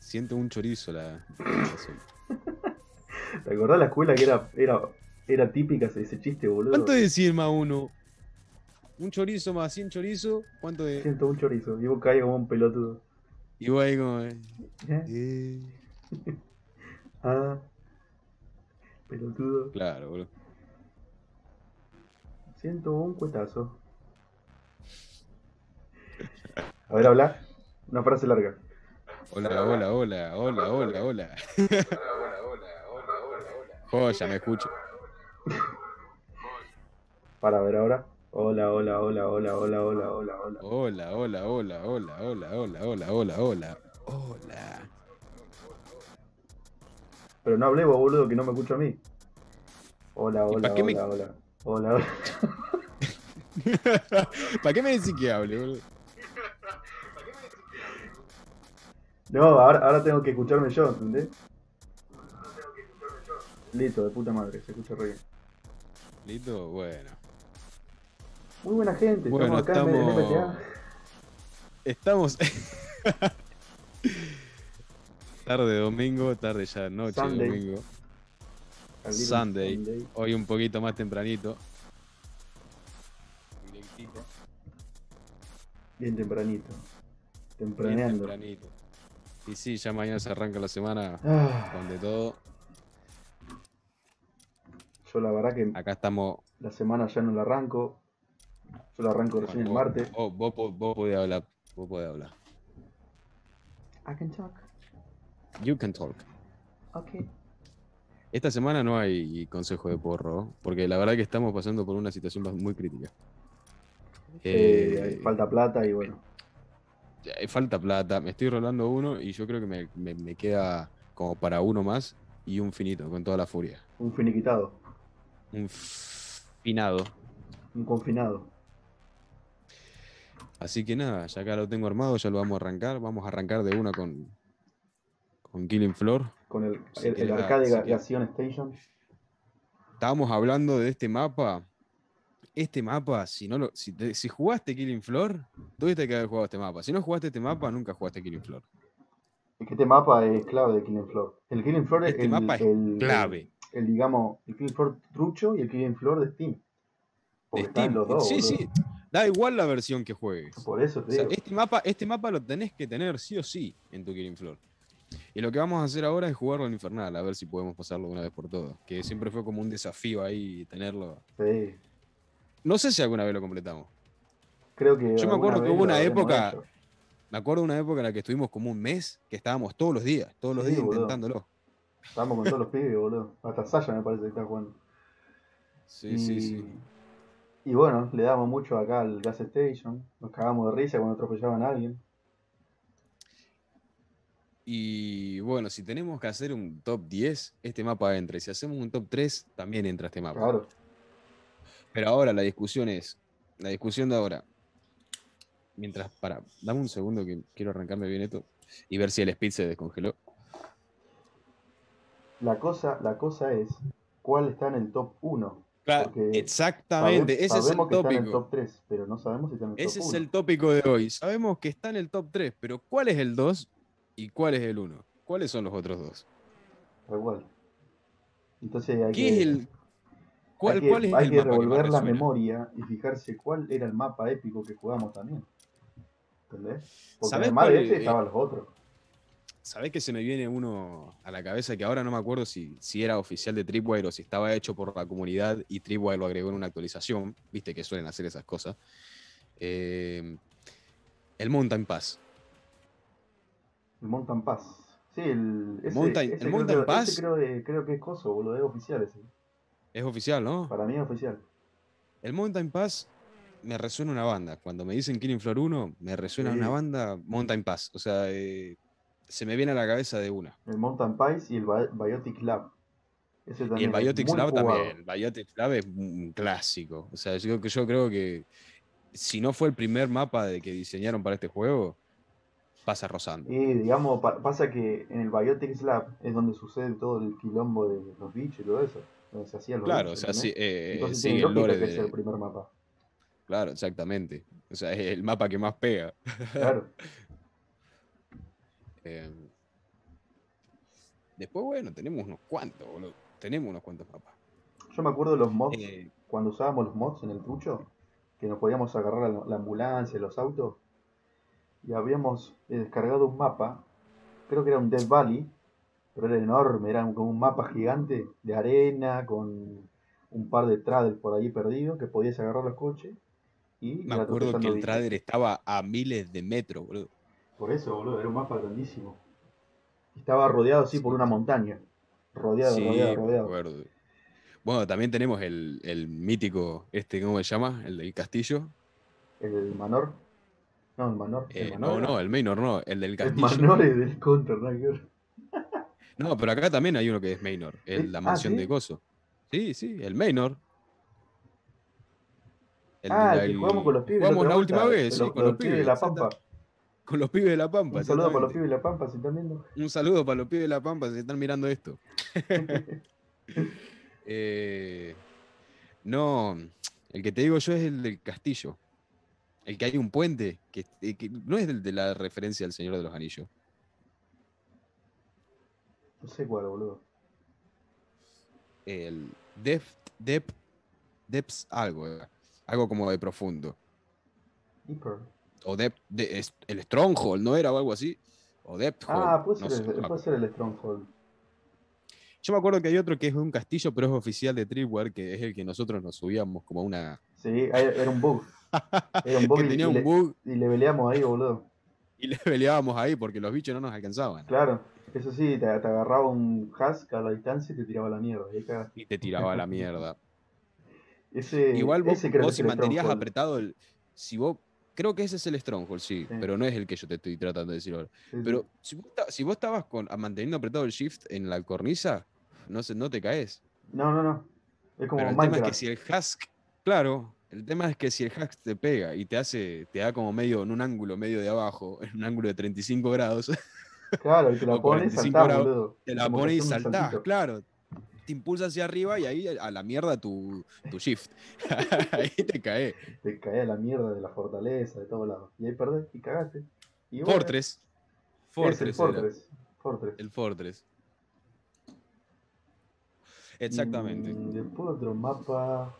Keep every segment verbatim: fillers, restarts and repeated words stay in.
Siento un chorizo la presentación. ¿Te acordás la escuela que era, era, era típica ese chiste, ¿Cuánto boludo? es cien más uno? Un chorizo más cien chorizo, ¿cuánto es? Siento un chorizo. Y vos caes como un pelotudo. Y vos ahí como... eh, ¿Eh? eh, Ah, pelotudo. claro, boludo. Siento un cuetazo. A ver, habla. Una frase larga. Hola, hola, hola, hola, hola, hola. Joya, me escucho. Para ver ahora. Hola, hola, hola, hola, hola, hola, hola, hola. Hola, hola, hola, hola, hola, hola, hola, hola, hola. Hola. Pero no hablé vos, boludo, que no me escucho a mí. Hola, ¿Y para hola, qué me... hola, hola. Hola, hola. ¿Para qué me decís que hable, boludo? No, ahora, ahora tengo que escucharme yo, ¿entendés? Listo, de puta madre, se escucha re bien. ¿Listo? Bueno. Muy buena gente, Bueno, estamos acá en, en M T A. estamos... Estamos... Tarde de domingo, tarde ya noche de Sunday, domingo. a little Sunday. Sunday. Hoy un poquito más tempranito. Directito. Bien tempranito, Bien tempraneando. tempranito. Y sí, ya mañana se arranca la semana Ah, con de todo. yo la verdad que Acá estamos... la semana ya no la arranco. Yo la arranco recién Bueno, el vos, martes. vos, vos, po- vos podés hablar. Vos podés hablar. I can talk. You can talk. Ok. Esta semana no hay consejo de porro, porque la verdad que estamos pasando por una situación bas- muy crítica. Eh, Eh, falta plata y bueno, eh, Falta plata, me estoy rolando uno y yo creo que me, me- me queda como para uno más y un finito, con toda la furia. un finiquitado, Un f- finado. un confinado. Así que nada, ya acá lo tengo armado, ya lo vamos a arrancar. Vamos a arrancar de una con, con Killing Floor. Con el, Si el, el querés, ah, arcade si Ga- querés. Gation Station. Estábamos hablando de este mapa. Este mapa, si no lo, si, te- si jugaste Killing Floor, tuviste que haber jugado este mapa. Si no jugaste este mapa, nunca jugaste Killing Floor. Es que este mapa es clave de Killing Floor. El Killing Floor es Este el, mapa es el, el, clave el, digamos, el Killing Floor trucho y el Killing Floor de Steam. de Porque están en Steam. los dos, Sí, boludo. sí, da igual la versión que juegues. Por eso te O sea, digo. este mapa, este mapa lo tenés que tener sí o sí en tu Killing Floor. Y lo que vamos a hacer ahora es jugarlo en Infernal, a ver si podemos pasarlo de una vez por todas. Que siempre fue como un desafío ahí tenerlo. Sí. No sé si alguna vez lo completamos. Creo que Yo me alguna acuerdo que vez hubo lo una habremos época, hecho. me acuerdo de una época en la que estuvimos como un mes, que estábamos todos los días, todos los Sí, días boludo. intentándolo. Estábamos con todos los pibes, boludo. Hasta Saya me parece que está jugando. Sí, sí, Y, sí. y bueno, le damos mucho acá al Gas Station. Nos cagamos de risa cuando atropellaban a alguien. Y bueno, si tenemos que hacer un top diez, este mapa entra. Y si hacemos un top tres, también entra este mapa. Claro. Pero ahora la discusión es, la discusión de ahora, mientras, para, dame un segundo que quiero arrancarme bien esto y ver si el speed se descongeló. La cosa, la cosa es cuál está en el top uno. Claro, Porque sabe- exactamente, ese es sabemos el que está en el tópico. top tres, pero no sabemos si está en el top Ese es uno. el tópico de hoy. Sabemos que está en el top tres, pero ¿cuál es el dos y cuál es el uno? ¿Cuáles son los otros dos? Igual. Entonces hay ¿Qué es que, el, hay cuál, que, cuál es hay el que mapa que más revolver la resuena? memoria y fijarse cuál era el mapa épico que jugamos también. ¿Entendés? Porque ¿Sabés además cuál? de este eh, estaban los otros. ¿Sabés que se me viene uno a la cabeza que ahora no me acuerdo si, si era oficial de Tripwire o si estaba hecho por la comunidad y Tripwire lo agregó en una actualización? Viste que suelen hacer esas cosas. Eh, el Mountain Pass. El Mountain Pass. Sí, el, El ese, Mountain, el ese creo Mountain que ese Pass creo, de, creo que es coso, boludo, es oficial ese. es oficial, ¿no? Para mí es oficial. El Mountain Pass me resuena una banda. Cuando me dicen Killing Floor uno, me resuena una Sí, banda Mountain Pass. O sea, eh, se me viene a la cabeza de una. el Mountain Pass y el Bi- Biotic Lab. Ese Y el también es Biotics muy Lab también. jugado. El Biotics Lab es un clásico. O sea, yo, yo creo que si no fue el primer mapa de que diseñaron para este juego, pasa rozando. Y digamos, pa- pasa que en el Biotics Lab es donde sucede todo el quilombo de los bichos y todo eso. Donde se hacían los Claro, bichos, o sea, ¿entendés? sí, eh, eh, Entonces tiene sigue el lore lógica que sea el de. primer mapa. Claro, exactamente. O sea, es el mapa que más pega. Claro. Eh, Después, bueno, tenemos unos cuantos, boludo. Tenemos unos cuantos mapas. Yo me acuerdo de los mods, Eh, cuando usábamos los mods en el trucho, que nos podíamos agarrar la, la ambulancia, los autos, y habíamos eh, descargado un mapa, creo que era un Death Valley, pero era enorme, era un- como un mapa gigante de arena, con un par de traders por ahí perdidos, que podías agarrar los coches y me ir acuerdo que atropellando el bichos. trader estaba a miles de metros, boludo. Por eso, boludo, era un mapa grandísimo. Estaba rodeado así por Sí, una sí. montaña. Rodeado, rodeado, Sí, me rodeado. acuerdo. Bueno, también tenemos el, el mítico, este, ¿cómo se llama? El del castillo. El Manor. No, el Manor. ¿El Eh, Manor no, no, era? el Maynor no, el del El castillo. Manor es del Counter, nada que ver. No, pero acá también hay uno que es Maynor, el, Eh, la Ah, mansión de ¿sí? Coso. Sí, sí, el Maynor. El, de Ah, el la- que jugamos con el los que pibes la jugamos otra la última vuelta. vez, de sí, Los, con los los pibes de pibes, La exacta- Pampa. con los pibes de La Pampa, Un saludo para los exactamente. pibes de La Pampa, si están viendo. Un saludo para los pibes de La Pampa si están mirando esto. Eh, no, el que te digo yo es el del castillo. El que hay un puente, que, eh, que no es el de la referencia al Señor de los Anillos. No sé cuál, boludo. El Depth, Depth, Depths algo, eh, algo como de profundo. Deeper. O Depth, de, es- el Stronghold, ¿no era o algo así? O Depth Hold, Ah, puede no ser sé, no el, me puede ser acuerdo. el Stronghold. Yo me acuerdo que hay otro que es un castillo, pero es oficial de Tripwire, que es el que nosotros nos subíamos como a una... Sí, ahí- era un bug. Era un bug que y, tenía y un le, bug y le peleamos ahí, boludo. y le peleábamos ahí porque los bichos no nos alcanzaban. Claro. Eso sí, te, te agarraba un Husk a la distancia y te tiraba la mierda. Ahí cagaste. Y te tiraba a la mierda. Ese, Igual vos, ese creo que vos es si el mantenías Stronghold. apretado el... Si vos... Creo que ese es el Stronghold, sí, Sí, pero no es el que yo te estoy tratando de decir ahora. sí, sí. Pero si vos, ta- si vos estabas con, a- manteniendo apretado el shift en la cornisa, no, se, no te caes. No, no, no. Es Pero como el tema es que Minecraft. si el Husk, claro, el tema es que si el Husk te pega y te hace, te da como medio en un ángulo medio de abajo, en un ángulo de treinta y cinco grados Claro, y te la o pones, cuarenta y cinco saltás, grados, boludo. te Es la como que pones y hacer un saltás, saltito. claro. Te impulsa hacia arriba y ahí a la mierda tu, tu shift. Ahí te caes. Te cae a la mierda de la fortaleza, de todos lados. Y ahí perdés y cagaste. Y bueno, Fortress. es el Fortress era. Fortress. Fortress. El Fortress. Y Exactamente. mm, después otro mapa.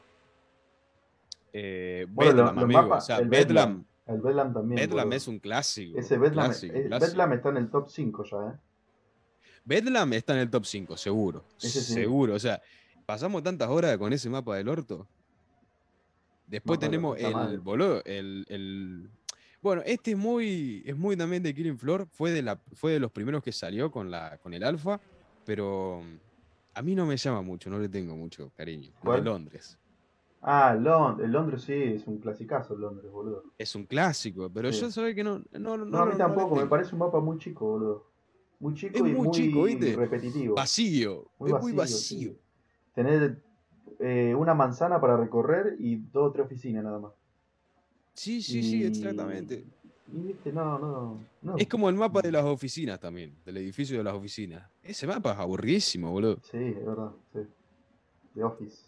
Eh, Bueno, lo- Bedlam, los amigo. O mapas, sea, el Bedlam. Bedlam. El Bedlam también, Bedlam boludo. es un clásico. Ese Bedlam, Clásico, eh, Bedlam clásico. está en el top cinco ya, ¿eh? Bedlam está en el top cinco, seguro. Ese sí, Seguro. O sea, pasamos tantas horas con ese mapa del orto. Después mapa de la tenemos puta el madre. boludo, el, el- Bueno, este es muy, es muy también de Killing Floor. Fue de, la, fue de los primeros que salió con, la, con el alfa, pero a mí no me llama mucho, no le tengo mucho cariño. El de ¿Cuál? Londres. Ah, el, Lond- el Londres sí, es un clasicazo el Londres, boludo. Es un clásico, pero Sí. yo sabía que no, no, no, No, a mí no, no le tampoco, me tengo. parece un mapa muy chico, boludo. Muy Es chico y muy chico, muy ¿viste? repetitivo. Vacío, Muy es muy vacío, vacío. sí. Tener eh, una manzana para recorrer y dos o tres oficinas nada más. Sí, sí, sí, Y, exactamente. y viste, no, no, Es no. como el mapa de las oficinas también, del edificio de las oficinas. Ese mapa es aburridísimo, boludo. Sí, es verdad, sí. The Office.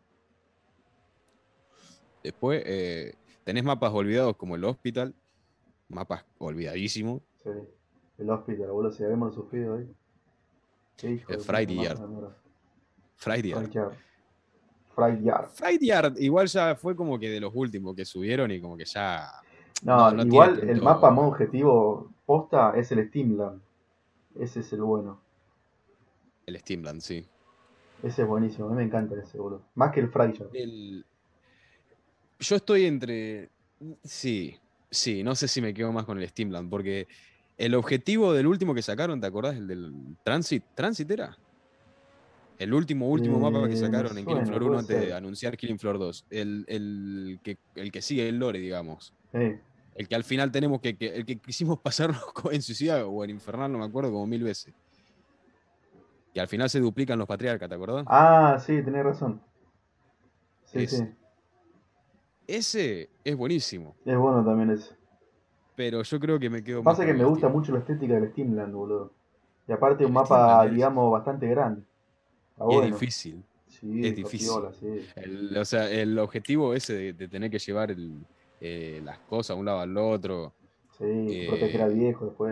Después eh, tenés mapas olvidados como el Hospital, mapas olvidadísimos. Sí. El Hospital, boludo, si habíamos sufrido ahí. Qué hijo El de puta Friday mapa Yard. de mierda. Friday Yard. Fried Yard. Fried Yard. Friday Yard igual ya fue como que de los últimos que subieron y como que ya no, No, no tiene igual el mapa tanto. modo objetivo posta es el Steamland. Ese es el bueno. El Steamland, sí. Ese es buenísimo, a mí me encanta ese, boludo. Más que el Fried Yard. El... Yo estoy entre. Sí, sí, no sé si me quedo más con el Steamland, porque el objetivo del último que sacaron, ¿te acordás? El del Transit. ¿Transit era? El último, último mapa que Eh, me sacaron en Killing suena, Floor uno puede antes ser. de anunciar Killing Floor dos. El, el que, el que sigue el lore, digamos. Sí. El que al final tenemos que, que el que quisimos pasarnos en Suicida o en Infernal, no me acuerdo, como mil veces. Que al final se duplican los patriarcas, ¿te acordás? Ah, sí, tenés razón. Sí, sí. Ese. Ese es buenísimo. Es bueno también ese. Pero yo creo que me quedo más Pasa con que me el gusta Steam. mucho la estética del Steamland, boludo. Y aparte un El Steamland mapa, es. digamos, bastante grande. Está Y es bueno. difícil. Sí, Es está piola, difícil. sí. El- o sea, el objetivo ese de, de tener que llevar el, eh, las cosas de un lado al otro. Sí, proteger al eh, viejo después.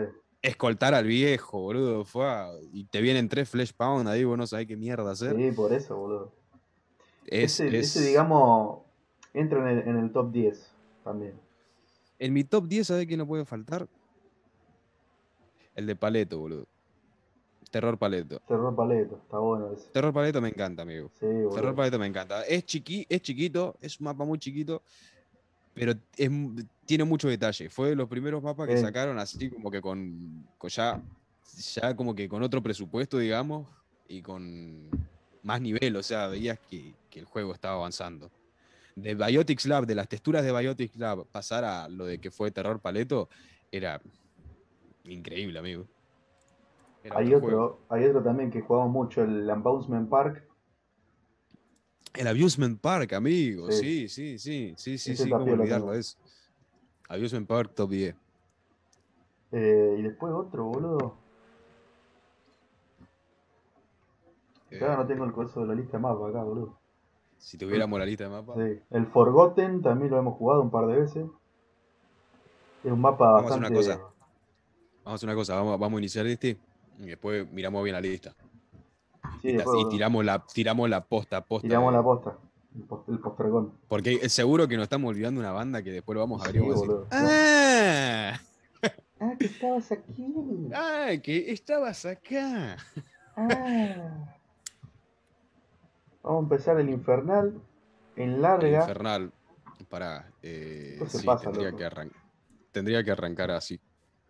escoltar al viejo, boludo. Fue a- y te vienen tres Flesh Pound ahí, vos no sabés qué mierda hacer. Sí, por eso, boludo. Es, Ese, ese es. digamos, entra en el, en el top diez también. En mi top diez, ¿sabés qué no puede faltar? El de Paleto, boludo. Terror Paleto. Terror Paleto, está bueno ese. Terror Paleto me encanta, amigo. Sí, Terror boludo. Paleto me encanta. Es chiqui, es chiquito, es un mapa muy chiquito, pero es mu- tiene mucho detalle. Fue de los primeros mapas que Sí. sacaron así como que con, con ya, ya como que con otro presupuesto, digamos, y con más nivel. O sea, veías que, que el juego estaba avanzando. De Biotics Lab, de las texturas de Biotics Lab, pasar a lo de que fue Terror Paleto, era increíble, amigo. Era Hay otro juego. otro, hay otro también que jugamos mucho, el Unbounceman Park. El Abusement Park, amigo. Sí, Sí, sí, sí, sí, sí, ese sí, está cómo piola olvidarlo también. eso. Abusement Park top diez. Eh, y después otro, boludo. Que ahora Eh, no tengo el coso de la lista de mapas acá, boludo. si El, tuviéramos la lista de mapas, sí, el Forgotten también lo hemos jugado un par de veces. Es un mapa vamos a hacer una bastante. cosa. Vamos a hacer una cosa. Vamos, vamos a iniciar este y después miramos bien la lista. Sí, Y, ta- después, y boludo. tiramos la, tiramos la posta, posta Tiramos la de. posta. El, post- el postergón. Porque seguro que nos estamos olvidando una banda que después lo vamos a ver y Sí, vamos a decir. boludo. No. ¡Ah! Ah, que estabas aquí. ¡Ah! Que estabas acá. Ah. Vamos a empezar el infernal en El larga. infernal. Para. Esto Eh, se sí, pasa, tendría loco. que arrancar. Tendría que arrancar así.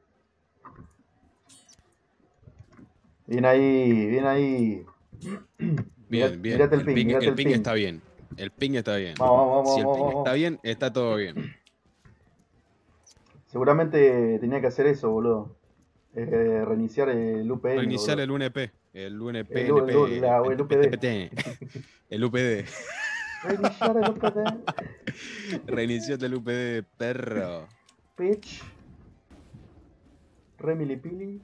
Bien ahí, bien ahí. Bien, Mirate, bien. mirate el El ping, ping, mirate el el ping ping. está bien. El ping está bien. Vamos, vamos, Si vamos, el vamos, ping vamos, está vamos. bien, está todo bien. Seguramente tenía que hacer eso, boludo. Eh, reiniciar el U P N, Reiniciar boludo. el U N P. El El, UNP, U- el, U- NP, la, el U P D. P T P T. El U P D. Reiniciar el U P D. Reiniciate el U P D, perro. Pitch. Remilipili.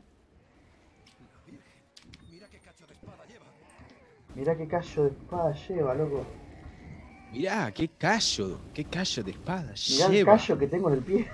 Mirá qué callo de espada lleva, loco. Mirá, qué callo, qué callo de espada Mirá el lleva. callo que tengo en el pie.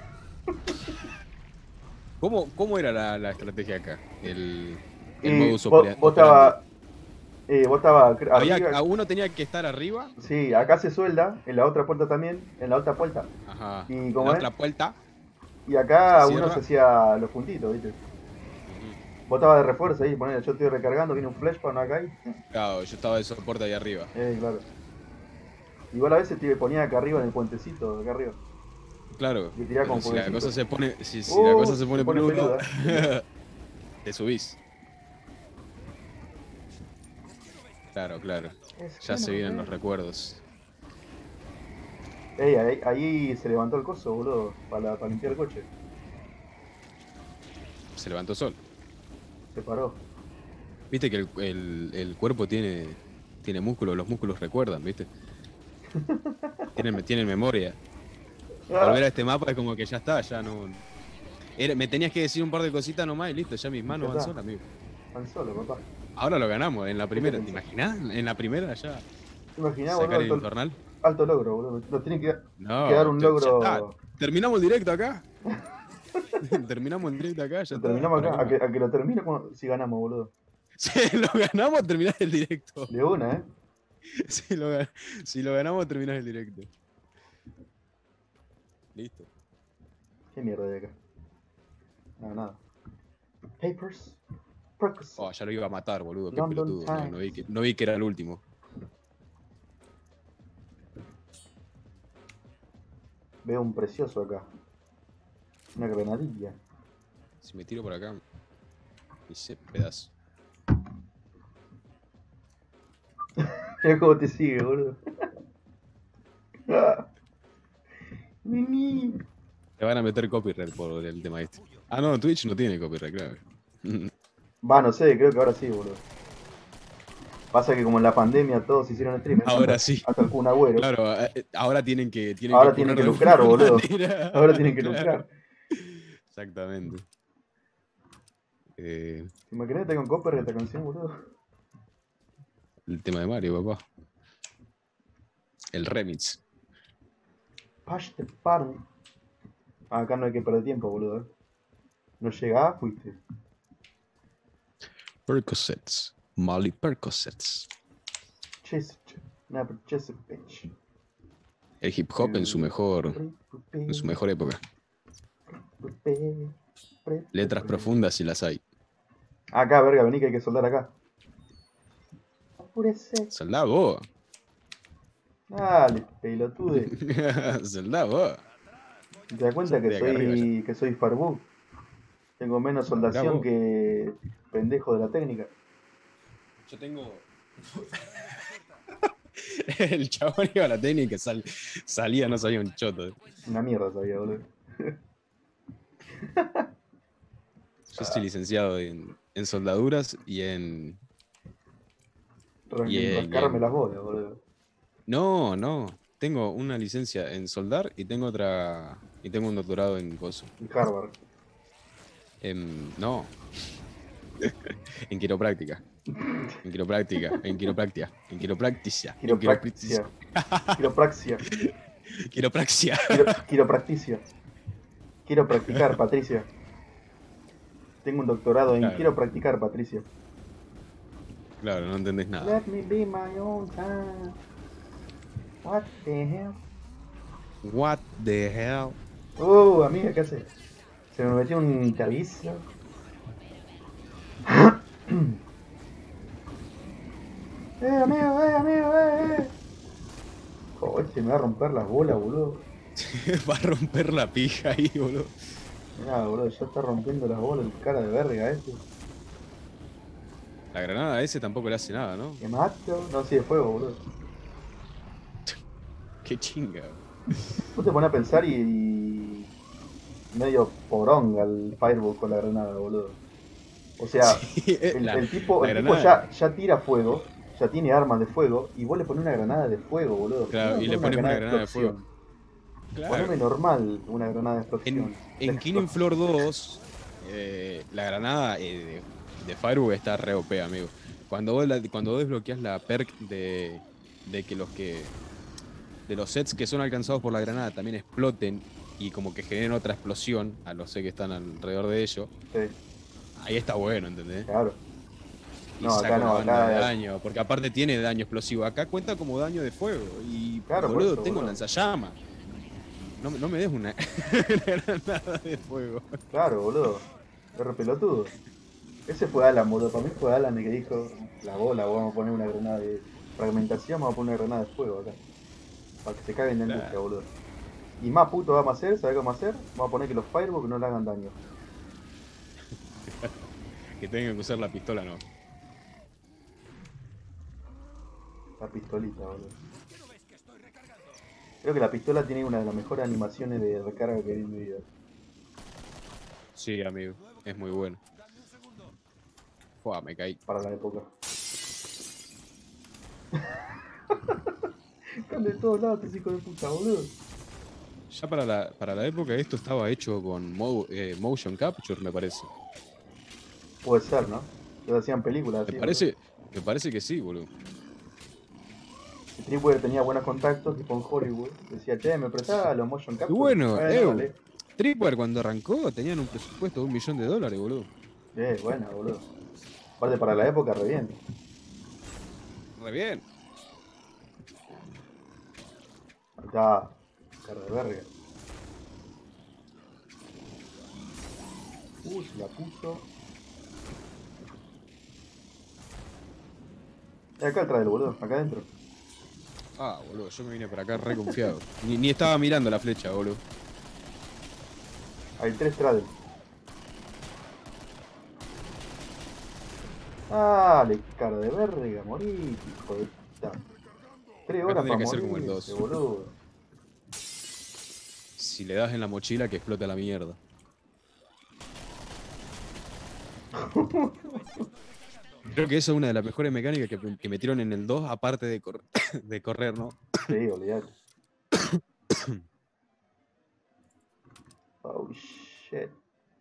¿Cómo, cómo era la, la estrategia acá? El, el Y modus vos, opera- vos operandi. estaba. Eh, vos estaba cre- Había, arriba. a uno tenía que estar arriba. Sí, acá se suelda. En la otra puerta también. En la otra puerta. Ajá. Y En la como es. otra puerta Y se acá uno se cierra. hacía los puntitos, ¿viste? Ujú. Vos estabas de refuerzo ahí, ponele, yo estoy recargando, viene un flash para acá y. Claro, yo estaba de soporte ahí arriba. Eh, claro. Igual a veces te ponía acá arriba en el puentecito, acá arriba. Claro, Y tiraba pero con si la cosa fueguecito. se pone, si, si la Uh, cosa se se pone pone peluda, peluda. te subís. Claro, claro. Es Ya que se no vienen ve. los recuerdos. Ey, ahí, ahí se levantó el coso, boludo, para, para limpiar el coche. Se levantó sol. Se paró. Viste que el, el- el cuerpo tiene, tiene músculos, los músculos recuerdan, ¿viste? Tienen, tienen memoria. Volver a este mapa es como que ya está, ya no. Era- me tenías que decir un par de cositas nomás y listo, ya mis Ya manos van está. solas, amigo. Tan solo, papá. Ahora lo ganamos, en la ¿Qué te primera, ¿te pensás? imaginás? En la primera ya ¿Te imaginás, boludo? sacar el Alto, infernal. alto logro, boludo. Nos tiene que, que dar No, un te- ya está. logro. Terminamos el directo acá. Terminamos el directo acá, ya Lo está. terminamos ¿Para acá. qué A más? que, a que lo termine cuando- si ganamos, boludo. Si lo ganamos, terminás el directo. De una, ¿eh? Si lo, ga- si lo ganamos, terminás el directo. Listo. ¿Qué mierda de acá? Nada, nada. Papers. Percocet. Oh, ya lo iba a matar, boludo. Qué London pelotudo. No, no vi Times. que, no vi que era el último. Veo un precioso acá. Una granadilla. Si me tiro por acá, hice pedazo. Mira cómo te sigue, boludo. Nini. Te van a meter copyright por el tema este. Ah, no, Twitch no tiene copyright, claro. Va, no sé, creo que ahora sí, boludo. Pasa que como en la pandemia todos hicieron stream, Ahora hasta, sí. hasta el Kun Agüero. Claro, eh, ahora tienen que, tienen Ahora que tienen currar que de lucrar, alguna boludo. manera. Ahora tienen que Claro. lucrar. Exactamente. Eh, ¿Te imaginas que tengo un copper esta canción, boludo? el tema de Mario, papá. El remix. Push the button. Ah, acá no hay que perder tiempo, boludo. No llegás, fuiste. Percocets. Molly Percocets. Chesapeake. Nah, pero Chesapeake. El hip hop en su mejor, en su mejor época. Letras profundas si las hay. Acá, verga, vení que hay que soldar acá. Apúrese. Soldá vos. Dale, pelotude. Soldá vos. ¿Te das cuenta Yo que estoy acá arriba soy, que soy Farbu? Tengo menos soldación vos. que pendejo de la técnica. Yo tengo. El chabón iba a la técnica, sal... salía, no sabía un choto. Una mierda sabía, boludo. Yo estoy licenciado en, en soldaduras y en. Y en, y Rascarme en- las bolas, boludo. No, no. Tengo una licencia en soldar y tengo otra. Y tengo un doctorado en coso. En Harvard. En- no. En quiropráctica. En quiropráctica. En quiropráctica. En quiropracticia. En Quiropraxia. Quiropraxia. Quiropraxia. Quiro, quiropracticia. Quiero practicar, Patricia. Tengo un doctorado en Claro. quiero practicar, Patricia. Claro, no entendés nada. Let me be my own time. What the hell? What the hell? Uh, amiga, ¿qué haces? Se me metió un cabizo. eh, amigo, eh, amigo, eh, eh. Joder, se me va a romper las bolas, boludo. Va a romper la pija ahí, boludo. Mirá, boludo, ya está rompiendo las bolas el cara de verga este. La granada a ese tampoco le hace nada, ¿no? ¿Qué mato? No, sí, de fuego, boludo. Qué chinga. Vos te pones a pensar y, y medio poronga el Fireball con la granada, boludo. O sea, Sí, el, la- el tipo, la el tipo granada. ya, ya tira fuego, ya tiene armas de fuego, y vos le pones una granada de fuego, boludo. Claro, ¿Por qué y no le pones una de granada de fuego. explosión? Claro. Poneme normal una granada de explosión. En, en De Killing explo- Floor dos, eh, la granada eh, de, de Fireball está re O P, amigo. Cuando vos, la- cuando vos desbloqueas la perk de, de que los que. De los sets que son alcanzados por la granada también exploten y como que generen otra explosión a los sets que están alrededor de ellos, Sí, ahí está bueno, ¿entendés? claro. Y No, saca acá una no, banda de acá. daño, porque aparte tiene daño explosivo. Acá cuenta como daño de fuego. Y Claro, por boludo, eso, tengo boludo. lanzallamas. No, me- no me des una, una granada de fuego. Claro, boludo. Es re pelotudo. Ese fue Alan, boludo. Para mí fue Alan el que dijo: la bola, vamos a poner una granada de fragmentación, vamos a poner una granada de fuego acá. Para que se caguen de angustia, Claro. boludo. Y más puto vamos a hacer, ¿sabes qué vamos a hacer? Vamos a poner que los Fireballs no le hagan daño. Que tengan que usar la pistola, no. La pistolita, boludo. Creo que la pistola tiene una de las mejores animaciones de recarga que vi en mi vida. Sí, amigo. Es muy bueno. Fua, me caí. Para la época. Están de todos lados estos hijos de puta, boludo. Ya para la, para la época esto estaba hecho con mo- eh, motion capture, me parece. Puede ser, ¿no? Que hacían películas Me así. parece, me parece que sí, boludo. El Tripwire tenía buenos contactos, tipo en Hollywood. Decía, che, ¿me prestaba los motion Y capture? bueno, Bueno, Ew, dale. Tripwire cuando arrancó tenían un presupuesto de un millón de dólares, boludo. Eh, buena, boludo. Aparte para la época, re bien. Re bien. Acá, cara de verga. Uy, se la puso. Eh, acá atrás del boludo, acá adentro. Ah, boludo, yo me vine para acá re confiado. Ni, ni estaba mirando la flecha, boludo. Hay tres Tradel. Dale, cara de verga, morí, hijo de puta. Tres Acá horas tendría para que ser como el morirse, dos. boludo. Si le das en la mochila que explota la mierda. Creo que eso es una de las mejores mecánicas que, que metieron en el dos, aparte de, cor- de correr, ¿no? Sí, olvidate. Oh shit.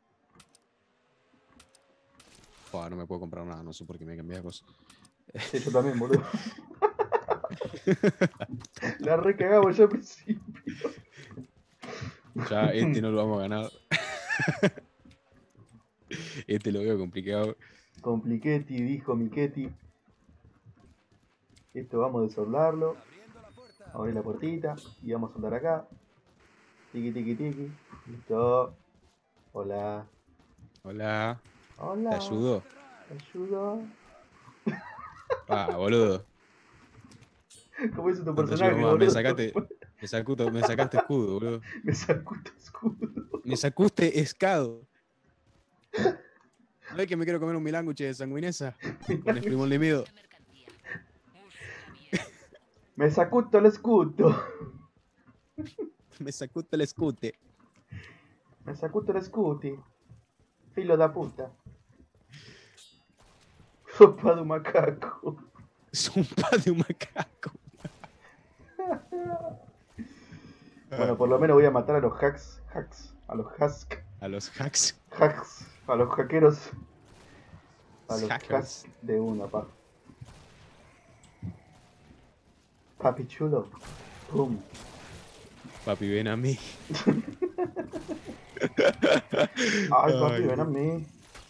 Fua, no me puedo comprar nada, no sé por qué me cambié de cosa. Sí, yo también, boludo. La recagamos ya al principio. Ya este no lo vamos a ganar. Este lo veo complicado. Compliquetti, dijo Miquetti. Esto vamos a desoldarlo. Abrir la puertita y vamos a soldar acá. Tiki tiki tiki. Listo. Hola. Hola. ¿Te Hola. ayudo? ¿Te ayudo? Pa, boludo. ¿Cómo es tu No te ayudo personaje, más. Me boludo? sacaste. Me, sacuto, me sacaste escudo, boludo. Me sacó tu escudo. Me sacuste escado. ¿No es que me quiero comer un milanguche de sanguinesa? Con esprimón limido. Me sacó el escudo. Me sacuste el escute. Me sacó el escuti. Filo da puta. Sopa de un macaco. Zumpa de un macaco. Bueno, Ay, por lo Dios. menos voy a matar a los hacks. Hacks. A los husk. A los hacks. Hacks. A los hackeros. A los Hackers. hacks de una, pa. Papi chulo. Pum. Papi, ven a mí. Ay, papi, Ay, ven a Dios. mí.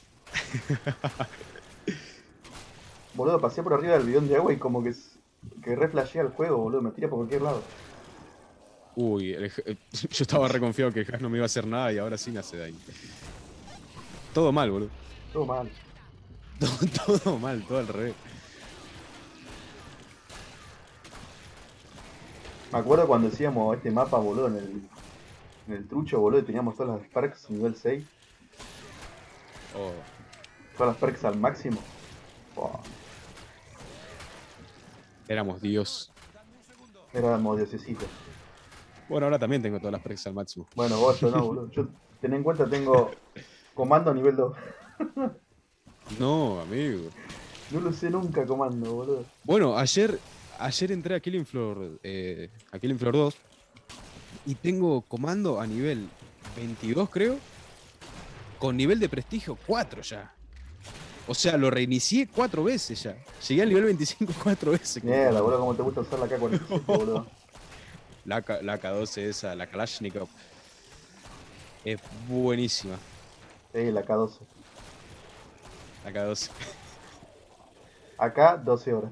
Boludo, pasé por arriba del bidón de agua y como que, que reflashea el juego, boludo. Me tira por cualquier lado. Uy, el- yo estaba reconfiado que el hack no me iba a hacer nada y ahora sí me hace daño. Todo mal, boludo. Todo mal. Todo, todo mal, todo al revés. Me acuerdo cuando hacíamos este mapa, boludo, en el, en el trucho, boludo, y teníamos todas las perks nivel seis. Oh, Todas las perks al máximo. Wow. éramos Dios. Éramos diosesitos. Bueno, ahora también tengo todas las prex al máximo. Bueno, vos yo no, boludo. Yo, ten en cuenta, tengo comando nivel dos. No, amigo. No lo sé nunca comando, boludo. Bueno, ayer, ayer entré a Killing Floor, eh, a Killing Floor dos y tengo comando a nivel veintidós, creo, con nivel de prestigio cuatro ya. O sea, lo reinicié cuatro veces ya. Llegué al nivel veinticinco cuatro veces con Mierda, comando. boludo, como te gusta usar la K cuarenta y siete, boludo. La, K- la K doce esa, la Kalashnikov, es buenísima. Eh, la K doce. La K doce. Acá doce horas.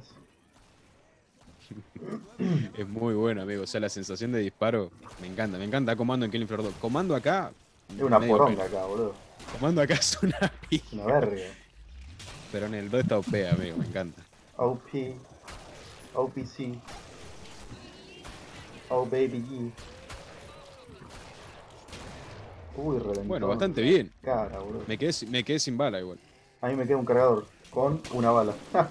Es muy buena, amigo. O sea, la sensación de disparo me encanta. Me encanta comando en Killing Floor dos. Comando acá, Es una medio poronga pelo. acá, boludo. Comando acá es una Es una pija. verga. Pero en el dos está O P, amigo. Me encanta. O P. O P C. Oh baby G. Uy, reventón. Bueno, bastante bien. Cara, boludo. Me quedé, sin- me quedé sin bala igual. A mí me queda un cargador con una bala. ¡Ja!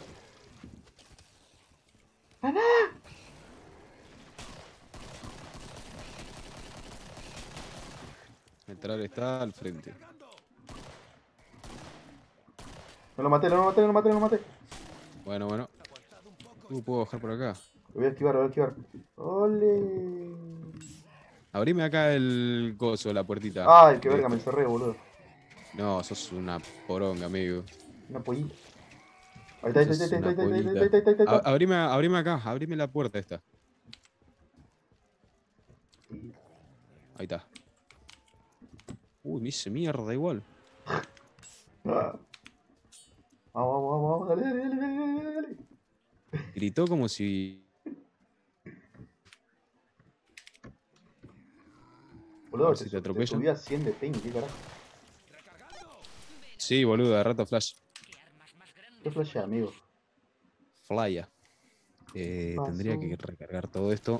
Entrar está al frente. No lo maté, no lo maté, no lo maté, no lo maté. Bueno, bueno. Uh, puedo bajar por acá. Lo voy a esquivar, lo voy a esquivar. ¡Ole! Abrime acá el coso, la puertita. Ay, qué de verga, me esto. encerré, boludo. No, sos una poronga, amigo. Una pollita. Ahí está, ahí está, ahí Sos está, ahí una está, ahí está, ahí está, ahí polita. está, ahí está, ahí A- está. Abrime, abrime acá, abrime la puerta esta. Ahí está. Uy, me hice mierda igual. Ah. Vamos, vamos, vamos, vamos, dale, dale, dale, dale, dale, dale. Gritó como si. A Boludo, ver te, si te su- te atropellan. subí a cien de ping, ¿qué carajo? Sí, boludo, de rato flash. ¿Qué flash, amigo? Flya. Eh, tendría Pasó. que recargar todo esto.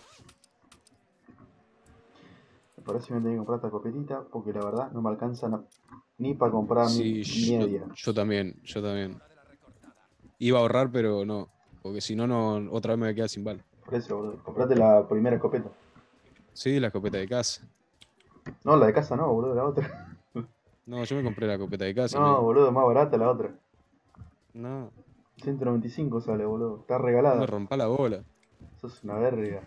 Me parece que me tengo que comprar esta copetita porque la verdad no me alcanza na- ni para comprar mi Sí, yo, media. yo también, yo también. Iba a ahorrar, pero no. Porque si no, no, otra vez me voy a quedar sin bala. Por eso, boludo. Comprate la primera escopeta. Sí, la escopeta de casa. No, la de casa no, boludo, la otra. No, yo me compré la escopeta de casa, No, amigo. boludo, más barata la otra. No, ciento noventa y cinco sale, boludo. Está no me regalada. rompa la bola. Sos una verga.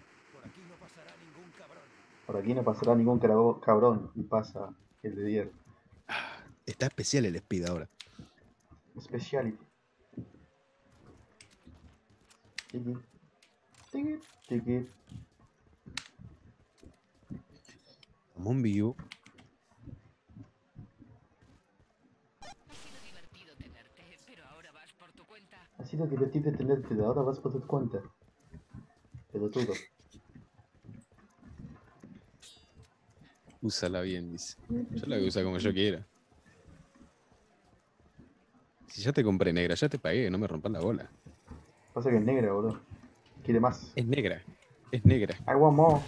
Por aquí no pasará ningún carago- cabrón. Y pasa el de Dier. Está especial el speed ahora. Speciality. Tiki. Tiki. Tiki. Estamos en vivo. sido divertido tenerte, ahora vas por tu cuenta. Pelotudo. Úsala bien, dice. Yo la voy a usar como yo quiera. Si ya te compré negra, ya te pagué, no me rompas la bola. Pasa que es negra, boludo. Quiere más. Es negra, es negra. I want more.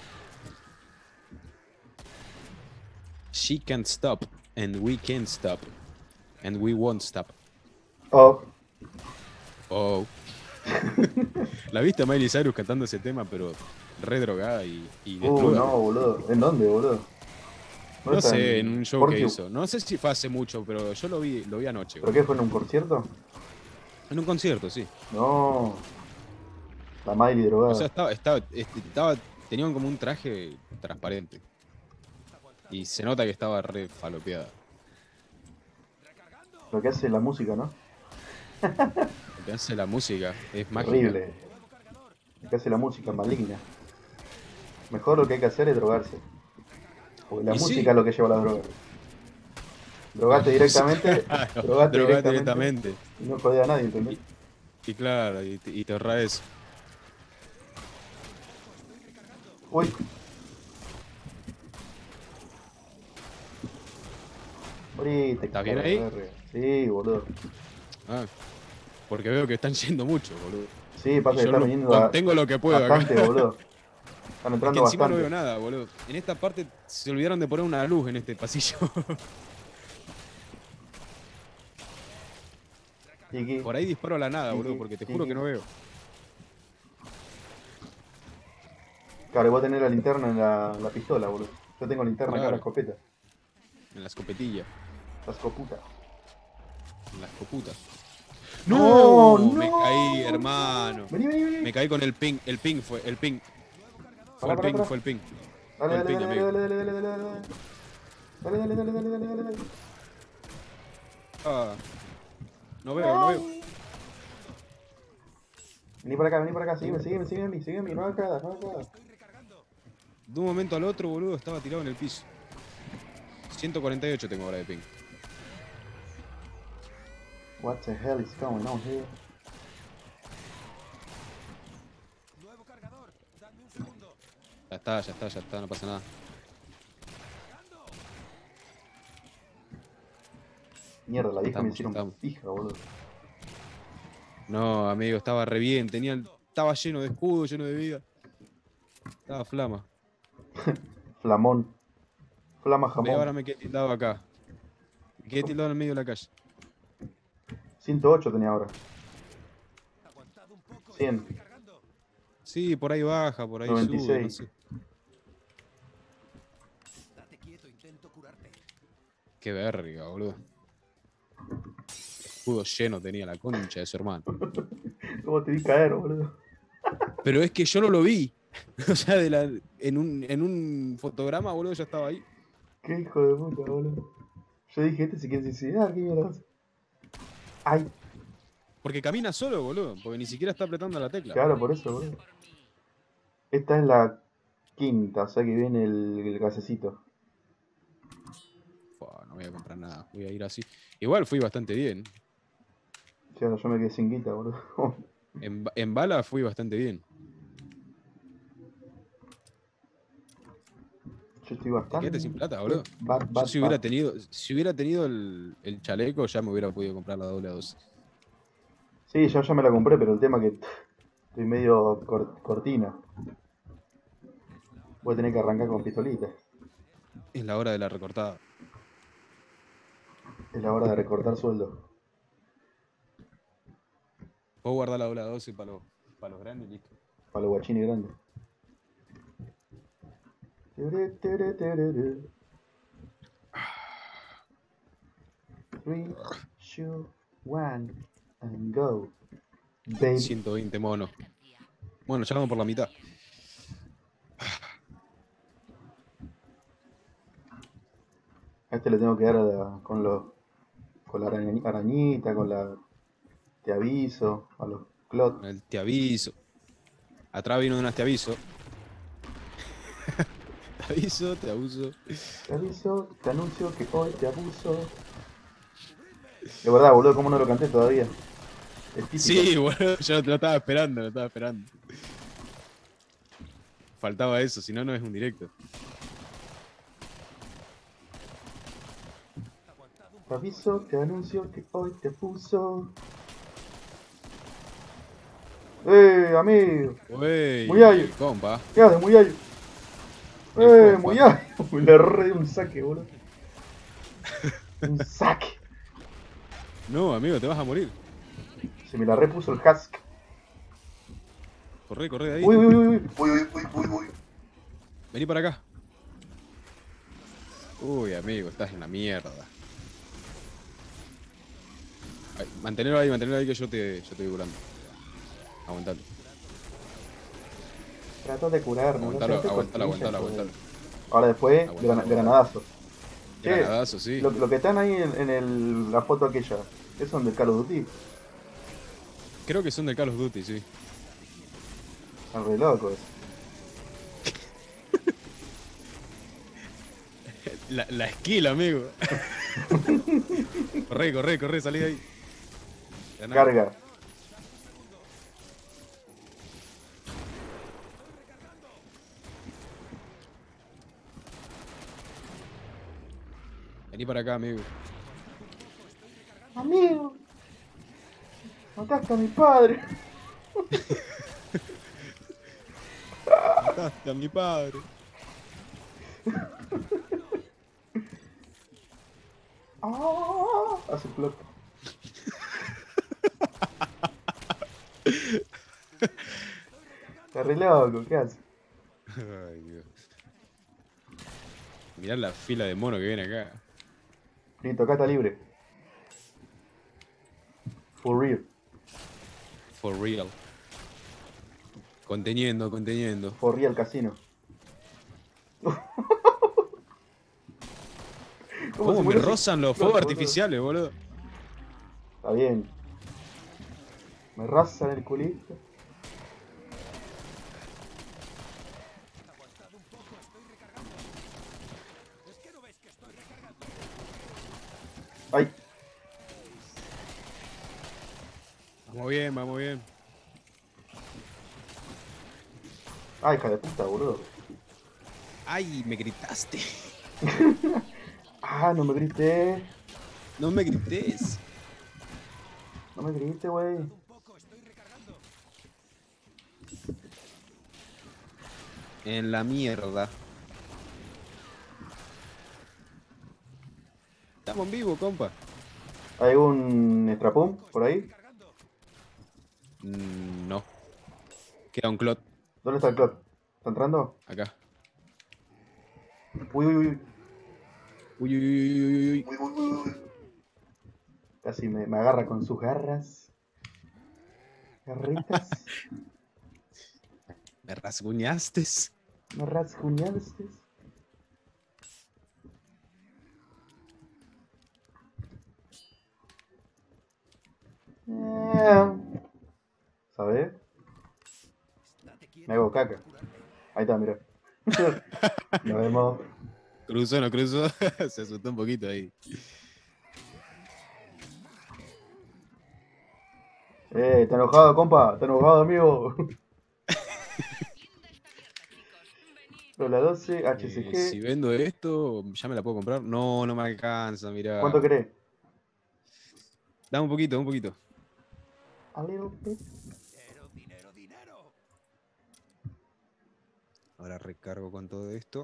She can't stop, and we can't stop, and we won't stop. Oh. Oh. La viste a Miley Cyrus cantando ese tema, pero re drogada y, y Uh, desnuda. no, boludo. ¿En dónde, boludo? No está sé, en un show Porque- que hizo. No sé si fue hace mucho, pero yo lo vi, lo vi anoche. ¿Pero qué fue en un concierto? En un concierto, sí. No. La Miley drogada. O sea, estaba, estaba, este, estaba, tenían como un traje transparente. Y se nota que estaba re falopeada. Lo que hace la música, ¿no? Lo que hace la música es mágica. Horrible. Lo que hace la música, maligna. Mejor lo que hay que hacer es drogarse. Porque la Y música sí. es lo que lleva a la droga. Drogate directamente, Claro, drogate drogate directamente, directamente. y no jodés a nadie, ¿entendés? Y claro, y te, y te ahorra eso. Uy. Morite, ¿Estás bien cara, ahí? verga. Sí, boludo. Ah, porque veo que están yendo mucho, boludo. Sí, pasa Y que yo está lo- viniendo a- tengo lo que puedo acá. bastante, boludo. Están Es que entrando encima no bastante. veo nada, boludo. En esta parte se olvidaron de poner una luz en este pasillo. Tiki. Por ahí disparo a la nada, boludo, Tiki, porque te tiki. juro que no veo. Claro, voy a tener la linterna en la, la pistola, boludo. Yo tengo linterna acá en Claro. la escopeta. En la escopetilla, La escoputa. en la escoputa. No, ¡No! Me no. caí, hermano. Vení, vení, vení. Me caí con el ping. El ping fue, el ping. Fue Pará, el pará, ping, pará. fue el ping. Dale, Fue el dale, ping, dale, amigo. dale, dale, dale, dale, dale. Dale, dale, dale, dale, dale, dale, dale. Ah, no veo, no veo. Vení para acá, vení para acá, sígueme, sígueme, sígueme, sígueme, no hagas cagadas, no hagas cagadas. De un momento al otro, boludo, estaba tirado en el piso. ciento cuarenta y ocho tengo ahora de ping. What the hell is going on here? Ya está, ya está, ya está, no pasa nada. Mierda, la vieja me Estamos, hicieron estamos. pija, boludo. No, amigo, estaba re bien. Tenía, el- estaba lleno de escudo, lleno de vida. Estaba flama. Flamón. Flama Ve, jamón. ahora me quedé tildado acá. Me quedé tildado en el medio de la calle. ciento ocho tenía ahora. cien. Sí, por ahí baja, por ahí noventa y sube, no seis. sé. Qué verga, boludo. Escudo lleno tenía la concha de su hermano. ¿Cómo te vi caer, boludo? Pero es que yo no lo vi. O sea, de la, en, un, en un fotograma, boludo, ya estaba ahí. Qué hijo de puta, boludo. Yo dije, este se quiere suicidar, qué mierda. Ay, Porque camina solo, boludo. Porque ni siquiera está apretando la tecla. claro, por eso, boludo. Esta es la quinta, o sea que viene el, el gasecito. Fua, no voy a comprar nada. Voy a ir así. Igual fui bastante bien. Sí, ahora yo me quedé sin guita, boludo. En, ba- en bala fui bastante bien. Yo estoy Te bastante. quedaste sin plata, boludo. Bad, Yo bad, si hubiera bad. tenido, si hubiera tenido el, el chaleco, ya me hubiera podido comprar la doble a doce. Sí, yo ya me la compré, pero el tema es que estoy medio cor- cortina. Voy a tener que arrancar con pistolitas. Es la hora de la recortada. Es la hora de recortar sueldo. Puedo guardar la doble a doce para los, para los grandes y listo. Para los guachines grandes. Tere, tere, tere, tere. Three, two, one, and go. Baby. ciento veinte monos. Bueno, ya vamos por la mitad. A este le tengo que dar a la- con los con la arañi- arañita, con la te aviso, a los clot. El te aviso. Atrás vino de unas te aviso. Te aviso, te abuso. Te aviso, te anuncio que hoy te abuso. De verdad, boludo, ¿cómo no lo canté todavía? Es típico. Sí, boludo, yo lo estaba esperando, lo estaba esperando. Faltaba eso, si no, no es un directo. Te aviso, te anuncio que hoy te puso. ¡Eh, amigo! Wey, Muyay. compa. ¿Qué haces, Muyay? El ¡Eh, compa. Muyay! Le re di un saque, boludo. Un saque. No, amigo, te vas a morir. Se me la repuso el Husk. Corre, corre de ahí. Uy, uy, uy, uy, uy, uy, uy, uy, uy. Vení para acá. Uy, amigo, estás en la mierda. Ay, mantenelo ahí, mantenelo ahí que yo te, yo te voy curando. Aguantalo. Trata de curarme, no Aguantalo, seas de aguantalo, cosquillas, aguantalo, joder. aguantalo. Ahora después, Aguantalo, gran- aguantalo. granadazo. Che, Granadazo, sí. lo, lo que están ahí en, en el, la foto aquella, ¿esos son del Call of Duty? Creo que son de Call of Duty, sí. Están re locos. La, la skill, amigo. Corre, corre, corre, salí de ahí. Granada. Carga. Vení para acá, amigo. Amigo, mataste a mi padre. Mataste a mi padre. Ah, hace flop. Está re loco, ¿qué hace? Ay, Dios. Mirá la fila de mono que viene acá. Listo, acá está libre. For real. For real. Conteniendo, conteniendo. For real casino. ¿Cómo se me murió ese rozan los clon, fuegos boludo? artificiales, boludo? Está bien. Me rozan el culito. Ay, Vamos bien, vamos bien. ay, hija de puta, boludo. Ay, me gritaste. Ah, no me grité. No me grites. No me grité, wey. En la mierda. Estamos en vivo, compa. ¿Hay un strapón por ahí? Mm, no. Queda un clot. ¿Dónde está el clock? ¿Está entrando? Acá. Uy, uy, uy. Uy, uy, uy, uy, uy, uy. Uy, uy, uy, uy. Casi me, me agarra con sus garras. Garritas. Me rasguñaste. Me rasguñaste. Eh, ¿Sabes? Me hago caca. Ahí está, mira. Nos vemos. Cruzó, no cruzó. Se asustó un poquito ahí. Eh, ¿está enojado, compa? ¿Está enojado, amigo? Lola doce, Eh, si H C G. vendo esto, ¿ya me la puedo comprar? No, no me alcanza, ¿Cuánto mirá. querés? Dame un poquito, un poquito. A little bit. Ahora recargo con todo esto.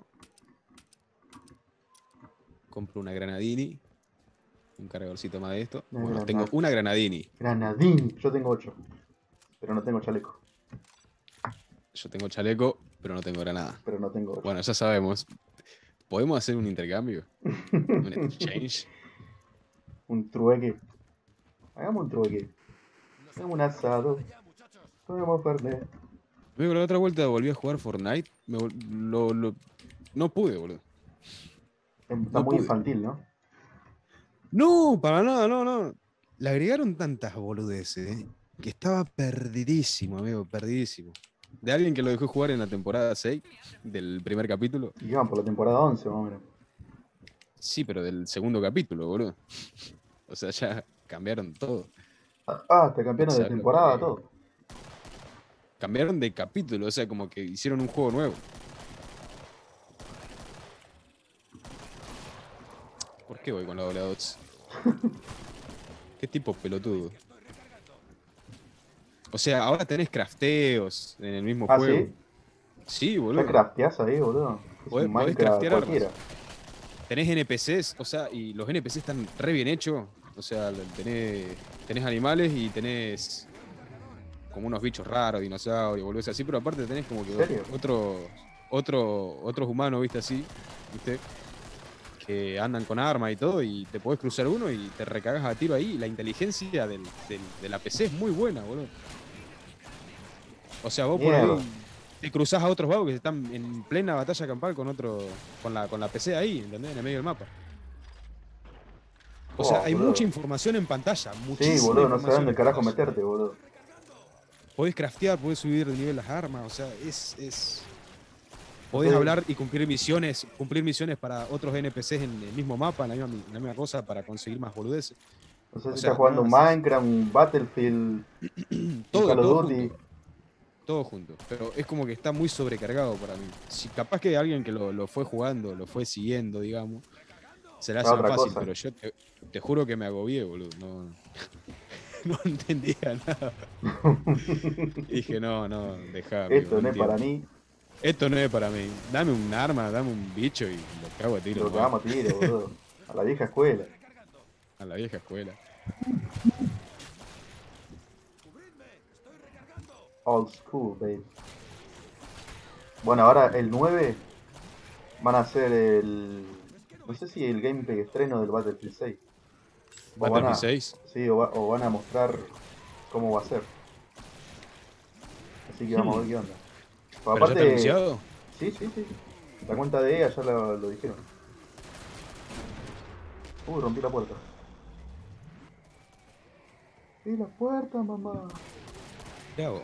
Compro una granadini. Un cargadorcito más de esto. Una Bueno, granada. tengo una granadini. Granadín. Yo tengo ocho. Pero no tengo chaleco. Yo tengo chaleco, pero no tengo granada. Pero no tengo ocho. Bueno, ya sabemos. ¿Podemos hacer un intercambio? ¿Un exchange? Un trueque. Hagamos un trueque. Hagamos un asado. Tomemos Fernet. Amigo, la otra vuelta volví a jugar Fortnite. Me vol- lo, lo- no pude, boludo. Está No muy pude. infantil, ¿no? No, para nada, no, no. Le agregaron tantas boludeces, ¿eh? Que estaba perdidísimo, amigo, perdidísimo. De alguien que lo dejó jugar en la temporada seis del primer capítulo. Y van por la temporada once, más o menos. Sí, pero del segundo capítulo, boludo. O sea, ya cambiaron todo. Ah, te cambiaron de ¿Sabes lo temporada que- todo. Cambiaron de capítulo, o sea, como que hicieron un juego nuevo. ¿Por qué voy con la doble dots? ¿Qué tipo pelotudo? O sea, ahora tenés crafteos en el mismo Ah, juego. ¿sí? Sí, Ya boludo. crafteás ahí, boludo. Es Podés, un podés Minecraft craftear armas. cualquiera. Tenés N P Cs, o sea, y los N P Cs están re bien hechos. O sea, tenés, tenés animales y tenés como unos bichos raros, dinosaurios, boludo, así, pero aparte tenés como que ¿En serio? otros otro, otros humanos, viste, así, viste, que andan con armas y todo, y te podés cruzar uno y te recagas a tiro ahí. La inteligencia del, del- de la P C es muy buena, boludo. O sea, vos por Mierda. ahí te cruzás a otros vagos que están en plena batalla campal con otro, con la, con la P C ahí, ¿entendés? En el medio del mapa. O sea, Oh, hay mucha boludo. información en pantalla, Sí, muchísima boludo, no sabes información dónde en carajo pantalla. meterte, boludo. Podés craftear, podés subir de nivel las armas, o sea, es, es... No Podés sé, hablar y cumplir misiones, cumplir misiones para otros N P Cs en el mismo mapa, en la misma, en la misma cosa, para conseguir más boludeces. no sé O si estás sea, jugando no, un es Minecraft, un Battlefield, un todo, Call of todo Duty. junto, todo junto. Pero es como que está muy sobrecargado para mí. Si capaz que alguien que lo, lo fue jugando, lo fue siguiendo, digamos, se le Ah, hace más otra fácil, cosa. pero yo te, te juro que me agobié, boludo. No, no entendía nada. Y dije, no, no, dejá, amigo, Esto no no es para entiendo. mí. Esto no es para mí. Dame un arma, dame un bicho y lo cago a tiro Lo nomás. cagamos a tiro, boludo. A la vieja escuela. A la vieja escuela. Old school, baby. Bueno, ahora el nueve van a ser el... No sé si el gameplay estreno del Battlefield seis. O van Battlefield a... seis. Sí, o, va- o van a mostrar cómo va a ser. Así que vamos a ver Hmm. qué onda. Pues ¿Pero ya está aparte... anunciado? Sí, sí, sí. La cuenta de E A ya lo, lo dijeron. Uy, rompí la puerta. ¡Sí, la puerta, mamá! ¿Qué hago?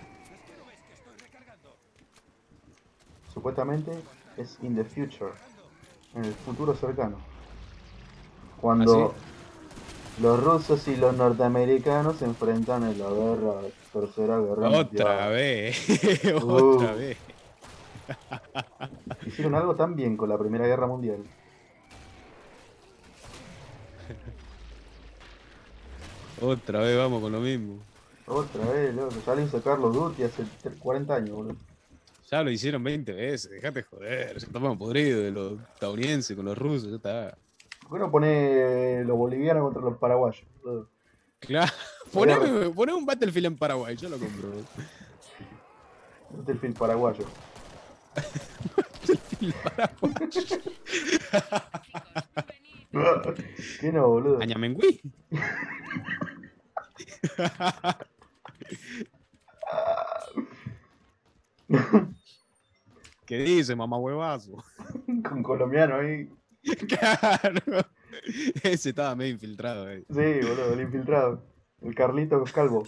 Supuestamente es in the future. En el futuro cercano. ¿Ah, sí? Cuando los rusos y los norteamericanos se enfrentan en la guerra, tercera guerra Otra mundial. vez. Otra Uh, vez. hicieron algo tan bien con la primera guerra mundial. Otra vez vamos con lo mismo. Otra vez, loco. Ya lo hizo Carlos Duty hace cuarenta años, boludo. Ya lo hicieron veinte veces. Dejate joder. Ya estamos podridos de los estadounidenses con los rusos. Ya está. ¿Por qué no pone los bolivianos contra los paraguayos, boludo? Claro. Estaría re- Poneme, poneme un Battlefield en Paraguay. Yo lo compro. Battlefield paraguayo. Battlefield Paraguay. ¿Qué no, boludo? Añamengüí. ¿Qué dice, mamá huevazo? Con colombiano ahí. Claro. Ese estaba medio infiltrado, eh. Sí, boludo, el infiltrado. El Carlitos Calvo.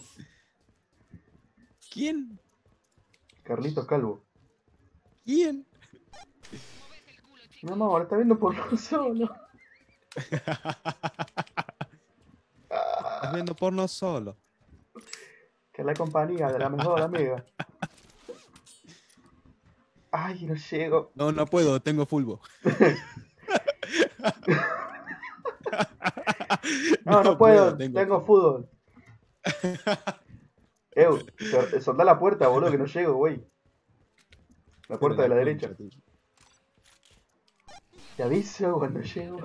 ¿Quién? Carlitos Calvo. ¿Quién? Mi mamá ahora está viendo por no solo. Estás viendo porno solo. Que es la compañía de la mejor amiga. Ay, no llego. No, no puedo, tengo fulbo. No, no puedo, tengo tengo fulbo. fútbol. Eu, cer- soldá la puerta, boludo, que no llego, güey. La Pero puerta de la concha derecha. tuya. Te aviso cuando llego.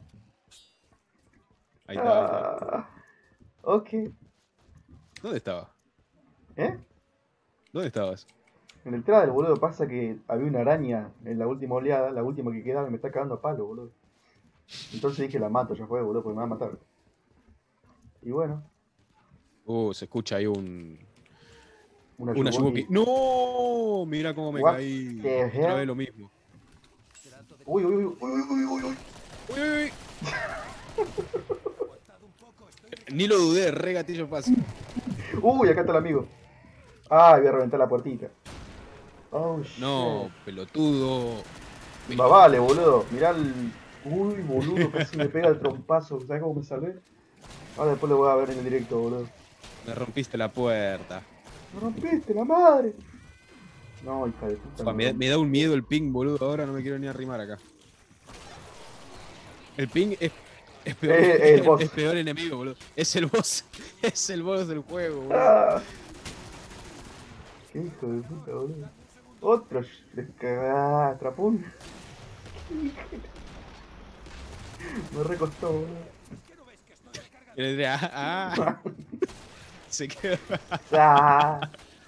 Ahí está, ahí está. Ah, ok. ¿Dónde estaba? ¿Eh? ¿Dónde estabas? En el trailer, boludo, pasa que había una araña en la última oleada, la última que quedaba, y me está cagando a palo, boludo. Entonces dije, la mato, ya fue, boludo, porque me va a matar. Y bueno, Uh, se escucha ahí un. una Una Yubuki. Yubuki. ¡No! Mira cómo me What caí. the Otra hell? vez lo mismo. Uy, uy, uy, uy, uy, uy, uy, uy. Uy, uy, uy. Ni lo dudé, re gatillo fácil. Uy, acá está el amigo. Ay, voy a reventar la puertita. Oh, shit. No, pelotudo. Va, vale, boludo. Mirá el... Uy, boludo, casi me pega el trompazo. ¿Sabes cómo me salvé? Ahora después lo voy a ver en el directo, boludo. Me rompiste la puerta. ¡Me rompiste la madre! No, hija de puta. Fua, me, me da un miedo el ping, boludo. Ahora no me quiero ni arrimar acá. El ping es, es, peor, Eh, eh, el boss. es peor enemigo, boludo. Es el boss. Es el boss del juego, boludo. Ah, qué hijo de puta, boludo. Otro descagada, trapón. Me recostó, boludo. Y le diría, ah, ah. Se quedó. Ah,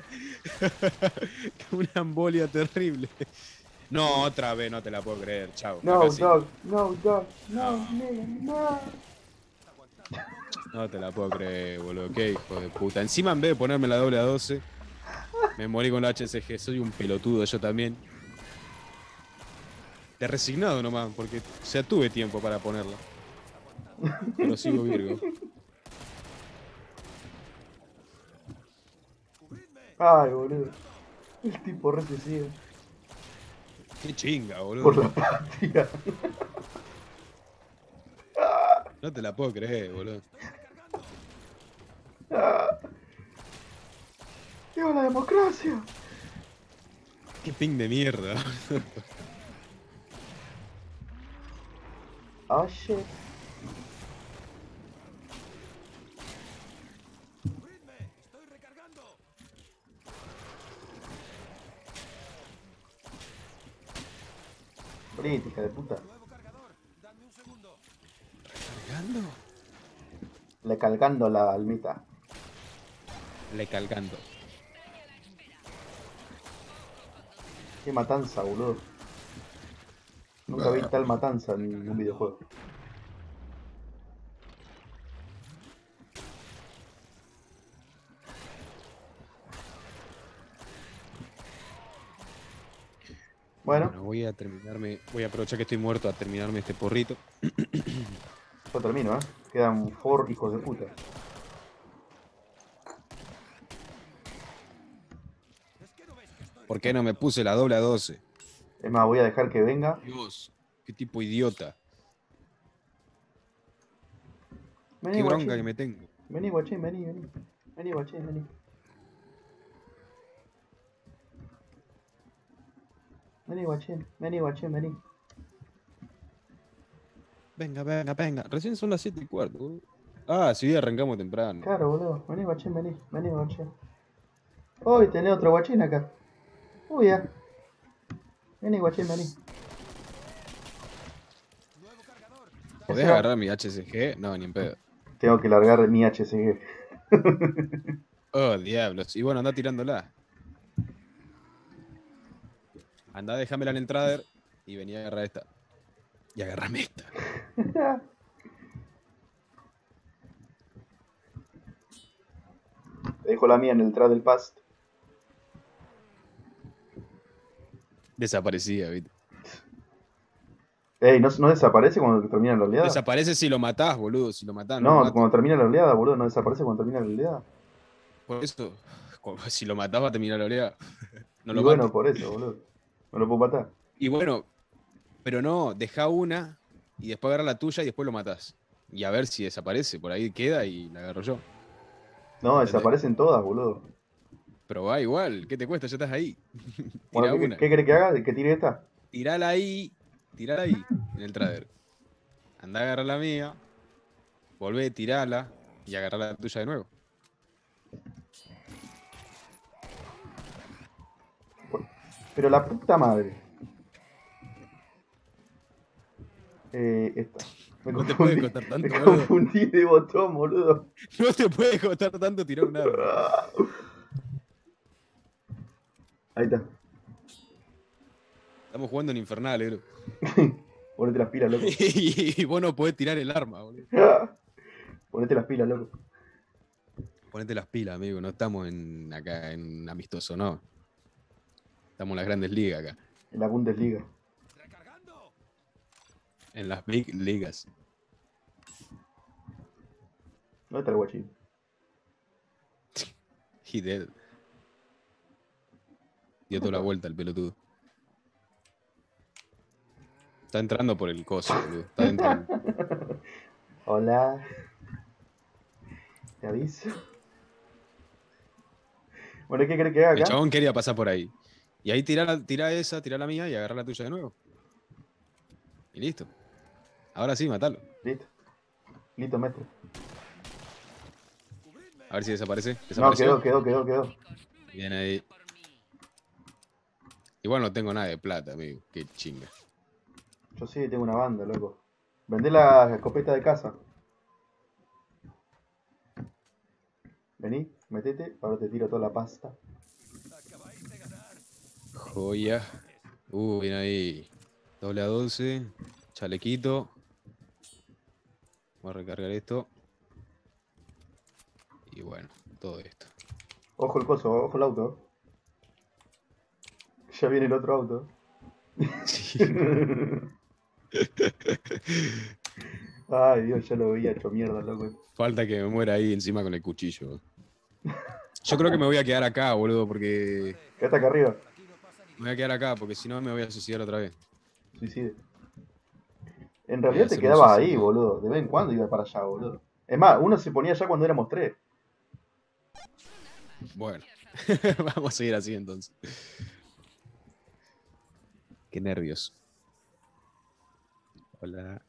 Una embolia terrible. No, otra vez, no te la puedo creer. Chao. no, Acá sí. dog, no, dog, no, nigga, no. No te la puedo creer, boludo. Qué hijo de puta. Encima, en vez de ponerme la doble a doce, me morí con la H C G. Soy un pelotudo, yo también. Te he resignado nomás, porque, o sea, tuve tiempo para ponerla. Pero sigo Virgo. Ay, boludo. El tipo re suicida. Qué chinga, boludo. Por la patria. No te la puedo creer, boludo. ¡Viva la democracia! Qué ping de mierda. Oh shit. Bonita, hija de puta. ¿Cargando? Le calcando la almita. Le calcando. Qué matanza, boludo. Nunca vi tal matanza en un videojuego. Bueno, Bueno, voy a terminarme. Voy a aprovechar que estoy muerto a terminarme este porrito. yo termino, ¿eh? Quedan four hijos de puta. ¿Por qué no me puse la doble a doce? Es más, voy a dejar que venga. Dios, qué tipo idiota. Vení, Qué guachín. bronca que me tengo. Vení, guachín, vení, vení. Vení, guachín, vení. Vení, guachín, vení, guachín, vení. Venga, venga, venga. Recién son las siete y cuarto, boludo. Ah, sí, arrancamos temprano. Claro, boludo. Vení, guachín, vení. Vení, guachín. Uy, tenés otro guachín acá. Uy, ya. Vení, guachín, vení. ¿Podés Ese va- agarrar mi H C G? No, ni en pedo. Tengo que largar mi H C G. Oh, diablos. Y bueno, anda tirándola. Anda, déjamela en el trader y vení a agarrar esta. Y agarrame esta. Te dejo la mía en el trad del past. Desaparecía, ¿viste? Ey, ¿no, no desaparece cuando termina la oleada? Desaparece si lo matás, boludo. Si lo matás, no lo No, mato. cuando termina la oleada, boludo. No desaparece cuando termina la oleada. Por eso, si lo matás va a terminar la oleada. No Y lo bueno, mates. por eso, boludo. No lo puedo matar. Y bueno, pero no, deja una y después agarra la tuya y después lo matás. Y a ver si desaparece. Por ahí queda y la agarro yo. No, ¿Entendés? desaparecen todas, boludo. Pero va igual, ¿qué te cuesta? Ya estás ahí. Bueno, Tira ¿qué, una. ¿qué querés que haga? ¿Que tire esta? Tirala ahí. Tirala ahí, en el trader. Andá a agarrar la mía. Volvé, tirala y agarrá la tuya de nuevo. Pero la puta madre. Eh, esta. Me No te puede confundí, costar tanto, me boludo. confundí de botón, boludo. No te puede costar tanto tirar un arma. Ahí está. Estamos jugando en Infernal, bro. Ponete las pilas, loco. Y vos no podés tirar el arma, boludo. Ponete las pilas, loco. Ponete las pilas, amigo. No estamos en acá en amistoso, no. Estamos en las grandes ligas acá. En la Bundesliga. En las big ligas. ¿Dónde está el guachín? He dead. Dio toda la vuelta el pelotudo. Está entrando por el coso, boludo. Está dentro del... Hola. Te aviso. Bueno, ¿qué crees que haga El acá? chabón quería pasar por ahí. Y ahí tirá, la, tirá esa, tirá la mía y agarrá la tuya de nuevo. Y listo. Ahora sí, matalo. Listo, listo, maestro. A ver si desaparece. No, ¿Desapareció? quedó, quedó, quedó, quedó. Bien ahí. Igual no tengo nada de plata, amigo. Qué chinga. Yo sí tengo una banda, loco. Vendé la escopeta de casa. Vení, metete, ahora te tiro toda la pasta. Joya. Uh, bien ahí. Doble a doce. Chalequito. Voy a recargar esto. Y bueno, todo esto. Ojo el coso, ojo el auto. Ya viene el otro auto. Sí. Ay, Dios, ya lo veía hecho mierda, loco. Falta que me muera ahí encima con el cuchillo. Yo creo que me voy a quedar acá, boludo, porque... Quédate acá arriba. Me voy a quedar acá, porque si no me voy a suicidar otra vez. Suicide. En Voy a realidad te hacer un quedabas ahí, suicidio. boludo. De vez en cuando iba para allá, boludo. Es más, uno se ponía allá cuando éramos tres. Bueno, vamos a seguir así entonces. Qué nervios. Hola.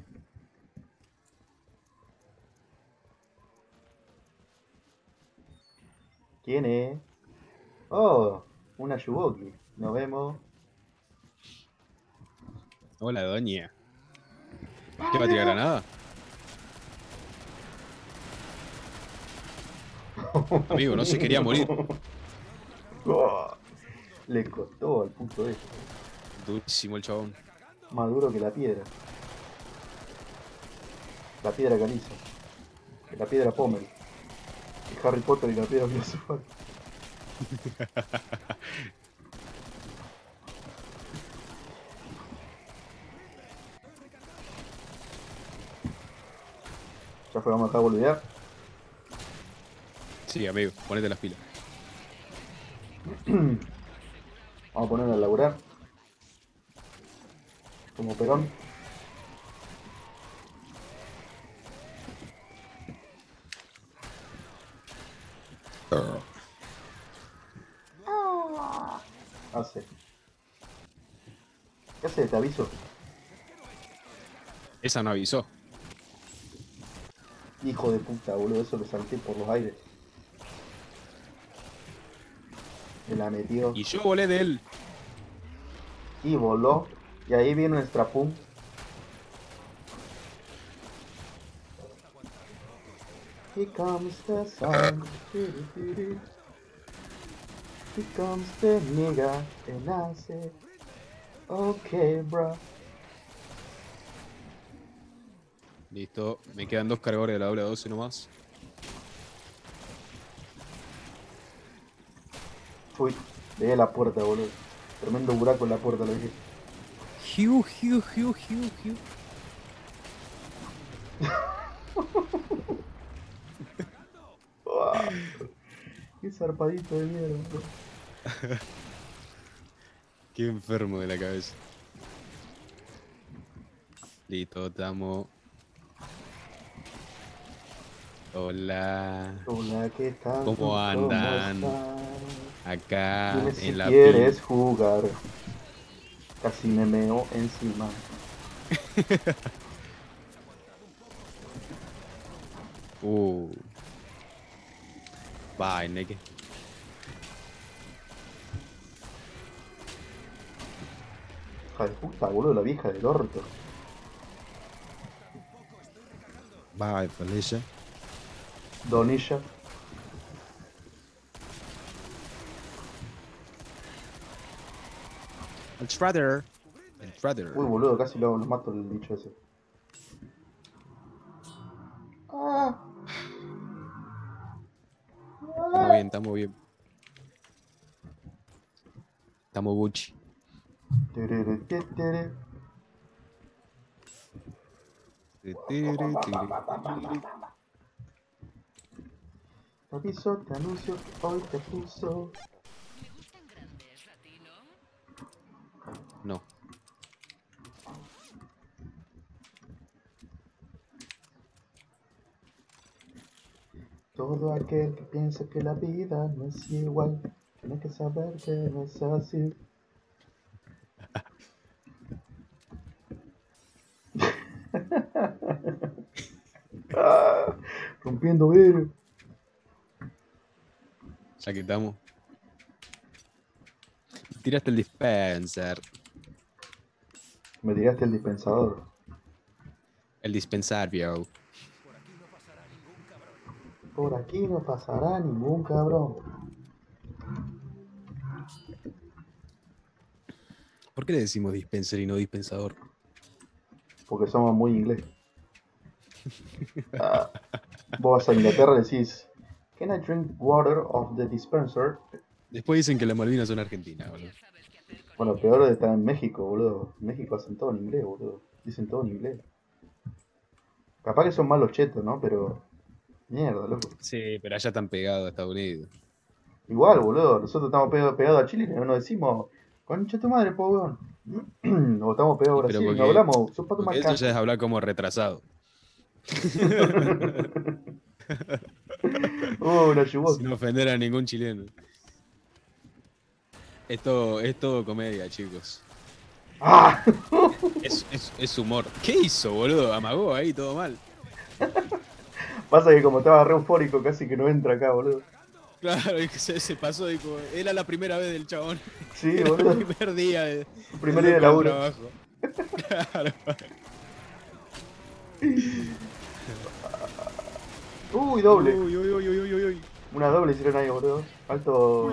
¿Quién es? Oh, una Yuboki. Nos vemos. Hola, doña. ¿Qué va a tirar granada? Amigo, no se quería morir. Oh, le costó al puto este. Durísimo el chabón. Más duro que la piedra. La piedra caliza. La piedra Pommel. Y Harry Potter y la piedra filosofal. Ya fue, vamos acá a boludear. Sí, amigo, ponete las pilas. Vamos a ponerlo a laburar. Como Perón. Hace. ¿Qué hace? Te aviso. Esa no avisó. Hijo de puta, boludo. Eso lo salté por los aires. Me la metió. Y yo volé de él. Y voló. Y ahí viene nuestra pum. Here comes the sun. Here comes the nigga. And I say, okay, bro. Listo. Me quedan dos cargadores de la doble doce nomás. Uy, le la puerta, boludo. Tremendo buraco en la puerta, lo dije. Hiu, hiu, hiu, hiu, hiu. Uah, qué zarpadito de mierda, boludo. Qué enfermo de la cabeza. Listo, estamos. Hola. Hola, ¿qué tal? ¿Cómo ¿Cómo andan? estás? Acá Dime si en la quieres pin. jugar. Casi me meo encima. Uh. Bye, Neke. Hija de puta, boludo, la vieja del orto. Bye, Felicia. Donilla. El Trader. El Trader. Uy, boludo, casi lo, lo mato el bicho ese. Ah, Estamos bien, estamos bien. Estamos Gucci. terere, te, tere. Te aviso, te anuncio que hoy te puso. No. Todo aquel que piensa que la vida no es igual, tiene que saber que no es así. Ah, rompiendo vidrio. Ya que estamos. Tiraste el dispenser. Me tiraste el dispensador. El dispensario. Por aquí no pasará ningún cabrón. ¿Por qué le decimos dispenser y no dispensador? Porque somos muy inglés. Ah, vos vas a Inglaterra y decís, Can I drink water of the dispenser? Después dicen que las Malvinas son argentinas, boludo. Bueno, peor está en México, boludo. En México hacen todo en inglés, boludo. Dicen todo en inglés. Capaz que son malos chetos, ¿no? Pero, mierda, loco. Sí, pero allá están pegados a Estados Unidos. Igual, boludo. Nosotros estamos pegados pegado a Chile y no nos decimos, concha tu madre, po, weón. O estamos pegados Y a pero Brasil y no porque, hablamos, sos pato porque eso ya macaco. es hablar como retrasado. Oh, una Sin yuboki. ofender a ningún chileno. Es todo, es todo comedia, chicos. ¡Ah! Es, es, es humor. ¿Qué hizo, boludo? Amagó ahí, todo mal. Pasa que como estaba re eufórico, casi que no entra acá, boludo. Claro, y que se, se pasó, dijo, era la primera vez del chabón. Sí, Era el boludo. primer día de, El del primer día de loco del laburo. trabajo. Claro. Uy, doble. Uy, uy, uy, uy, uy, uy. Una doble hicieron ahí, boludo. Alto.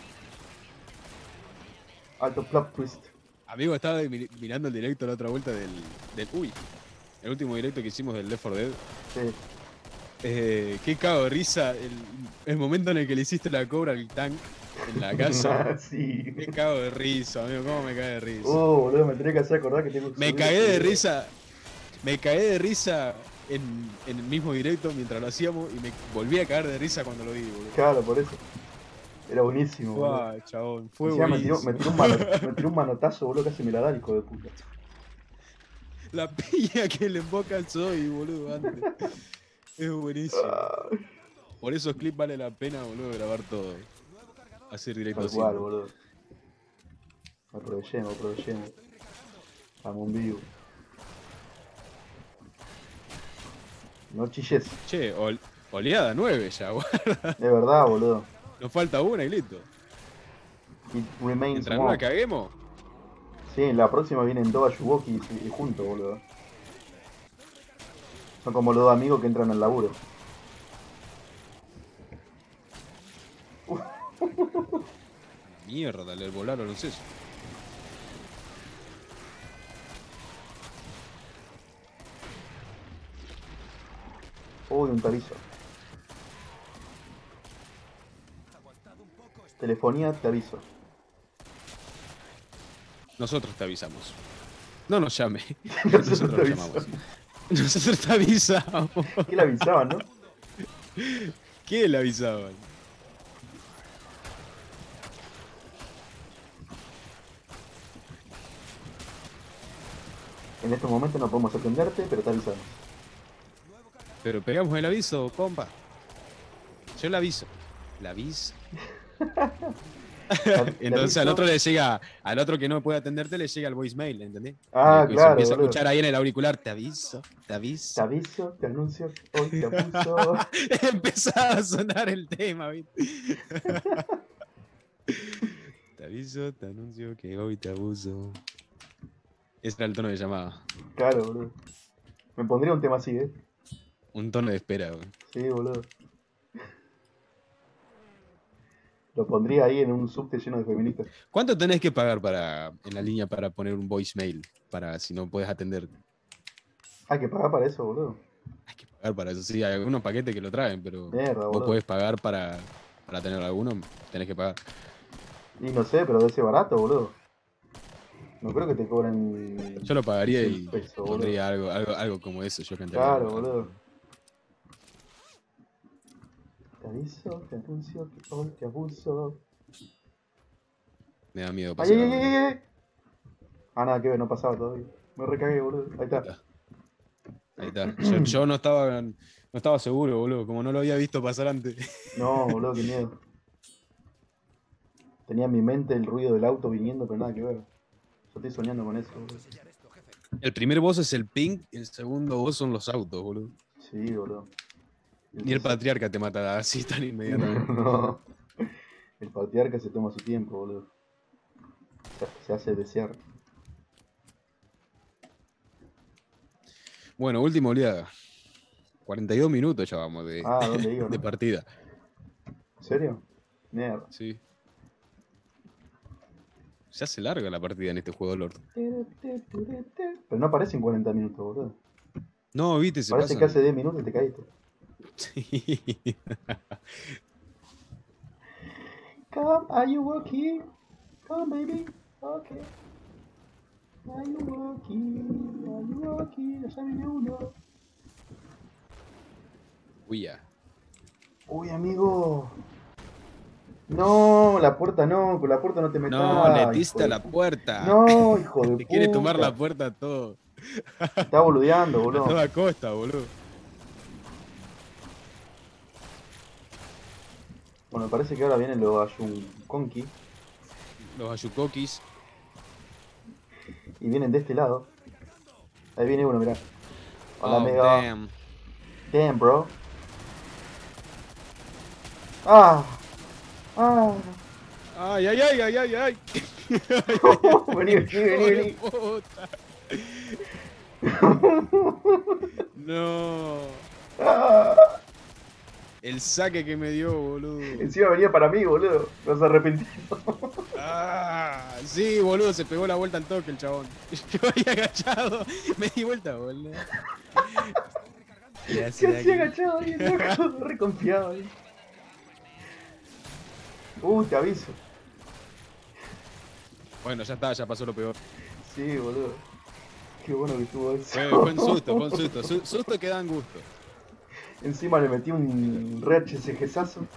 Alto plot twist. Amigo, estaba mi- mirando el directo la otra vuelta del, del... Uy, el último directo que hicimos del Left four Dead. Sí. Eh, qué cago de risa el, el momento en el que le hiciste la cobra al tank en la casa. Sí. Qué cago de risa, amigo, cómo me cae de risa. Oh, boludo, me tenía que hacer acordar que tengo que Me subir cagué ese de video. risa. Me cagué de risa en, en el mismo directo mientras lo hacíamos y me volví a caer de risa cuando lo vi, boludo. Claro, por eso. Era buenísimo, boludo. Fua, chabón, fue Encima me tiró, me, buenísimo. tiró un mano- me tiró un manotazo, boludo, casi me la da el hijo de puta. La piña que le emboca al Zoe, boludo, antes. Es buenísimo. Ah, Por esos clips vale la pena, boludo, grabar todo. Hacer directo tal así. cual, boludo. Aprovechemos, aprovechemos. Estamos en vivo. No chilles. Che, ol- oleada nueve ya, guarda. De verdad, boludo. Nos falta una y listo. It remains Mientras no la one. caguemos. Sí, en la próxima vienen dos Ayuwoki y, y juntos, boludo. Son como los dos amigos que entran al laburo. Mierda, le volaron los sesos. Uy, un tabizo. Telefonía, te aviso. Nosotros te avisamos. No nos llame. Nosotros Nosotros te lo avisamos. llamamos. Nosotros te avisamos. ¿Qué le avisaban, no? ¿Qué le avisaban? En estos momentos no podemos atenderte, pero te avisamos. Pero pegamos el aviso, compa. Yo le aviso. ¿Le aviso? Te Entonces al aviso. otro le llega, al otro que no puede atenderte le llega el voicemail, ¿entendés? Ah, Y le- se claro, empieza a boludo. escuchar ahí en el auricular, te aviso, te Te aviso. aviso, te anuncio, hoy te abuso. Empezaba a sonar el tema, ¿viste? Te aviso, te anuncio que hoy te abuso. Ese era el tono de llamada. Claro, boludo. Me pondría un tema así, ¿eh? Un tono de espera, güey. Sí, boludo. Lo pondría ahí en un subte lleno de feministas. ¿Cuánto tenés que pagar para, en la línea para poner un voicemail? Para si no puedes atender. Hay que pagar para eso, boludo. Hay que pagar para eso. Sí, hay algunos paquetes que lo traen, pero Mierda, vos boludo. podés pagar para, para tener alguno, tenés que pagar. Y no sé, pero debe ser barato, boludo. No creo que te cobren Yo lo pagaría y cien pesos, boludo. pondría algo, algo, algo como eso. Yo cantaría. Claro, algo. boludo. Te aviso, te anuncio que hoy te abuso. Me da miedo ¡Ay, pasar. ay, ay, ay, ay! Ah, nada que ver, no pasaba todavía. Me recagué, boludo. Ahí está. Ahí está. Ahí está. Yo, yo no estaba. No estaba seguro, boludo, como no lo había visto pasar antes. No, boludo, qué miedo. Tenía en mi mente el ruido del auto viniendo, pero nada que ver. Yo estoy soñando con eso, boludo. El primer boss es el ping y el segundo boss son los autos, boludo. Sí, boludo. El Ni el tercer- patriarca te mata así tan inmediatamente. No. El patriarca se toma su tiempo, boludo. Se, se hace desear. Bueno, último oleada. cuarenta y dos minutos ya vamos de, Ah, ¿dónde iba, de no? partida. ¿En serio? Mierda. Sí. Se hace larga la partida en este juego, Lord. Pero no aparecen cuarenta minutos, boludo. No, viste, se Parece que hace pasan. diez minutos y te caíste. Sí. Come, are you walking? Come, baby. Okay. Are you walking? Are you walking? Ya viene uno. Uy, ya. Uy, amigo. No, la puerta no, con la puerta no te metas. No, le Hijo diste a de la pu- puerta. No, hijo de Te quiere tomar la puta. puerta a todo. Me está boludeando, A boludo. toda costa, boludo. Bueno, parece que ahora vienen los Ayunkonki Los Ayukokis. y vienen de este lado. Ahí viene uno, mirá. Hola, Oh, amigo. damn. Damn, bro. Ah. Ah. Ay, ay, ay, ay, ay, ay. Vení, vení, vení, vení. Puta. No. Ah. El saque que me dio, boludo. Encima venía para mí, boludo. Me vas a arrepentir. Ah, sí, boludo, se pegó la vuelta al toque el chabón. Yo había agachado, me di vuelta, boludo. ¿Qué hace ¿Qué de hacía aquí? agachado ahí, loco? Re confiado ahí. Uh, te aviso. Bueno, ya está, ya pasó lo peor. Sí, boludo. Qué bueno que estuvo eso. Fue, fue un susto, fue un susto. Su- susto que dan gusto. Encima le metí un re H C G-sazo.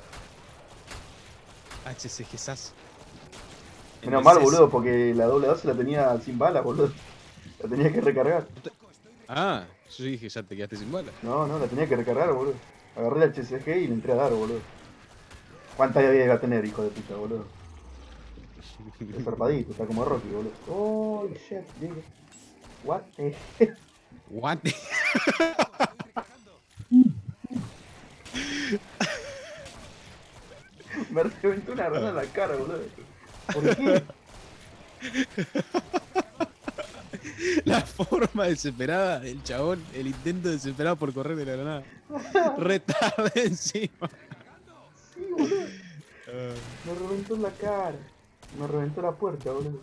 H C G S. Menos mal, boludo, porque la doble dos la tenía sin balas, boludo. La tenía que recargar. Ah, yo dije, ya te quedaste sin bala. No, no, la tenía que recargar, boludo. Agarré el H C G y le entré a dar, boludo. ¿Cuánta vida iba a tener, hijo de puta, boludo? Es zarpadito, está como Rocky, boludo. Oh, shit, nigga. What the hell? What? Me reventó una rana en la cara, boludo. ¿Por qué? La forma desesperada del chabón, el intento desesperado por correr de la granada. Retarde encima. Sí, boludo. Ah, Me reventó en la cara. Me reventó la puerta, boludo.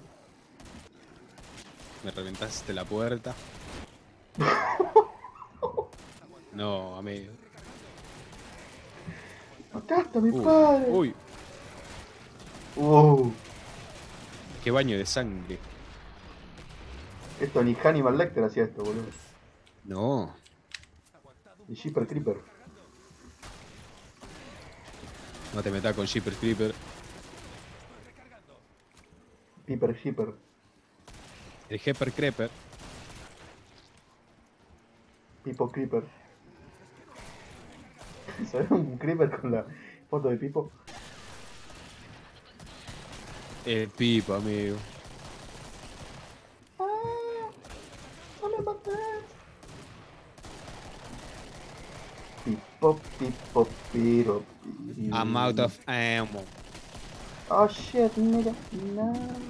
me reventaste la puerta. No, amigo. Mataste a mi Uy, padre. uy, Uh, qué baño de sangre. esto ni Hannibal Lecter hacía esto, boludo. No. Y Shipper Creeper. No te metas con Shipper Creeper. Piper Shipper. El Hepper Creeper. Pipo Creeper. ¿Sabes un Creeper con la foto de Pipo? El Pipo, amigo. ¡Ah! ¡No me maté! Pipo, pipo, piro, piro. I'm out of ammo. Oh shit, nigga. No.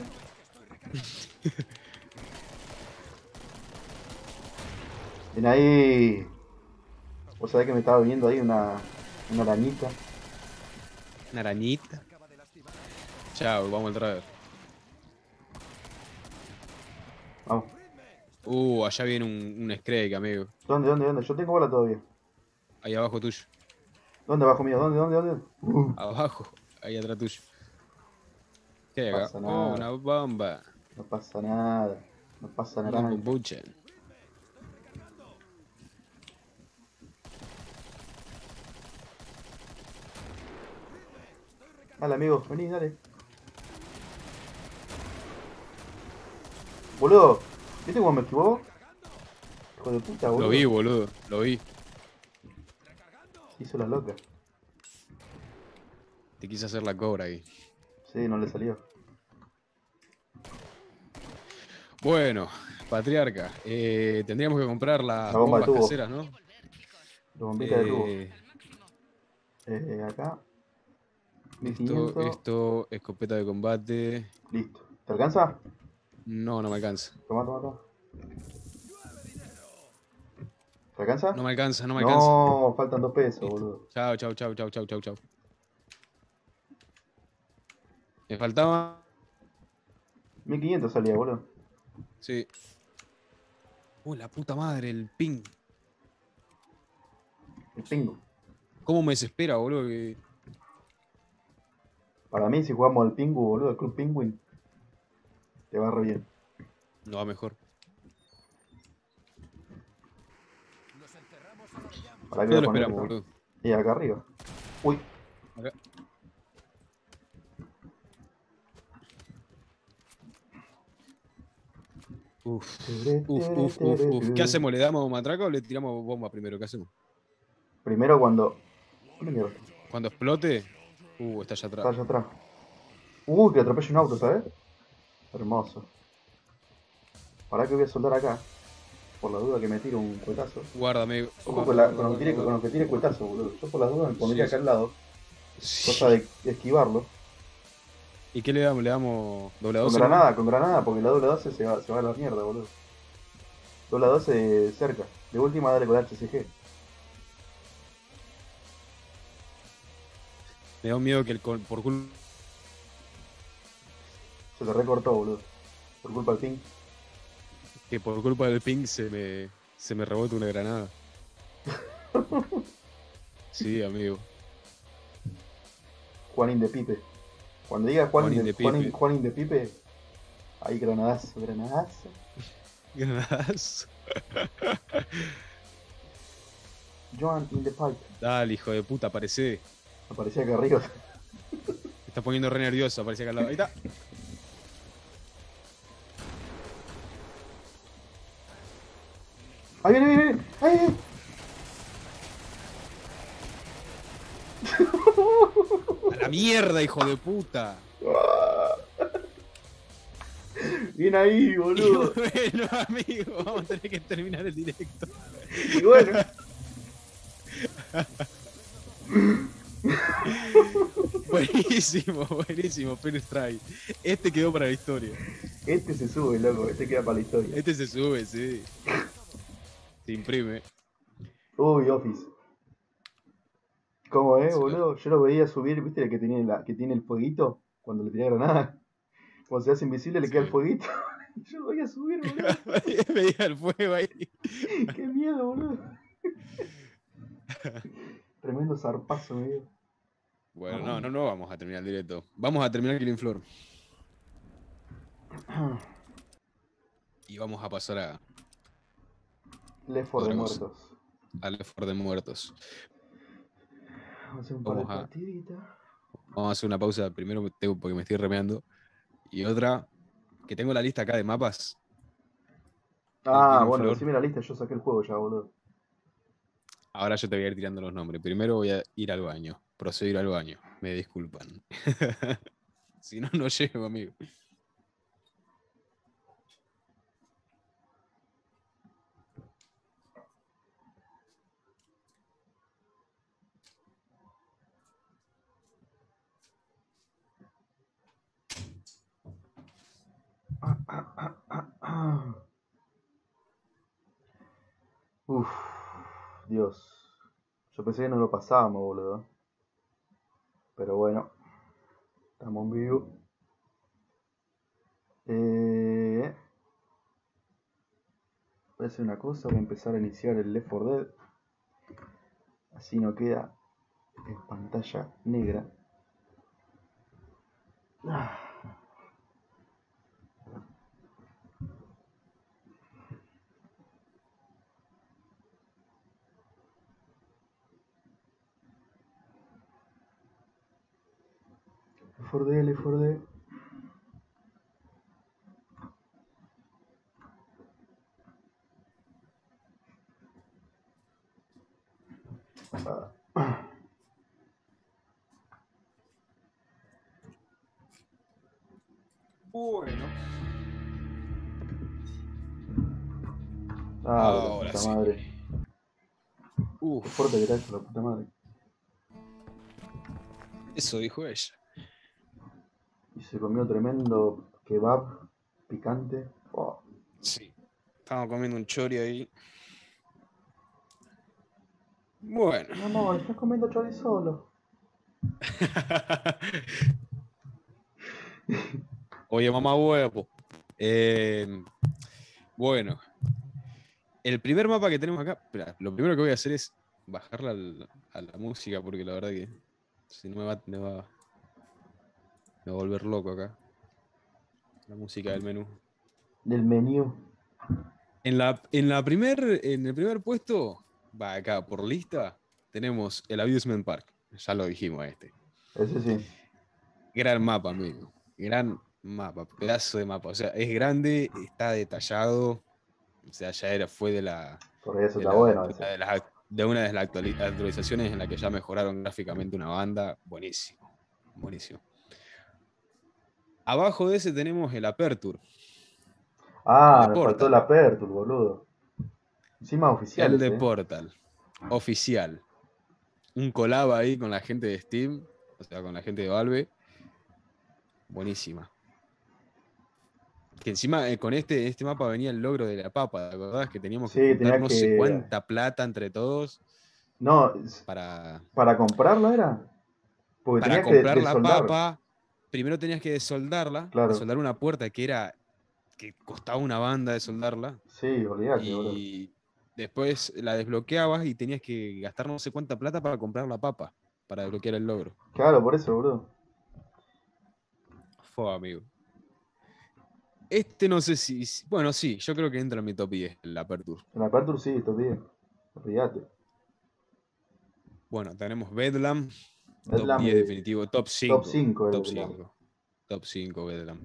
Ven ahí. Vos sabés que me estaba viendo ahí una, una arañita. Una arañita. Chao, vamos al driver. Vamos. Uh, allá viene un, un Scrake, amigo. ¿Dónde, dónde, dónde? Yo tengo bola todavía. Ahí abajo tuyo. ¿Dónde abajo mío? ¿Dónde, dónde, dónde? Uh, Abajo. Ahí atrás tuyo. ¿Qué hay No acá? pasa Oh, nada. una bomba. no pasa nada. No pasa Una nada. bombucha. Dale, amigo. Vení, dale. Boludo. ¿Viste cómo me esquivó? Hijo de puta, boludo. Lo vi, boludo. Lo vi. Hizo la loca. Te quise hacer la cobra ahí. Sí, no le salió. Bueno, Patriarca, eh, tendríamos que comprar las La bomba de bombas tubo. caseras, ¿no? La bombita de tubo. Eh, Eh, acá. esto, mil quinientos. esto, escopeta de combate. Listo. ¿Te alcanza? No, no me alcanza. Toma, toma, toma. ¿Te alcanza? No me alcanza, no me alcanza. No, faltan dos pesos, Listo. boludo. Chao, chao, chao, chao, chao, chao, chao. Me faltaba. mil quinientos salía, boludo. Sí. Uh, la puta madre, el ping. El pingo. ¿Cómo me desespera, boludo? Que... Para mí, si jugamos al pingu, boludo, el Club Penguin, te va re bien. No va mejor. Para que voy ¿Dónde a lo poner esperamos, esto. boludo? Y acá arriba. Uy, Acá. Uf, uf, uf, uf, uf. ¿Qué hacemos? ¿Le damos matraca o le tiramos bomba primero? ¿Qué hacemos? primero cuando. ¿Dónde mierda? Cuando explote. Uh, está allá Está atrás. allá atrás. Uy, que atropella un auto, ¿sabes? Hermoso. Para que voy a soldar acá. Por la duda que me tire un cuetazo. Guárdame. Ojo Guarda, con, la, guarda, con, lo que guarda, tire, con guarda. lo que tire cuetazo, boludo. Yo por la duda me pondría Sí, acá sí. al lado. Sí. Cosa de, de esquivarlo. ¿Y qué le damos? ¿Le damos doble Con doce nomás? granada, con granada, porque la doble doce se va, se va a la mierda, boludo. Doble doce cerca. De última dale con H C G. Me da un miedo que el con- por culpa Se te recortó, boludo. Por culpa del ping. que por culpa del ping se me, se me rebota una granada. Sí, amigo. Juanín de Pipe. Cuando diga Juanín Juanín de, de Pipe. Juanín, Juanín de Pipe, ahí granadazo, granadazo. Granadas. Joan in the pipe. Dale, hijo de puta, aparecé. Aparecía acá arriba. Me está poniendo re nervioso, aparece acá al lado. Ahí está. Ahí viene, viene, viene. Ahí viene. A la mierda, hijo de puta. Viene ahí, Y boludo. bueno, amigo, vamos a tener que terminar el directo. Y bueno. Buenísimo, buenísimo, Pen Strike. Este quedó para la historia. Este se sube, loco. Este queda para la historia. Este se sube, sí. Se imprime. Uy, Office. ¿Cómo es, Se lo- boludo? Yo lo veía subir, ¿viste? El que tiene, la, que tiene el fueguito. Cuando le tira granada. Cuando se hace invisible le queda el sí. fueguito. Yo lo veía subir, boludo. Veía el fuego ahí. Qué miedo, boludo. Tremendo zarpazo, me dio. Bueno, no, no, no vamos a terminar el directo. Vamos a terminar Killing Floor. Y vamos a pasar a, Left four de Otra cosa. muertos. a Left four Dead muertos. Vamos a hacer un par de Vamos a- partiditas. Vamos a hacer una pausa primero tengo- porque me estoy remeando. Y otra, que tengo la lista acá de mapas. Ah, Killing bueno, Floor. decime la lista, yo saqué el juego ya, boludo. Ahora yo te voy a ir tirando los nombres. Primero voy a ir al baño. Procedo a ir al baño. Me disculpan. Si no, no llego, amigo. Uf, Dios. Yo pensé que no lo pasábamos, boludo. Pero bueno, estamos en vivo. Eh, voy a hacer una cosa, voy a empezar a iniciar el Left four Dead. Así no queda en pantalla negra. Ah. Left four Dead, Left four Dead. Ah. Bueno. Ah, la Ahora puta sí. madre. Qué fuerte que Uf. era eso, la puta madre. Eso dijo ella. Y se comió tremendo kebab picante. Oh. Sí. Estamos comiendo un chori ahí. Bueno. Mi amor, estás comiendo chorizo solo. Oye, mamá huevo. Eh, bueno. El primer mapa que tenemos acá. Espera, lo primero que voy a hacer es bajarla al- a la música, porque la verdad que si no me va, me va, me va a volver loco acá. La música del menú. Del menú. En la, en la primer, en el primer puesto, va acá por lista, tenemos el Amusement Park. Ya lo dijimos a este. Ese sí. Gran mapa, amigo. Gran mapa, pedazo de mapa. O sea, es grande, está detallado. O sea, ya era, fue de la, Por eso de está la, bueno de ese. una de las, de una de las actuali- actualizaciones en la que ya mejoraron gráficamente una banda. Buenísimo. Buenísimo. Abajo de ese tenemos el Aperture, el Ah, de me faltó Portal. la Aperture, boludo. Encima oficial El de ese, ¿eh? Portal, oficial. Un collab ahí con la gente de Steam, o sea, con la gente de Valve. Buenísima. Que encima eh, con este, este mapa venía el logro de la papa, ¿te acordás? Que teníamos que Sí, juntar tenías no sé que... cuánta plata entre todos No, es- para, para comprarla era. Porque para tenías que comprar la desoldar. papa. Primero tenías que desoldarla, Claro. desoldar una puerta que era, que costaba una banda de soldarla. Sí, olvídate, boludo. Y después la desbloqueabas y tenías que gastar no sé cuánta plata para comprar la papa, para desbloquear el logro. Claro, por eso, boludo. Fue, amigo. Este no sé si, si- bueno, sí, yo creo que entra en mi top diez, el Aperture. En la Aperture sí, estos días. Olvídate. Bueno, tenemos Bedlam, top Bedlam, diez eh, definitivo, top top cinco, cinco el top Bedlam. cinco, top cinco Bedlam.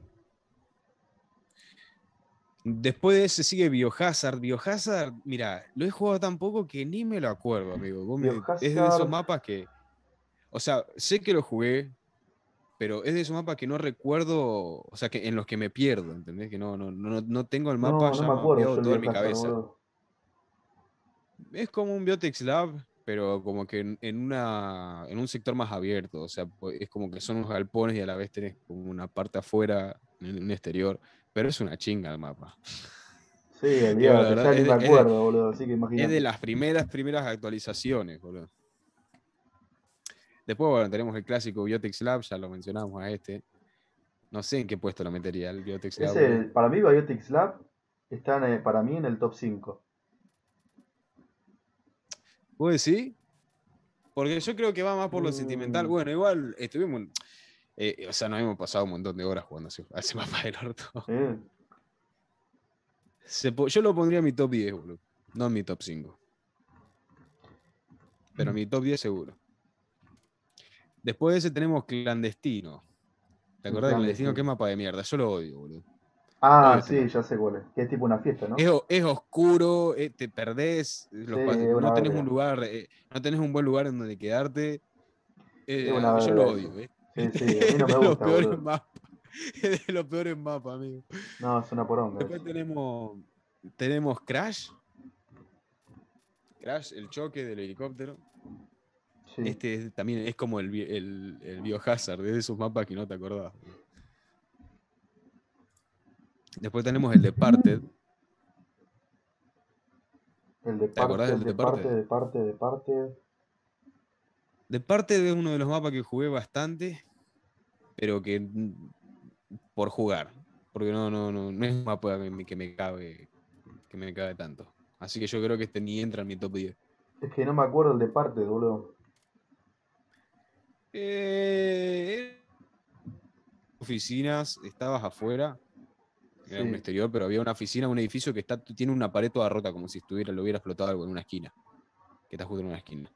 Después de ese sigue Biohazard. Biohazard, mira, lo he jugado tan poco que ni me lo acuerdo, amigo. Vos me- es de esos Biohazard. mapas que, o sea, sé que lo jugué, pero es de esos mapas que no recuerdo, o sea, que en los que me pierdo, ¿entendés? Que no, no, no, no tengo el mapa No, no ya me acuerdo yo mapeado el todo en mi Biohazard, cabeza. boludo. Es como un Biotex Lab, pero como que en, en una, en un sector más abierto. O sea, po- es como que son unos galpones y a la vez tenés como una parte afuera, en un exterior. Pero es una chinga el mapa. Sí, Digo, la olvídate, verdad, ya ni es me de, es de- acuerdo, boludo. Así que es de imagínate. las primeras, primeras actualizaciones, boludo. Después, bueno, tenemos el clásico Biotex Lab, ya lo mencionamos a este. No sé en qué puesto lo metería el Biotex Lab, Ese, boludo. para mí, Biotics Lab está en el- para mí en el top cinco. ¿Vos decís? Porque yo creo que va más por lo sentimental. Mm, Bueno, igual estuvimos. Eh, o sea, nos hemos pasado un montón de horas jugando a ese, a ese mapa del orto. sí. Se po- yo lo pondría en mi top diez, boludo. No en mi top cinco. Pero en mi top diez seguro. Después de ese tenemos Clandestino. ¿Te El acordás de clan de Clandestino? Steve. Qué mapa de mierda. Yo lo odio, boludo. Odio Ah, este sí, mapa. ya sé cuál es. Que es tipo una fiesta, Es, ¿no? o- es oscuro, eh, te perdés, Sí, los pa- es una no tenés un verga. lugar, eh, no tenés un buen lugar en donde quedarte. Es Eh, una a- yo verga lo eso. odio, ¿eh? Sí, sí, a mí Es no me de los gusta, peores boludo. mapas. Es de los peores mapas, amigo. No, es una poronga Después eso. tenemos, tenemos Crash. Crash, el choque del helicóptero. Sí. Este es- también es como el, bi- el, el Biohazard, es de esos mapas que no te acordás. Después tenemos el Departed. El de ¿Te acordás parte, del de parte, Departed? de parte, de parte. Departed es uno de los mapas que jugué bastante, pero que mm, por jugar. Porque no, no, no, no es un mapa que me, que me cabe, que me cabe tanto. Así que yo creo que este ni entra en mi top diez. Es que no me acuerdo el de parte, boludo. Eh, oficinas, estabas afuera, era un Sí. exterior, pero había una oficina, un edificio que está, tiene una pared toda rota, como si estuviera, lo hubiera explotado algo en una esquina. Que está justo en una esquina.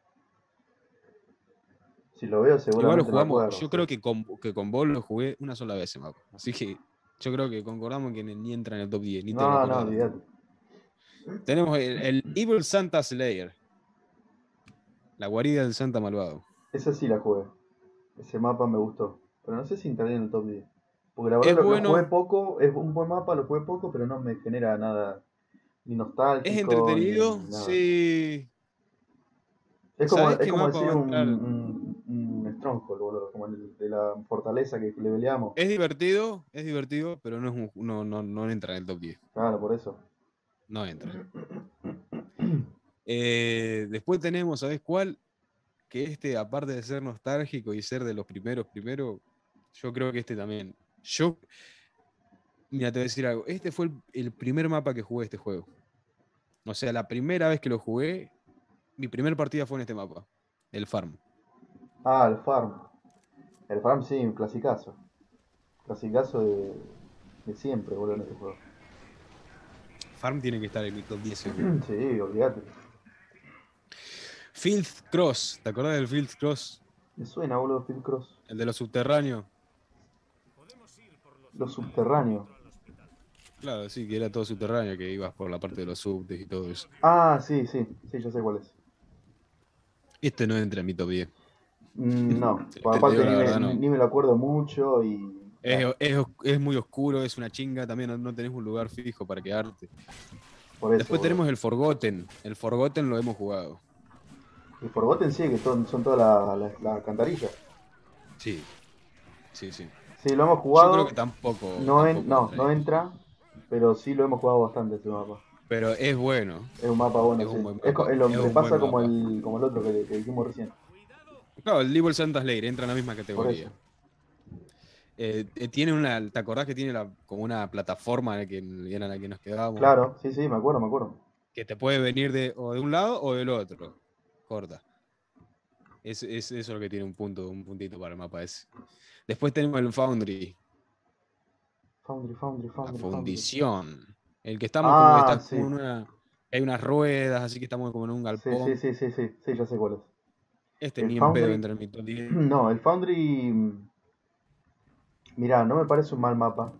Si lo veo, Igual lo seguramente me jugamos, acuerdo, yo sí. creo que con, que con vos lo jugué una sola vez ese mapa. Así que yo creo que concordamos que ni entra en el top diez, ni te lo No, no, acordabas. olvídate. Tenemos el, el Evil Santa Slayer, la guarida del Santa Malvado. Esa sí la jugué. Ese mapa me gustó. Pero no sé si entraría en el top diez. Porque la verdad Es lo, lo jugué bueno, poco, es un buen mapa, lo jugué poco, pero no me genera nada, ni es nostálgico, ni entretenido, nada. sí. Es como, ¿Sabés es qué como mapa decir va a un, entrar? un, un Stronghold, boludo, como el de la fortaleza que le peleamos. Es divertido, es divertido, pero no, es un- no, no, no entra en el top diez. Claro, por eso. No entra. Eh, después tenemos, ¿sabés cuál? Que este, aparte de ser nostálgico y ser de los primeros, primero, yo creo que este también. Yo, mira, te voy a decir algo. Este fue el, el primer mapa que jugué este juego. O sea, la primera vez que lo jugué, mi primer partida fue en este mapa, el Farm. Ah, el Farm. El Farm sí, un clasicazo. Clasicazo de, de siempre, boludo, en ese juego. Farm tiene que estar en mi top diez seguro. Sí, olvídate. Field Cross, ¿te acordás del Field Cross? Me suena, boludo, Phil Cross. El de los subterráneos. Los subterráneos. Claro, sí, que era todo subterráneo, que ibas por la parte de los subtes y todo eso. Ah, sí, sí, sí, yo sé cuál es. Este no entra en mi top diez. Mm, no, Te, por te aparte digo ni la me, verdad, ni, no. ni me lo acuerdo mucho y... Es, ah, es, es muy oscuro, es una chinga, también no, no tenés un lugar fijo para quedarte. por eso, Después boludo. tenemos el Forgotten. El Forgotten lo hemos jugado. Y Forgotten sí, que son, son todas las la, la cantarillas. Sí, sí, sí. Sí, lo hemos Yo creo que jugado. tampoco, No, en, tampoco no, entra no ahí. entra, pero sí lo hemos jugado bastante ese mapa. Pero es bueno. Es un mapa bueno, Es sí. un buen Es, co- mapa. es lo- Es me un buen pasa como mapa. el, como el otro que, que dijimos recién. Claro, el Evil Santa Slayer entra en la misma Por eso. categoría. Eh, eh, tiene una, ¿te acordás que tiene la- como una plataforma en la que era en la que nos quedábamos? Claro, sí, sí, me acuerdo, me acuerdo. Que te puede venir de, o de un lado o del otro. Corta. Es, es, eso es lo que tiene un punto, un puntito para el mapa ese. Después tenemos el Foundry, Foundry, Foundry, la Foundry, Foundry. fundición. El que estamos como que Ah, estás como sí. en una. Hay unas ruedas, así que estamos como en un Sí, sí, galpón. sí, sí, sí, sí, ya sé cuál es. Este El ni en pedo Foundry. entra en mi top diez. No, el Foundry. Mirá, no me parece un mal mapa,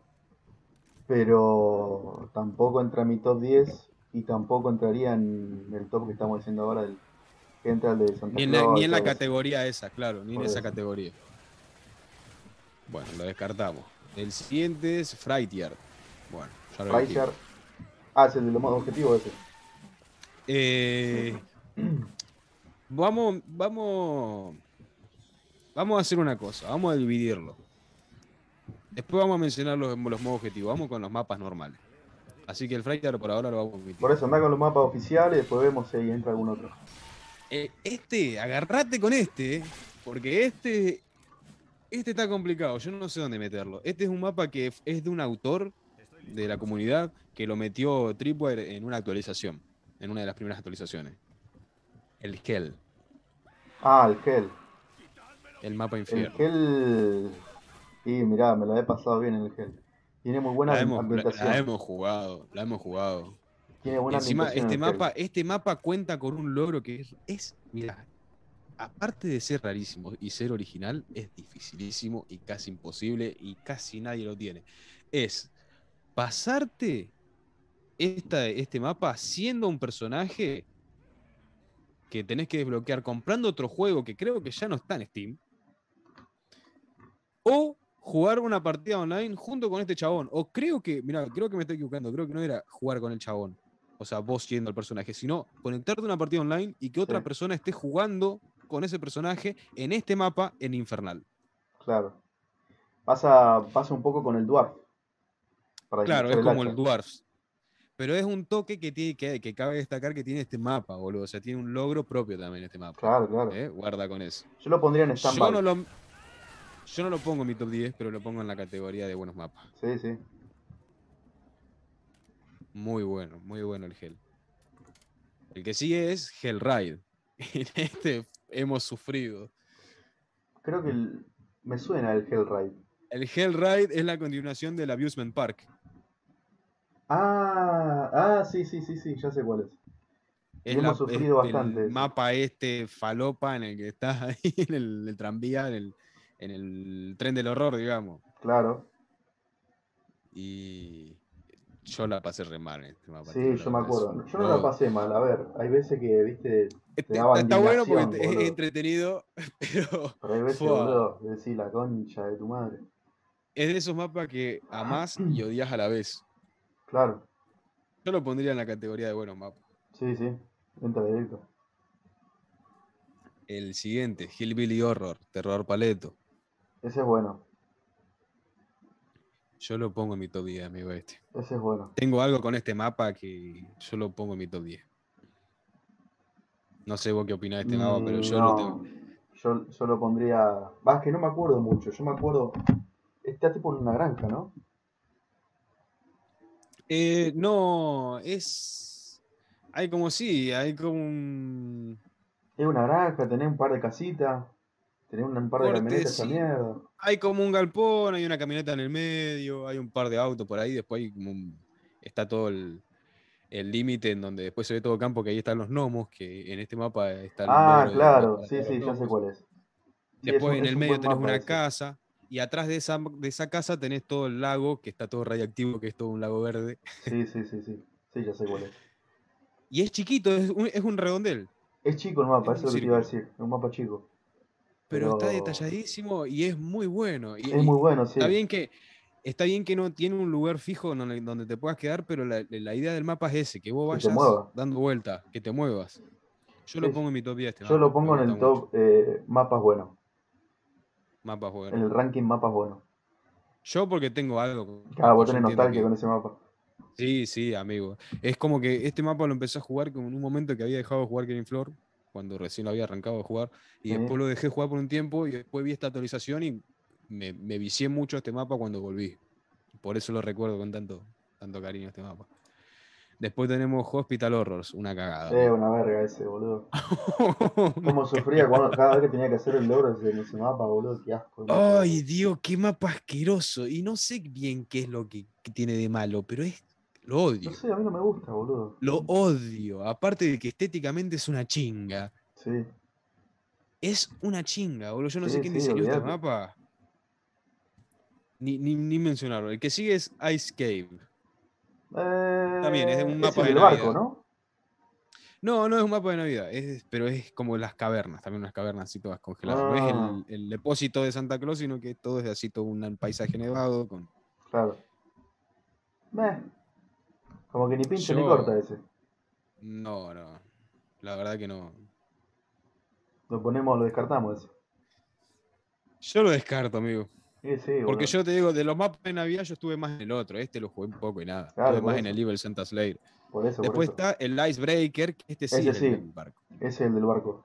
pero tampoco entra en mi top diez y tampoco entraría en el top que estamos diciendo ahora, del, que entra el de Santa Ni en la, Claus ni y en la todo eso. categoría esa, claro, ni en Por esa eso. categoría. Bueno, lo descartamos. El siguiente es Freightyard. Bueno, ya lo Fleischer. dijimos. Ah, es el de lo más objetivo ese. Eh, vamos, vamos, vamos a hacer una cosa, vamos a dividirlo. Después vamos a mencionar los, los modos objetivos. Vamos con los mapas normales. Así que el Freightyard por ahora lo vamos a omitir. Por eso anda con los mapas oficiales y después vemos si ahí entra algún otro. Eh, este, agarrate con este, porque este, este está complicado. Yo no sé dónde meterlo. Este es un mapa que es de un autor de la comunidad que lo metió Tripwire en una actualización, en una de las primeras actualizaciones. El Hell, Ah, el Hell. el mapa El infierno. Hell. Sí, mirá, me la he pasado bien en el Hell. Tiene muy buena La hemos, la, la ambientación. hemos jugado, la hemos jugado. Tiene buena Encima, ambientación en este el Hell. mapa, este mapa cuenta con un logro que es, es mira, aparte de ser rarísimo y ser original, es dificilísimo y casi imposible y casi nadie lo tiene. Es pasarte esta, este mapa siendo un personaje que tenés que desbloquear comprando otro juego que creo que ya no está en Steam, o jugar una partida online junto con este chabón. O creo que, mira, creo que me estoy equivocando, creo que no era jugar con el chabón, o sea, vos siendo el personaje, sino conectarte a una partida online y que Sí, otra persona esté jugando con ese personaje en este mapa en Infernal. claro. Pasa, pasa un poco con el Dwarf, para Claro, desbloquear es el como hacha. el Dwarfs. Pero es un toque que, tiene, que, que cabe destacar que tiene este mapa, boludo. O sea, tiene un logro propio también este mapa. Claro, claro. ¿Eh? Guarda con eso. Yo lo pondría en Yo stand-by. no, lo, yo no lo pongo en mi top diez, pero lo pongo en la categoría de buenos mapas. Sí, sí. Muy bueno, muy bueno el Hell. El que sigue es Hellride. En este hemos sufrido. Creo que el- me suena el Hellride. El Hellride es la continuación del Abusement Park. Ah, ah, sí, sí, sí, sí, ya sé cuál es. Y Es, hemos la, es sufrido el bastante ese. mapa este falopa en el que estás ahí en el, el tranvía, en el, en el tren del horror, digamos. Claro. Y yo la pasé re mal en este mapa, te Sí, digo la yo me verdad. Es acuerdo. un Yo no la juego. pasé mal. A ver, hay veces que, viste, te Este- daba Está, está bueno porque indignación, te- es boludo. entretenido, pero Pero hay veces, fua, boludo, de decir la concha de tu madre. Es de esos mapas que amás y odias a la vez. Claro, Yo lo pondría en la categoría de buenos mapas. sí, sí, entra directo. El siguiente, Hillbilly Horror, Terror Paleto. Ese es bueno, Yo lo pongo en mi top diez, amigo este. ese es bueno. Tengo algo con este mapa que yo lo pongo en mi top diez. No sé vos qué opinás de este mapa, pero Mm, yo lo tengo. no, yo, yo lo pondría. Va, es que no me acuerdo mucho. Yo me acuerdo. Está tipo en una granja, ¿no? Eh, no, es... Hay como sí, hay como un Es una granja, tenés un par de casitas, tenés un, un par de corte, camionetas, esa sí. mierda. Hay como un galpón, hay una camioneta en el medio, hay un par de autos por ahí, después hay como un- está todo el el límite en donde después se ve todo campo, que ahí están los gnomos, que en este mapa está el Ah, logro de claro, matar a sí, todos los sí, ya sé gnomos. cuál es. Sí, es Después un, en es el un medio buen tenés mapa una ese. casa, y atrás de esa, de esa casa tenés todo el lago, que está todo radiactivo, que es todo un lago verde. Sí, sí, sí, sí. Sí, ya sé cuál es. Y es chiquito, es un, es un redondel, Es chico el es mapa, eso un es lo que te iba a círculo. decir. Es un mapa chico. Pero está Pero detalladísimo y es muy bueno. Y, es muy y bueno, está sí. bien que está bien que no tiene un lugar fijo donde, donde te puedas quedar, pero la, la idea del mapa es ese, que vos Que te vayas mueva. dando vueltas, que te muevas. Yo lo Sí, pongo en mi top diez este yo lo mapa, me pongo en gusta el mucho. top eh, mapas buenos. Mapas En bueno. el ranking mapas buenos. Yo porque tengo algo con el Claro, mapa, vos yo tenés entiendo nostalgia que con ese mapa. sí, sí, amigo. Es como que este mapa lo empecé a jugar como en un momento que había dejado de jugar Killing Floor, cuando recién lo había arrancado de jugar, y Sí. después lo dejé jugar por un tiempo y después vi esta actualización y me, me vicié mucho a este mapa cuando volví. Por eso lo recuerdo con tanto, tanto cariño este mapa. Después tenemos Hospital Horrors, una cagada, Eh, amigo. una verga ese, boludo. Una Cómo sufría cagada. cuando- cada vez que tenía que hacer el logro en ese mapa, boludo. Qué asco de mapa, Ay, boludo. Dios, qué mapa asqueroso. Y no sé bien qué es lo que, que tiene de malo, pero es lo No odio. sé, a mí no me gusta, boludo. Lo odio. Aparte de que estéticamente es una chinga. Sí, Es una chinga, boludo. Yo no sé sí, quién sí, diseñó este olvídate. mapa. Ni, ni, ni mencionarlo. El que sigue es Ice Cave. También es Eh, un es mapa el de del barco, Navidad. ¿no? No, no es un mapa de Navidad, es, pero es como las cavernas, también unas cavernas así todas congeladas. No es Ah, el, el depósito de Santa Claus, sino que todo es así, todo un paisaje nevado. Con... claro. Meh, como que ni pincha ni corta Yo, ese. no, no. La verdad que no. Lo ponemos, lo descartamos ese. Yo lo descarto, amigo. Sí, sí, Porque boludo. yo te digo, de los mapas de Navidad yo estuve más en el otro. Este lo jugué un poco y nada. Claro, Estuve por más en eso. el Evil Santa Slayer. Por eso, por Después eso. está el Icebreaker, que este sí Ese es el sí, del barco. ese es el del barco.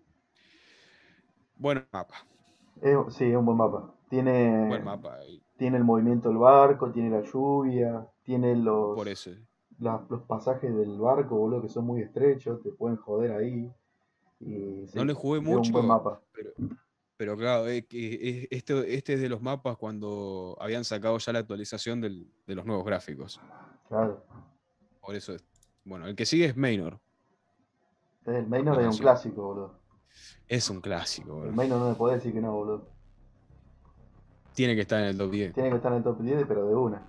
Buen mapa. Es- sí, es un buen mapa. Buen Tiene, mapa. Y tiene el movimiento del barco, tiene la lluvia, tiene por los, eso. la- los pasajes del barco, boludo, que son muy estrechos, te pueden joder ahí. Y No sí, le jugué es un buen mucho, mapa. pero, pero claro, es que es- este, este es de los mapas cuando habían sacado ya la actualización del- de los nuevos gráficos. Claro. Por eso, es- bueno, el que sigue es Maynor, El Maynard la es un mansión. clásico, boludo. Es un clásico, El bro. Maynard no me podés decir que no, boludo. Tiene que estar en el top diez. Tiene que estar en el top diez, pero de una.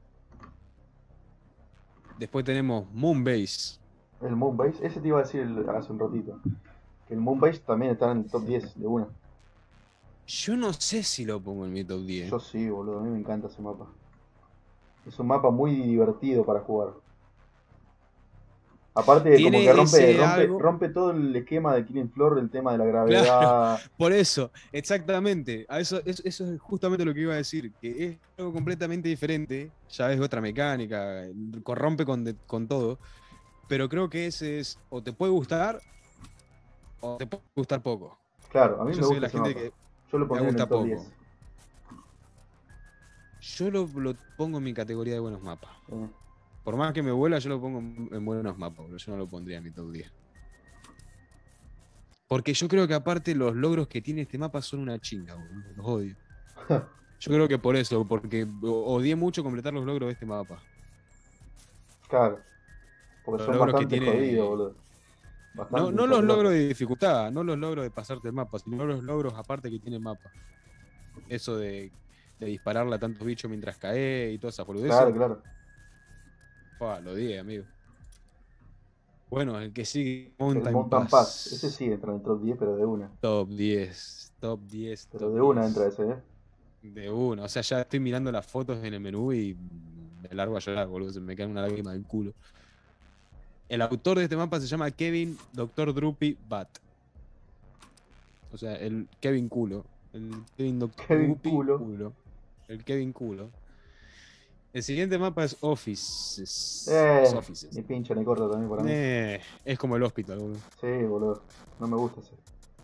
Después tenemos Moonbase. El Moonbase, ese te iba a decir el- hace un ratito. Que el Moonbase también está en el top diez, de una. Yo no sé si lo pongo en mi top diez. Yo sí, boludo, a mí me encanta ese mapa. Es un mapa muy divertido para jugar. Aparte, como que Tiene rompe, ese rompe, algo. rompe todo el esquema de Killing Floor, el tema de la Claro, gravedad. por eso, exactamente. A eso, eso, eso es justamente lo que iba a decir, que es algo completamente diferente, ya es otra mecánica, corrompe con, de- con todo, pero creo que ese es, o te puede gustar, o te puede gustar poco. Claro, a mí Yo me soy de gusta la ese gente mapa. que Yo lo me pondría en el gusta top poco. diez. Yo lo, lo pongo en mi categoría de buenos mapas. Eh, Por más que me vuela, yo lo pongo en en buenos mapas, pero yo no lo pondría en mi top diez. Porque yo creo que aparte los logros que tiene este mapa son una chinga, boludo, los odio. Yo creo que por eso, porque o- odié mucho completar los logros de este mapa. claro, porque Los son logros que bastante jodidos, tiene. boludo. No, Bastante no hincha los pelota. logros de dificultad, no los logros de pasarte el mapa, sino los logros aparte que tiene el mapa. Eso de, de dispararle a tantos bichos mientras cae y todas esas Claro, boludeces. claro. Fua, lo odié, amigo. Bueno, el que sigue, El Mountain Mountain Pass, ese Pass. sí entra en el top diez, pero de una. Top diez, top diez, Pero top de una entra diez. ese, ¿eh? De uno. O sea, ya estoy mirando las fotos en el menú y me largo a llorar, boludo. Se me cae una lágrima del culo. El autor de este mapa se llama Kevin doctor Drupi Bat. O sea, el Kevin Culo. El Kevin doctor Kevin Drupi Culo. Culo. El Kevin Culo. El siguiente mapa es Offices. Es Eh, Offices. ni pincho ni corto también para mí. Eh, es como el hospital, boludo. Sí, boludo. No me gusta ese.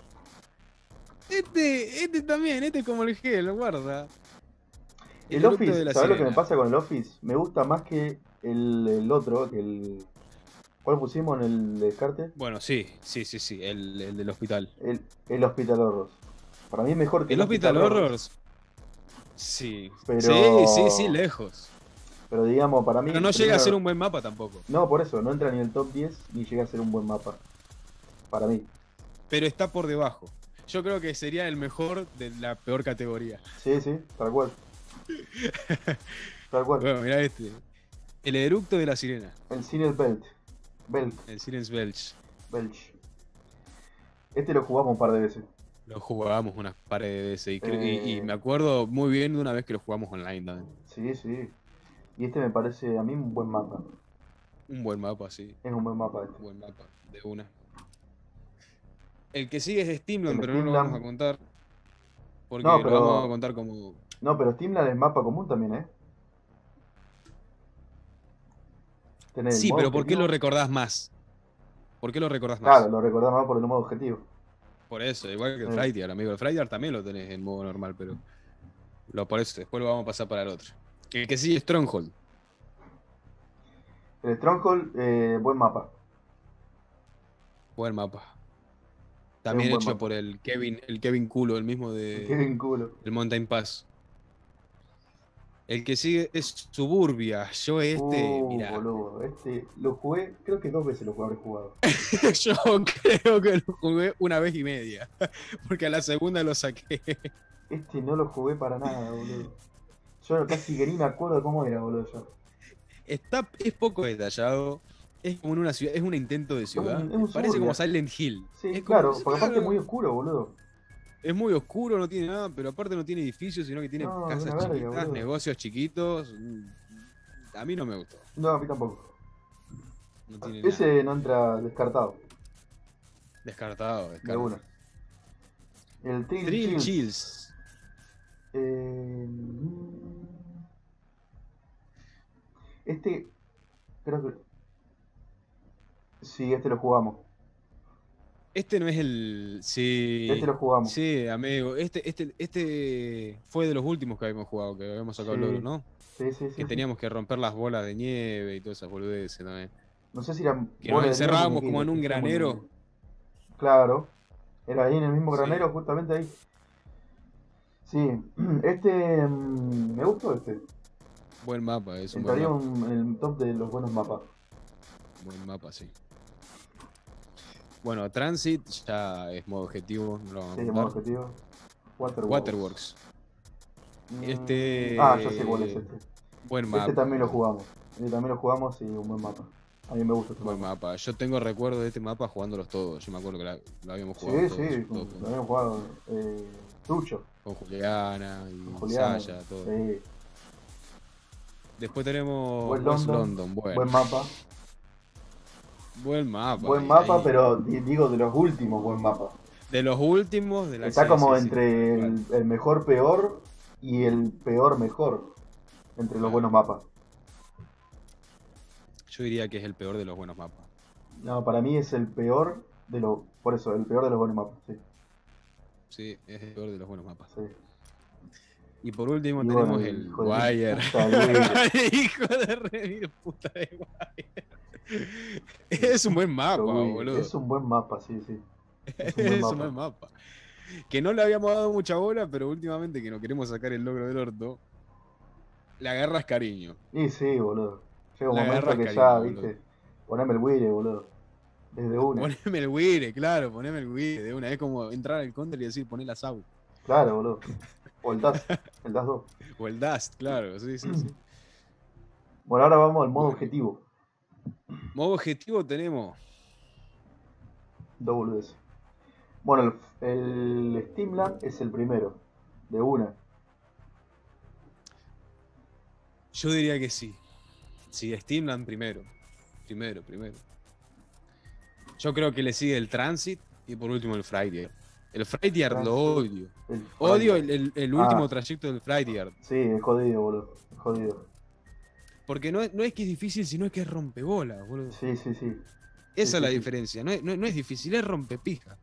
Este, este también, este es como el G, lo guarda. El, El eructo de Office, la ¿sabes lo que me sirena. pasa con el Office? Me gusta más que el, el otro, que el... ¿Cuál pusimos en el descarte? Bueno, sí, sí, sí, sí, el, el del hospital. El, el Hospital Horrors. Para mí es mejor que el El Hospital Hospital Horrors, Horrors, sí. Sí, sí, sí, pero... lejos. Pero digamos, para mí, Pero no llega a ser primero... un buen mapa tampoco. No, por eso, no entra ni en el top diez ni llega a ser un buen mapa. Para mí. Pero está por debajo. Yo creo que sería el mejor de la peor categoría. Sí, sí, tal cual. Tal cual. Bueno, mirá este. El eructo de la sirena. El Sinner Belt. Belt. El Sirens Belch. Belch. Este lo jugamos un par de veces. Lo jugábamos unas pares de veces. Y, creo- y- y Eh, me acuerdo muy bien de una vez que lo jugamos online también. sí, sí. Y este me parece a mí un buen mapa. Un buen mapa, sí. Es un buen mapa este. Un buen mapa, de una. El que sigue es Steamland, El pero no lo vamos a Steamland. contar. No, Porque lo vamos a pero. contar como. No, pero Steamland es mapa común también, ¿eh? Tenés el Sí, modo pero ¿por qué lo objetivo. recordás más? ¿Por qué lo recordás Claro, más? lo recordás más por el modo objetivo. Por eso, igual que el Eh, Flightyar, amigo. El Flightyar también lo tenés en modo normal, pero. Lo por eso, después lo vamos a pasar para el otro. El que sigue es Stronghold. El Stronghold, eh, buen mapa. Buen mapa. Es un También buen hecho mapa. por el Kevin, el Kevin Culo, el mismo Qué de bien culo. el Mountain Pass. El que sigue es Suburbia. Yo este, Uh, mirá. boludo. Este lo jugué, creo que dos veces lo habré jugado. Yo creo que lo jugué una vez y media. Porque a la segunda lo saqué. Este no lo jugué para nada, boludo. Yo casi que ni me acuerdo cómo era, boludo. Yo. Está, es poco detallado. Es como en una ciudad, es un intento de Es ciudad. un, es un Parece como Suburbia. Silent Hill. Sí, Es como, claro, sí, porque aparte es muy claro, oscuro, boludo. es muy oscuro, no tiene nada, pero aparte no tiene edificios, sino que tiene No, es una casas verga, chiquitas, boludo. negocios chiquitos. A mí no me gustó. No, a mí tampoco. No tiene nada. Ese no entra descartado, Descartado, de una. descartado. El Thrill Thrill Chills. Chills. Eh, este, creo que. Sí, este lo jugamos. Este no es el. Este Sí. lo jugamos. Sí, amigo. Este, este, este fue de los últimos que habíamos jugado, que habíamos sacado el logro, Sí, ¿no? sí, sí, Que sí, sí. teníamos que romper las bolas de nieve y todas esas boludeces también. No sé si eran Que nos bolas de nieve o encerrábamos como muñequitos, en un que sean muñequitos. granero. Claro, era ahí en el mismo Sí. granero, justamente ahí. Sí, este. mm, me gustó este. Buen mapa, es un buen Entraría mapa. un- en el top de los buenos mapas. Buen mapa, sí. Bueno, Transit ya es modo objetivo, no lo vamos Sí, a de modo contar. objetivo. Waterworks. Waterworks. Mm, ah, ya sé cuál es Este. este. Buen Este mapa, también lo boludo. jugamos. Este también lo jugamos y un buen mapa. A mí me gusta este Buen mapa. mapa. Yo tengo recuerdos de este mapa jugándolos todos. Yo me acuerdo que la- lo habíamos jugado Sí, todos, sí, todos con- lo juntos. habíamos jugado. Eh, Trucho, Con Juliana con y Julián. Saya, todo. Sí. Después tenemos West West London, London. Bueno, buen mapa. buen mapa. Buen Ahí, mapa, ahí. pero di- digo de los últimos buen mapa. De los últimos, de la. Está Sí, como sí, sí. entre Claro, el, el mejor peor y el peor mejor. Entre los claro. buenos mapas. Yo diría que es el peor de los buenos mapas. No, para mí es el peor de los. Por eso, el peor de los buenos mapas. Sí, Sí, es el peor de los buenos mapas. sí. Y por último Y tenemos bueno, el el hijo de Wire. puta, el Wire. Hijo de remil puta de Wire. Es un buen mapa, boludo. Es un buen mapa, sí, sí. Es un buen Es un mapa. buen mapa. Que no le habíamos dado mucha bola, pero últimamente que no queremos sacar el logro del orto, le agarras cariño. Y sí, boludo. Llega un Le momento agarras que cariño, ya, boludo. viste, poneme el Wire, boludo. Desde una. Poneme el Wire, claro, poneme el Wire de una. Es como entrar al counter y decir poné la S A U. Claro, boludo. O el Dust, el Dust dos. O el Dust, claro, sí, sí, sí. Bueno, ahora vamos al modo Bueno, objetivo. modo objetivo tenemos. Dos Bueno, el, el Steamland es el primero. De una. Yo diría que sí. Sí, Steamland primero. Primero, primero. Yo creo que le sigue el Transit y por último el Freydier. El Freydier lo Transit, odio. el Odio Fryer. el, el- el último Ah, trayecto del Freydier. sí, es jodido, boludo. Es jodido. Porque no, es- no es que es difícil, sino es que es rompebolas, boludo. Sí, sí, sí. Sí, Esa es sí, la sí. diferencia. No es, no- no es difícil, es rompepija.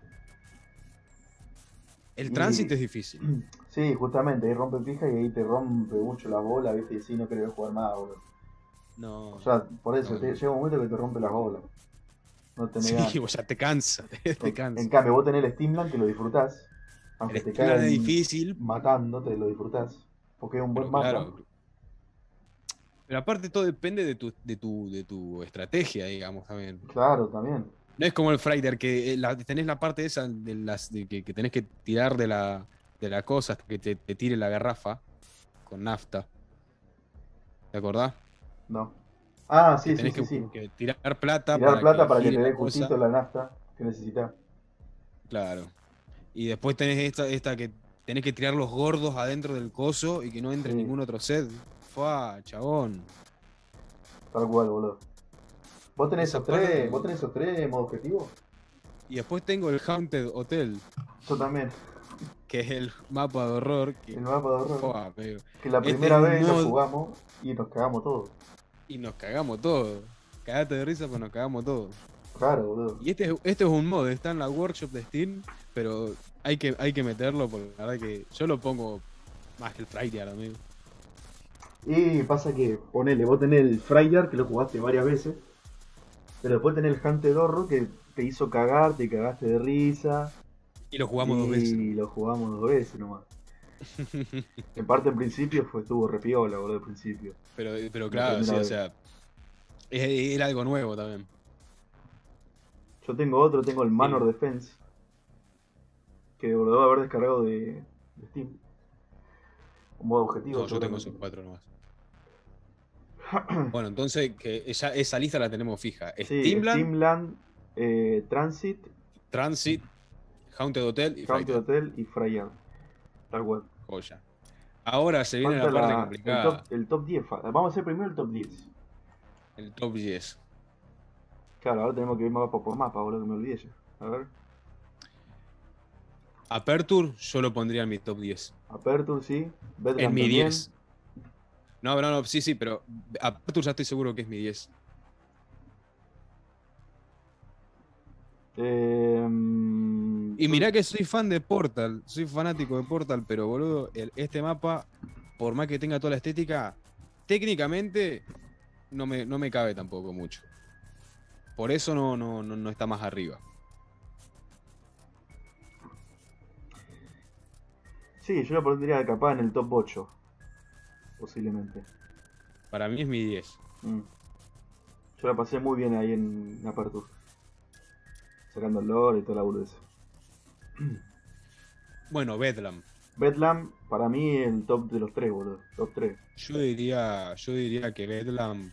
El Y Transit es difícil. sí, justamente, ahí rompe pija y ahí te rompe mucho la bola, viste, y sí, no querés jugar más, boludo. O No, sea, por eso, no, te, no. llega un momento que te rompe las bolas. No tenés Sí, ganas. vos ya te cansa, te En, en cansa. cambio, vos tenés el Steamland que lo disfrutás. Aunque El te Steamland es caigan difícil, matando, te lo disfrutás. Porque es un buen pero mapa. claro. Pero aparte todo depende de tu, de tu, de tu estrategia, digamos, también. Claro, también. No es como el Freighter, que eh, la- tenés la parte esa de las de que, que tenés que tirar de la, de la cosa hasta que te, te tire la garrafa con nafta. ¿Te acordás? No. Ah, Que sí, sí, tenés que, sí, sí. que tirar plata Tirar para plata que para que gire te la dé cosa. justito la nafta que necesitas. Claro. Y después tenés esta, esta que tenés que tirar los gordos adentro del coso y que no entre Sí, ningún otro set. Fua, chabón. tal cual, boludo. ¿Vos tenés Esa esos tres, parte. vos tenés esos tres de modo objetivo? Y después tengo el Haunted Hotel, Yo también. que es el mapa de horror. El Que, mapa de horror. fua, amigo. Que la Este es primera un vez lo mod jugamos y nos cagamos todos. y nos cagamos todo. Cagate de risa, pues nos cagamos todo. Claro, boludo. Y este, es- este es un mod, está en la workshop de Steam, pero hay que, hay que meterlo porque la verdad que yo lo pongo más que el Freydier, amigo. Y pasa que, ponele, vos tenés el Fryer que lo jugaste varias veces. Pero después tenés el Hunter Horror que te hizo cagar, te cagaste de risa. Y lo jugamos dos veces Y nomás. lo jugamos dos veces nomás. En parte, en principio, fue, estuvo repiola, boludo, al principio. Pero, pero La claro, sí, primera o vez. sea, es- era algo nuevo también. Yo tengo otro, tengo el Sí. Manor Defense. Que lo debo haber descargado de, de Steam. Un modo objetivo, No, yo tengo seguramente. esos cuatro nomás. Bueno, entonces que ya esa lista la tenemos fija. Sí, Steamland, Steamland, eh, Transit, Transit, Haunted Hotel y County Frightland. Hotel y Fryer. Tal cual. Joya. Ahora se viene Falta la parte la, el, top, complicada, el top diez. fa- Vamos a hacer primero el top diez. el top diez. Claro, ahora tenemos que ir mapa por mapa, boludo, que me olvidé ya. A ver. Aperture, yo lo pondría en mi top diez. Aperture, sí. En Bedlam mi también. diez. No, no, no, sí, sí, pero Aperture ya estoy seguro que es mi diez. Eh, Y mirá que soy fan de Portal, soy fanático de Portal, pero boludo, el- este mapa, por más que tenga toda la estética, técnicamente no me, no me cabe tampoco mucho. Por eso no, no, no, no está más arriba. Sí, yo lo pondría capaz en el top ocho. Posiblemente. Para mí es mi diez. Mm. Yo la pasé muy bien ahí en Aperture. Sacando el lore y toda la boludez. Bueno, Bedlam. Bedlam, para mí, el top de los tres, boludo. Top tres. Yo diría, yo diría que Bedlam.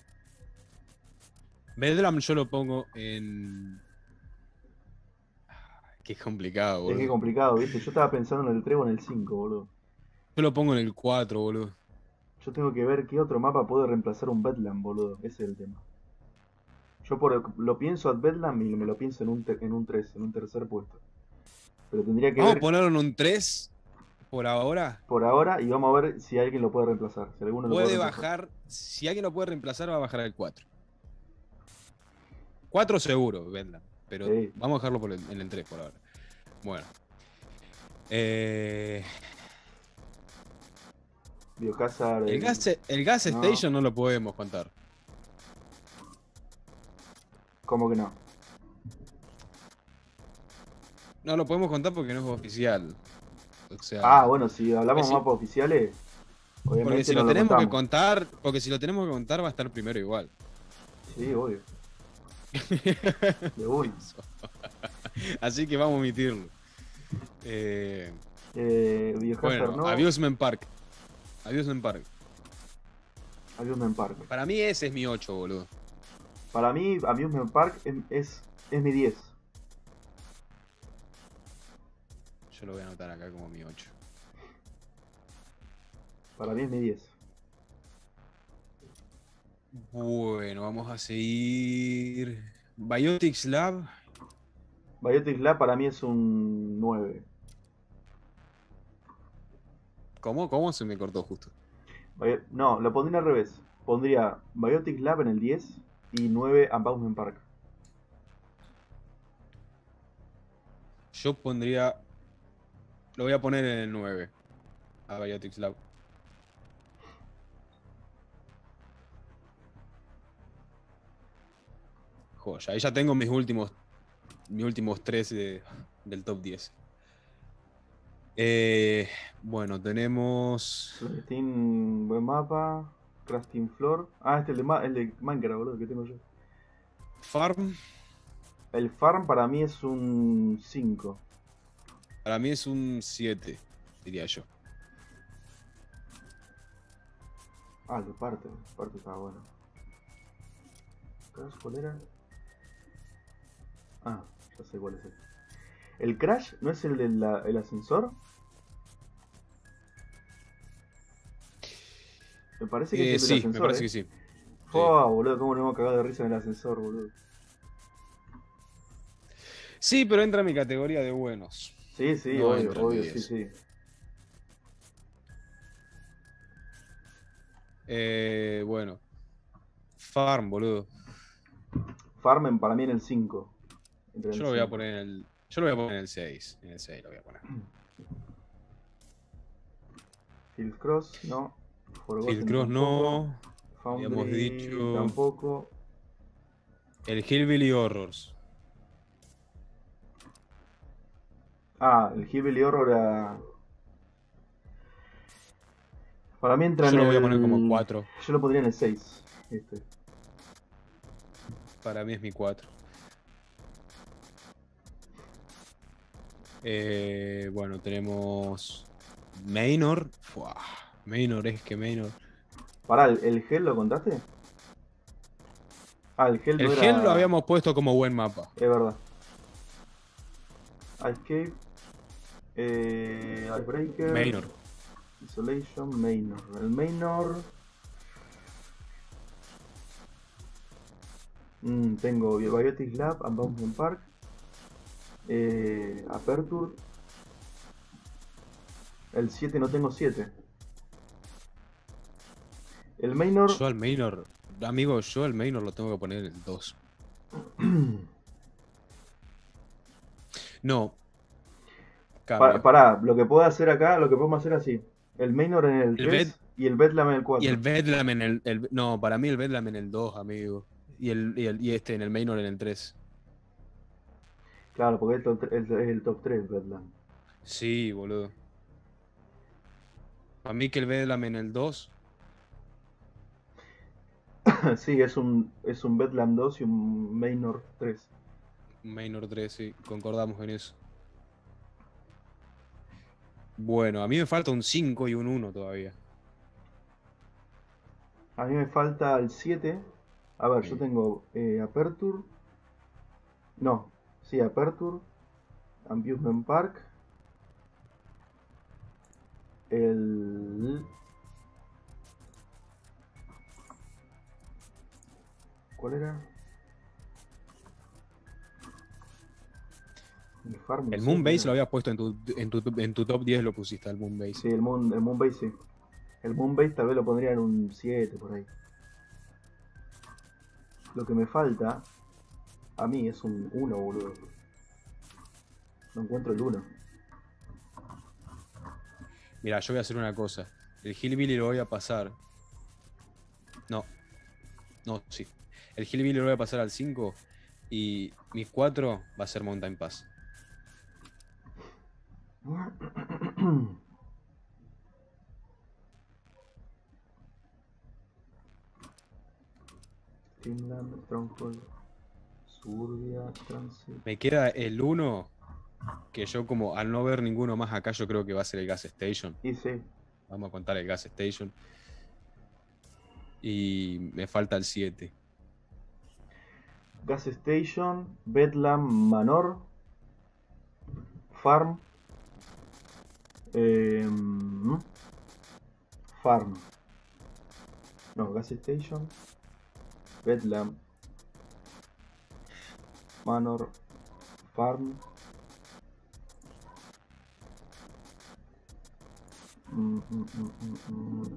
Bedlam yo lo pongo en. Qué complicado, Es que boludo. complicado, ¿viste? Yo estaba pensando en el tres o en el cinco, boludo. Yo lo pongo en el cuatro, boludo. Yo tengo que ver qué otro mapa puede reemplazar un Bedlam, boludo. Ese es el tema. Yo por, lo pienso a Bedlam y me lo pienso en un, ter- en un tres, en un tercer puesto. Pero tendría que Vamos a ver ponerlo en un tres por ahora. por ahora y vamos a ver si alguien lo puede reemplazar. Si alguno lo puede Puede reemplazar. bajar. Si alguien lo puede reemplazar, va a bajar al cuatro. cuatro seguro, Bedlam. Pero Sí. vamos a dejarlo por el- en el tres por ahora. Bueno. Eh, Biohazard. el, gas, el gas no. Station no lo podemos contar. ¿Cómo que no? No lo podemos contar porque no es oficial. O sea, Ah, bueno, si hablamos si- de mapas oficiales, obviamente porque si no lo lo tenemos que contamos. contar, porque si lo tenemos que contar va a estar primero igual. Sí, obvio. De uno. Así que vamos a omitirlo. Eh, Eh, Biohazard bueno, no. Amusement Park. Amusement Park. Amusement Park. Para mí ese es mi ocho, boludo. Para mí, Amusement Park es, es, es mi diez. Yo lo voy a anotar acá como mi ocho. Para mí es mi diez. Bueno, vamos a seguir. Biotics Lab. Biotic Lab para mí es un nueve. ¿Cómo? ¿Cómo se me cortó justo? Bio- No, lo pondría al revés. Pondría Biotic Lab en el diez y nueve Amusement Park. Yo pondría. Lo voy a poner en el nueve. A Biotics Lab. Joya. Ahí ya tengo mis últimos. Mis últimos tres de- del top diez. Eh, bueno, tenemos. Celestine, buen mapa. Crafting Floor. Ah, este es el de, Ma- el de Minecraft, boludo, que tengo yo. Farm. El Farm para mí es un cinco. Para mí es un siete, diría yo. Ah, el de parte. El parte estaba bueno. Crash, ¿cuál era? Ah, ya sé cuál es este. ¿El Crash no es el del el ascensor? Me parece que es Eh, el del sí, me ascensor, parece eh. que sí. Sí. Fua, boludo, cómo nos hemos cagado de risa en el ascensor, boludo. Sí, pero entra en mi categoría de buenos. Sí, sí, No obvio, entra en mi obvio, sí, diez. sí. Eh, bueno. Farm, boludo. Farmen para mí en el cinco. Entre Yo el lo voy a cinco. poner en el. Yo lo voy a poner en el seis. En el seis lo voy a poner. Field Cross, no. Field Forgotten Cross tampoco. no. Habíamos Foundry dicho. tampoco. El Hillbilly Horrors. Ah, el Hillbilly Horror era... Para mí entra en Yo lo voy a poner como el... cuatro. Yo lo pondría en el seis. Este. Para mí es mi cuatro. Eh, bueno, tenemos. Maynor. Fua, Maynor, es que Maynor. Pará, ¿el, el Hell lo contaste? Ah, el Hell no El Hell lo era... habíamos puesto como buen mapa. Es verdad. Escape. Eh, Icebreaker. Maynor. Isolation, Maynor. El Maynor... Mm, tengo Biotic Lab, Amusement Park. Eh, Aperture. El siete no tengo siete. El Maynor... Yo al Maynor. Amigo, yo al Maynor lo tengo que poner en el dos. No. Pa- Cambio. Pará, lo que puedo hacer acá, lo que podemos hacer así. El Maynor en el El Bed tres y el Bedlam en el y el cuatro. Bedlam en el, el- No, para mí el Bedlam en el dos, amigo. Y, el, y, el, y este en el Maynor en el tres. Claro, porque es el top, es el top tres Bedlam. Sí, boludo. Para mí que el Bedlam en el dos. Sí, es un, es un Bedlam dos y un Maynor tres. Maynor tres, sí. Concordamos en eso. Bueno, a mí me falta un cinco y un uno todavía. A mí me falta el siete. A ver, yo Sí. tengo eh, Aperture. No, sí, Aperture. Amusement Park. El... ¿Cuál era? El Farm. El no sé, Moonbase era. lo habías puesto en tu, en tu, en tu top diez, lo pusiste al Moonbase. Sí, el, Moon, el Moonbase sí. El Moonbase tal vez lo pondría en un siete por ahí. Lo que me falta a mí es un uno, boludo. No encuentro el uno. Mira, yo voy a hacer una cosa. El Hillbilly lo voy a pasar. No. No, sí. El Hillbilly lo voy a pasar al cinco. Y mi cuatro va a ser Mountain Pass. Finland, Stronghold, Suburbia, Transit. Me queda el uno. Que yo, como al no ver ninguno más acá, yo creo que va a ser el Gas Station. Y sí, Vamos a contar el Gas Station. Y me falta el siete. Gas Station, Bedlam Manor, Farm, eh, Farm. No, Gas Station, Bedlam. Manor. Farm. Mm, mm, mm, mm, mm.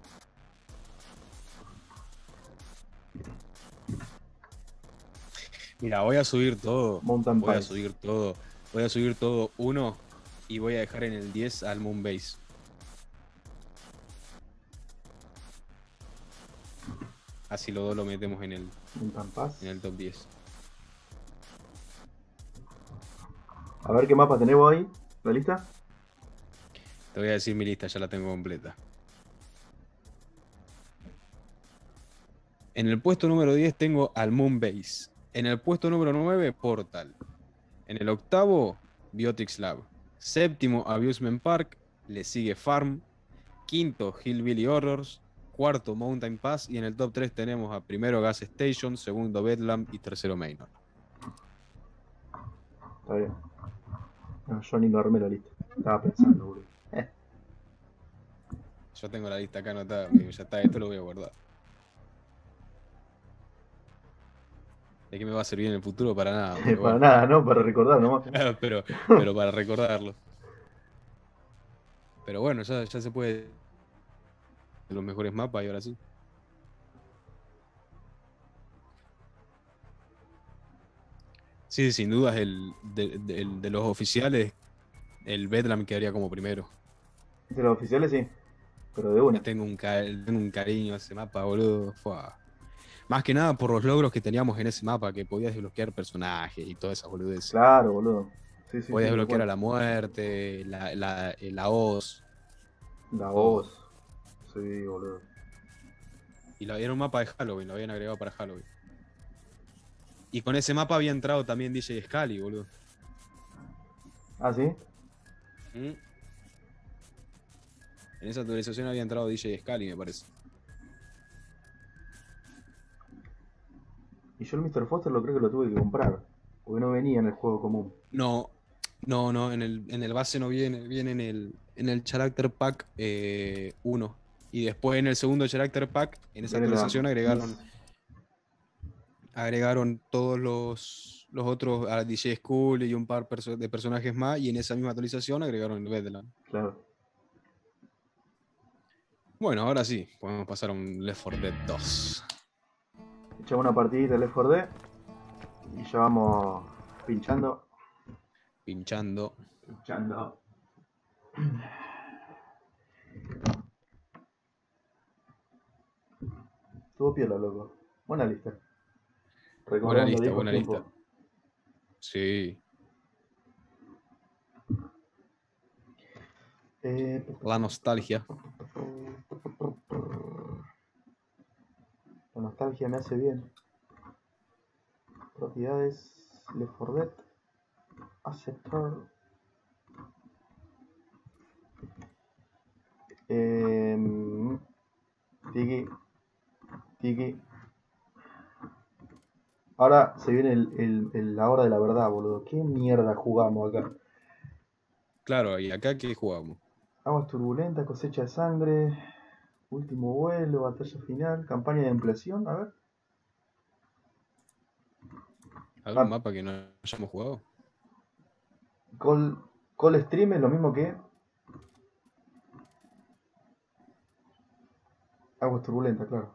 Mira, voy a subir todo. Mountain Voy a Pines. subir todo. Voy a subir todo uno y voy a dejar en el diez al Moonbase. Así los dos lo metemos en el, Mountain Pass. en el top diez. A ver qué mapa tenemos ahí. ¿La lista? Te voy a decir mi lista, ya la tengo completa. En el puesto número diez tengo al Moonbase. En el puesto número nueve, Portal. En el octavo, Biotics Lab. Séptimo, Abusement Park. Le sigue Farm. Quinto, Hillbilly Horrors. Cuarto, Mountain Pass. Y en el top tres tenemos a primero Gas Station, segundo Bedlam y tercero Manor. Está bien. No, yo ni lo armé la lista. Estaba pensando, boludo. Eh. Yo tengo la lista acá anotada, amigo. Ya está, esto lo voy a guardar. ¿De qué me va a servir en el futuro? Para nada. Para Bueno. nada, ¿no? Para recordar nomás. pero, pero para recordarlo. Pero bueno, ya, ya se puede. Los mejores mapas y ahora sí. Sí, sin dudas, el de, de, el de los oficiales, el Bedlam quedaría como primero. De los oficiales sí, pero de una. Le tengo un, ca tengo un cariño a ese mapa, boludo. Fua. Más que nada por los logros que teníamos en ese mapa, que podías desbloquear personajes y todas esas boludeces. Claro, boludo. Sí, sí, Podías sí, desbloquear bueno. a la muerte, la, la, la Oz. La todo. voz. Sí, boludo. Y lo, era un mapa de Halloween, lo habían agregado para Halloween. Y con ese mapa había entrado también D J Scally, boludo. ¿Ah, sí? ¿Mm? En esa actualización había entrado D J Scally, me parece. Y yo el mister Foster lo creo que lo tuve que comprar. Porque no venía en el juego común. No, no, no, en el, en el base no viene, viene en el, en el Character Pack eh, uno. Y después en el segundo Character Pack, en esa Viene la actualización agregaron, Miss. agregaron todos los, los otros a D J School y un par perso de personajes más. Y en esa misma actualización agregaron el Bedlam. Claro. Bueno, ahora sí, podemos pasar a un Left four Dead dos. Echamos una partidita de Left four Dead. Y ya vamos pinchando. Pinchando. Pinchando. Estuvo piola, loco. Buena lista. Buena Recordando lista, viejos buena tiempos. lista. Sí. Eh, La nostalgia. La nostalgia me hace bien. Propiedades. Left four Dead. Aceptar. Eh, Tiki. Tiki. Ahora se viene el, el, el- la hora de la verdad, boludo. ¿Qué mierda jugamos acá? Claro, ¿y acá qué jugamos? Aguas turbulentas, cosecha de sangre, último vuelo, batalla final, campaña de ampliación, a ver. ¿Algún Ah, mapa que no hayamos jugado? Call, Call Stream es lo mismo que Aguas turbulentas, claro.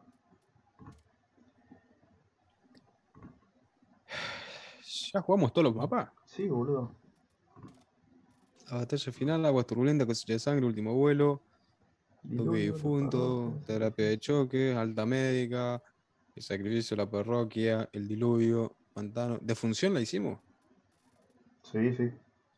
¿Ya jugamos todos los mapas? Sí, boludo. La batalla final, agua turbulenta, cosecha de sangre, último vuelo, toque Diluvio, la difunto, parroquia, terapia de choque, alta médica, el sacrificio de la parroquia, el diluvio, pantano. ¿Defunción la hicimos? sí, sí.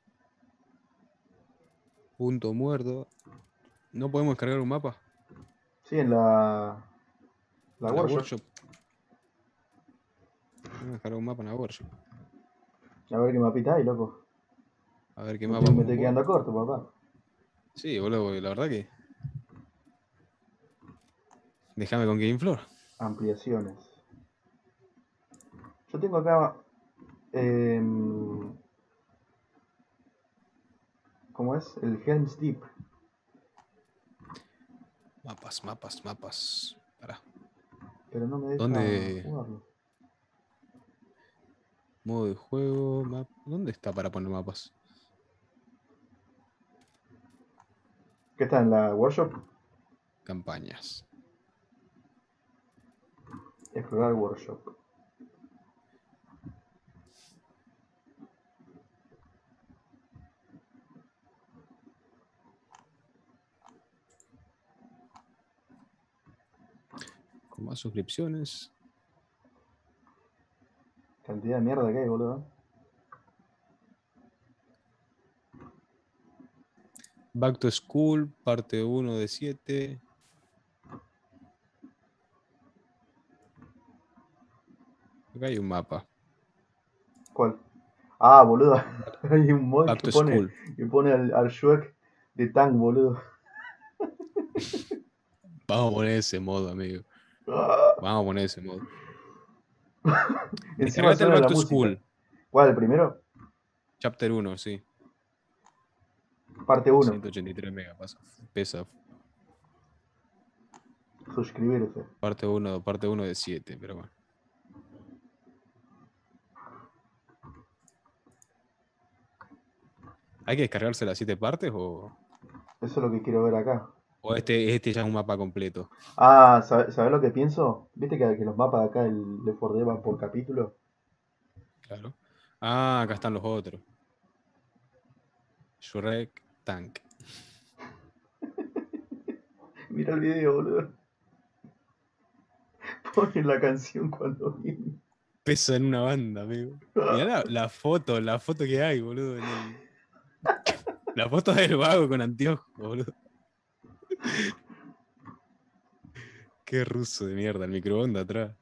Punto muerto. ¿No podemos cargar un mapa? Sí, en la. La En la workshop. workshop. Vamos a cargar un mapa en la workshop. A ver qué mapita hay, loco. A ver qué Me mapa estoy, me podemos estoy jugar. quedando corto, papá. Sí, boludo, porque la verdad que. Déjame con Game Floor. Ampliaciones. Yo tengo acá. em, ¿Cómo es? El Helm's Deep. Mapas, mapas, mapas. Pará. pero no me deja ¿Dónde? jugarlo. Modo de juego, map. ¿Dónde está para poner mapas? ¿Qué está en la workshop? Campañas. Explorar workshop. Con más suscripciones. Cantidad de mierda que hay, boludo. Back to School, parte uno de siete. Acá hay un mapa. ¿Cuál? Ah, boludo. Hay un mod Back que to pone, School. que pone al, al Shrek de Tank, boludo. Vamos a poner ese modo, amigo. Ah. Vamos a poner ese modo. Encima Descargate el suena Back la to música. School. ¿Cuál? ¿El primero? Chapter uno, sí. Parte uno. ciento ochenta y tres megas pasa- pesa. Suscribirse. Parte uno, parte uno de siete, pero bueno. ¿Hay que descargarse las siete partes o, Eso es lo que quiero ver acá. o este, este ya es un mapa completo? Ah, ¿sabes lo que pienso? ¿Viste que, que los mapas de acá del Left four Dead van por capítulo? Claro. Ah, acá están los otros. Shrek Tank. Mira el video, boludo. Ponen la canción cuando viene. Pesa en una banda, amigo. Mirá la, la foto, la foto que hay, boludo, en el. La foto del vago con anteojos, boludo. Qué ruso de mierda, el microondas atrás.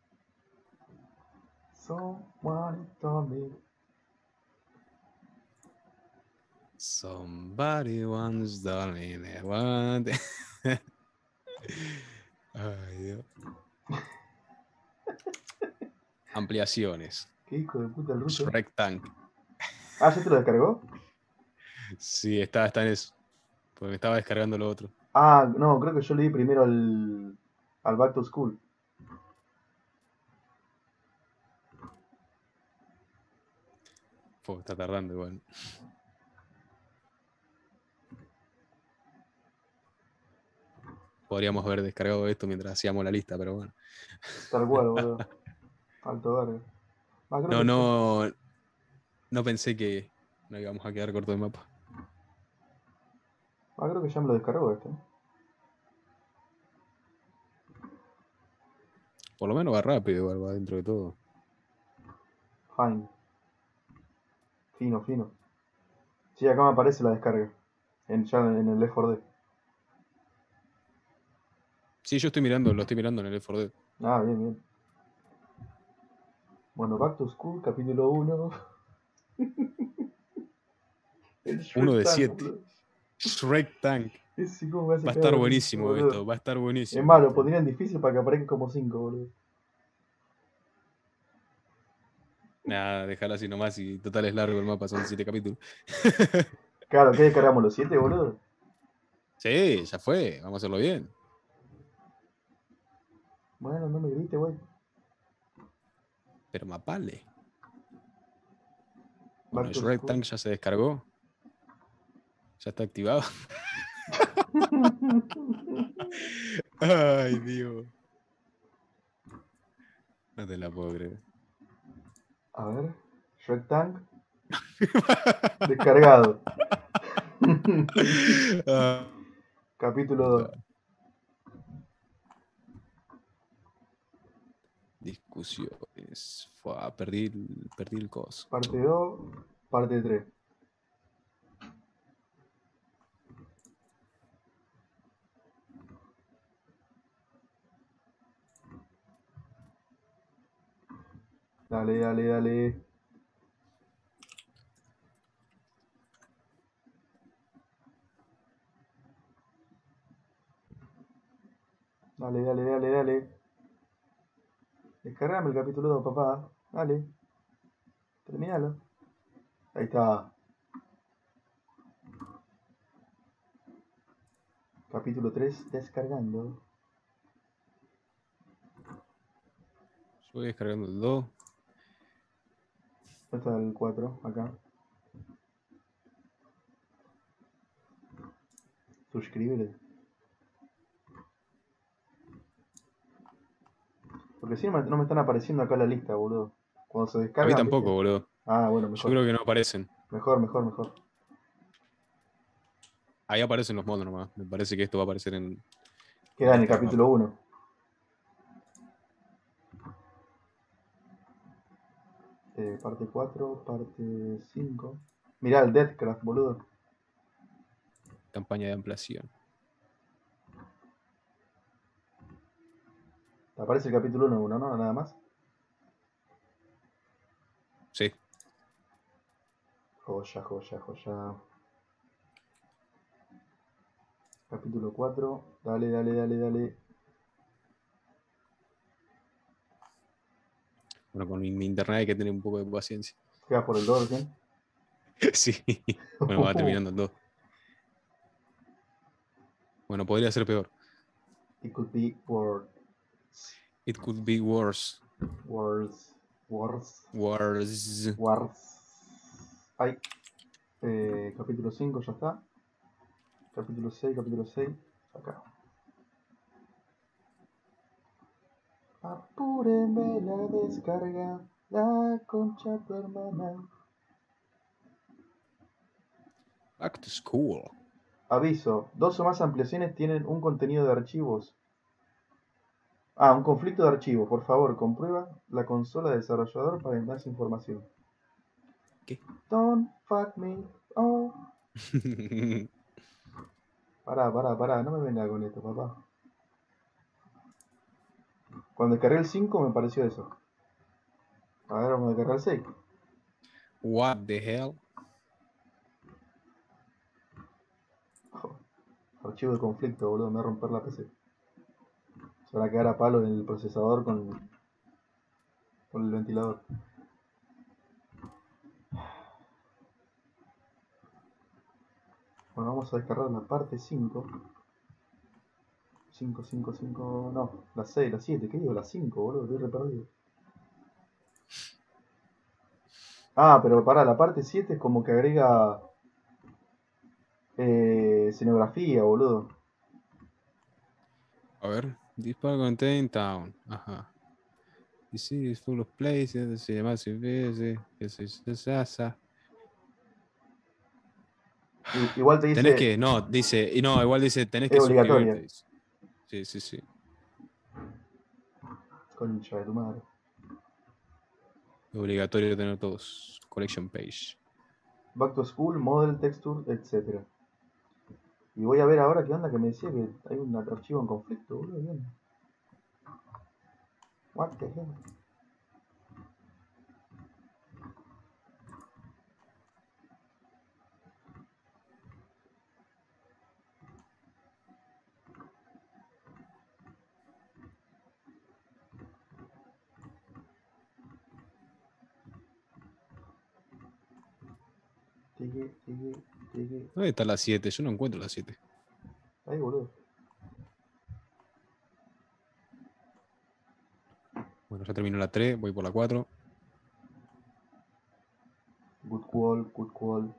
Someone told me. Somebody once, darling, I want. Ay, Dios. Ampliaciones. ¿Qué hijo de puta el ruso? Shrek Tank. Ah, ¿ya te lo descargó? Sí, está, está en eso. Porque me estaba descargando lo otro. Ah, no, creo que yo le di primero al, al Back to School. Fue, está tardando igual. Podríamos haber descargado esto mientras hacíamos la lista, pero bueno. Tal cual, boludo. Alto verga. Ah, creo No, que ya. no, no pensé que no íbamos a quedar corto de mapa. Ah, creo que ya me lo descargó este. Por lo menos va rápido, igual va dentro de todo. Fine. Fino, fino. Sí, acá me aparece la descarga. En, ya en el Left four Dead. Sí, yo estoy mirando, lo estoy mirando en el Left four Dead. Ah, bien, bien. Bueno, Back to School, capítulo uno. El Uno Shrek de Tank, siete. boludo. Shrek Tank. Ese cómo me hace Va a cagar estar de risa, buenísimo esto, boludo. va a estar Es buenísimo más, lo esto. pondrían difícil para que aparezcan como cinco, boludo. Nada, déjala así nomás y total es largo el mapa, son siete capítulos. Claro, ¿qué descargamos los siete, boludo? Sí, ya fue, vamos a hacerlo bien. Bueno, no me grites, güey. Pero mapale. Bueno, Back el to Shrek School. Tank ya se descargó. Ya está activado. Ay, Dios. No te la puedo creer. A ver. Shrek Tank. Descargado. Ah, Capítulo dos. discusiones. Fua, perdí, el- perdí el coso. Parte dos. Parte tres. Dale, dale, dale. Dale, dale, dale, dale. Descargame el capítulo dos, papá. Dale. Terminalo. Ahí está. Capítulo tres descargando. Voy descargando el dos. Este es el cuatro, acá. Suscribirte. Porque si no me, no me están apareciendo acá la lista, boludo. Cuando se A mí descargan, tampoco, ¿viste? boludo. Ah, bueno, Yo mejor. creo que no aparecen. Mejor, mejor, mejor. Ahí aparecen los modos nomás. Me parece que esto va a aparecer en, en Queda en el descarga. capítulo uno. Eh, parte cuatro, parte cinco. Mirá el Deathcraft, boludo. Campaña de ampliación. Te aparece el capítulo uno, uno, ¿no? Nada más. Sí. Joya, joya, joya. Capítulo cuatro. Dale, dale, dale, dale. Bueno, con mi, mi internet hay que tener un poco de paciencia. Queda por el dos recién. Sí. Bueno, va terminando el dos. Bueno, podría ser peor. It could be worse. It could be worse. Worse. Worse. Worse. Worse. Ay. Eh, capítulo cinco ya está. Capítulo seis, capítulo seis. Acá. Apúrenme la descarga. La concha tu hermana. Back to school. Aviso. Dos o más ampliaciones tienen un contenido de archivos. Ah, un conflicto de archivo. Por favor, comprueba la consola de desarrollador para más información. ¿Qué? Don't fuck me. Oh. Pará, pará, pará. No me venga con esto, papá. Cuando descargué el cinco me pareció eso. A ver, vamos a descargar el seis. What the hell? Oh, archivo de conflicto, boludo. Me va a romper la P C. Se van a quedar a palo en el procesador con, con el ventilador. Bueno, vamos a descargar la parte cinco. cinco, cinco, cinco. No, la seis, la siete. ¿Qué digo? La cinco, boludo. Estoy re perdido. Ah, pero pará, la parte siete es como que agrega eh, escenografía, boludo. A ver. This part contain town. Ajá. You see, it's full of places. Se llama Asa. Igual te Tenés dice, que, no, dice, y no, igual dice, tenés es que obligatoria. suscribirte. Dice. Sí, sí, sí. Concha de tu madre. Es obligatorio tener todos. Collection page. Back to school, model, texture, etcétera. Y voy a ver ahora qué onda que me decía que hay un archivo en conflicto, boludo. Bien. What the hell. Sigue, sigue, sigue. ¿Dónde está la siete? Yo no encuentro la siete. Ahí, boludo. Bueno, ya terminó la tres, voy por la cuatro. Good Wall, Good Wall.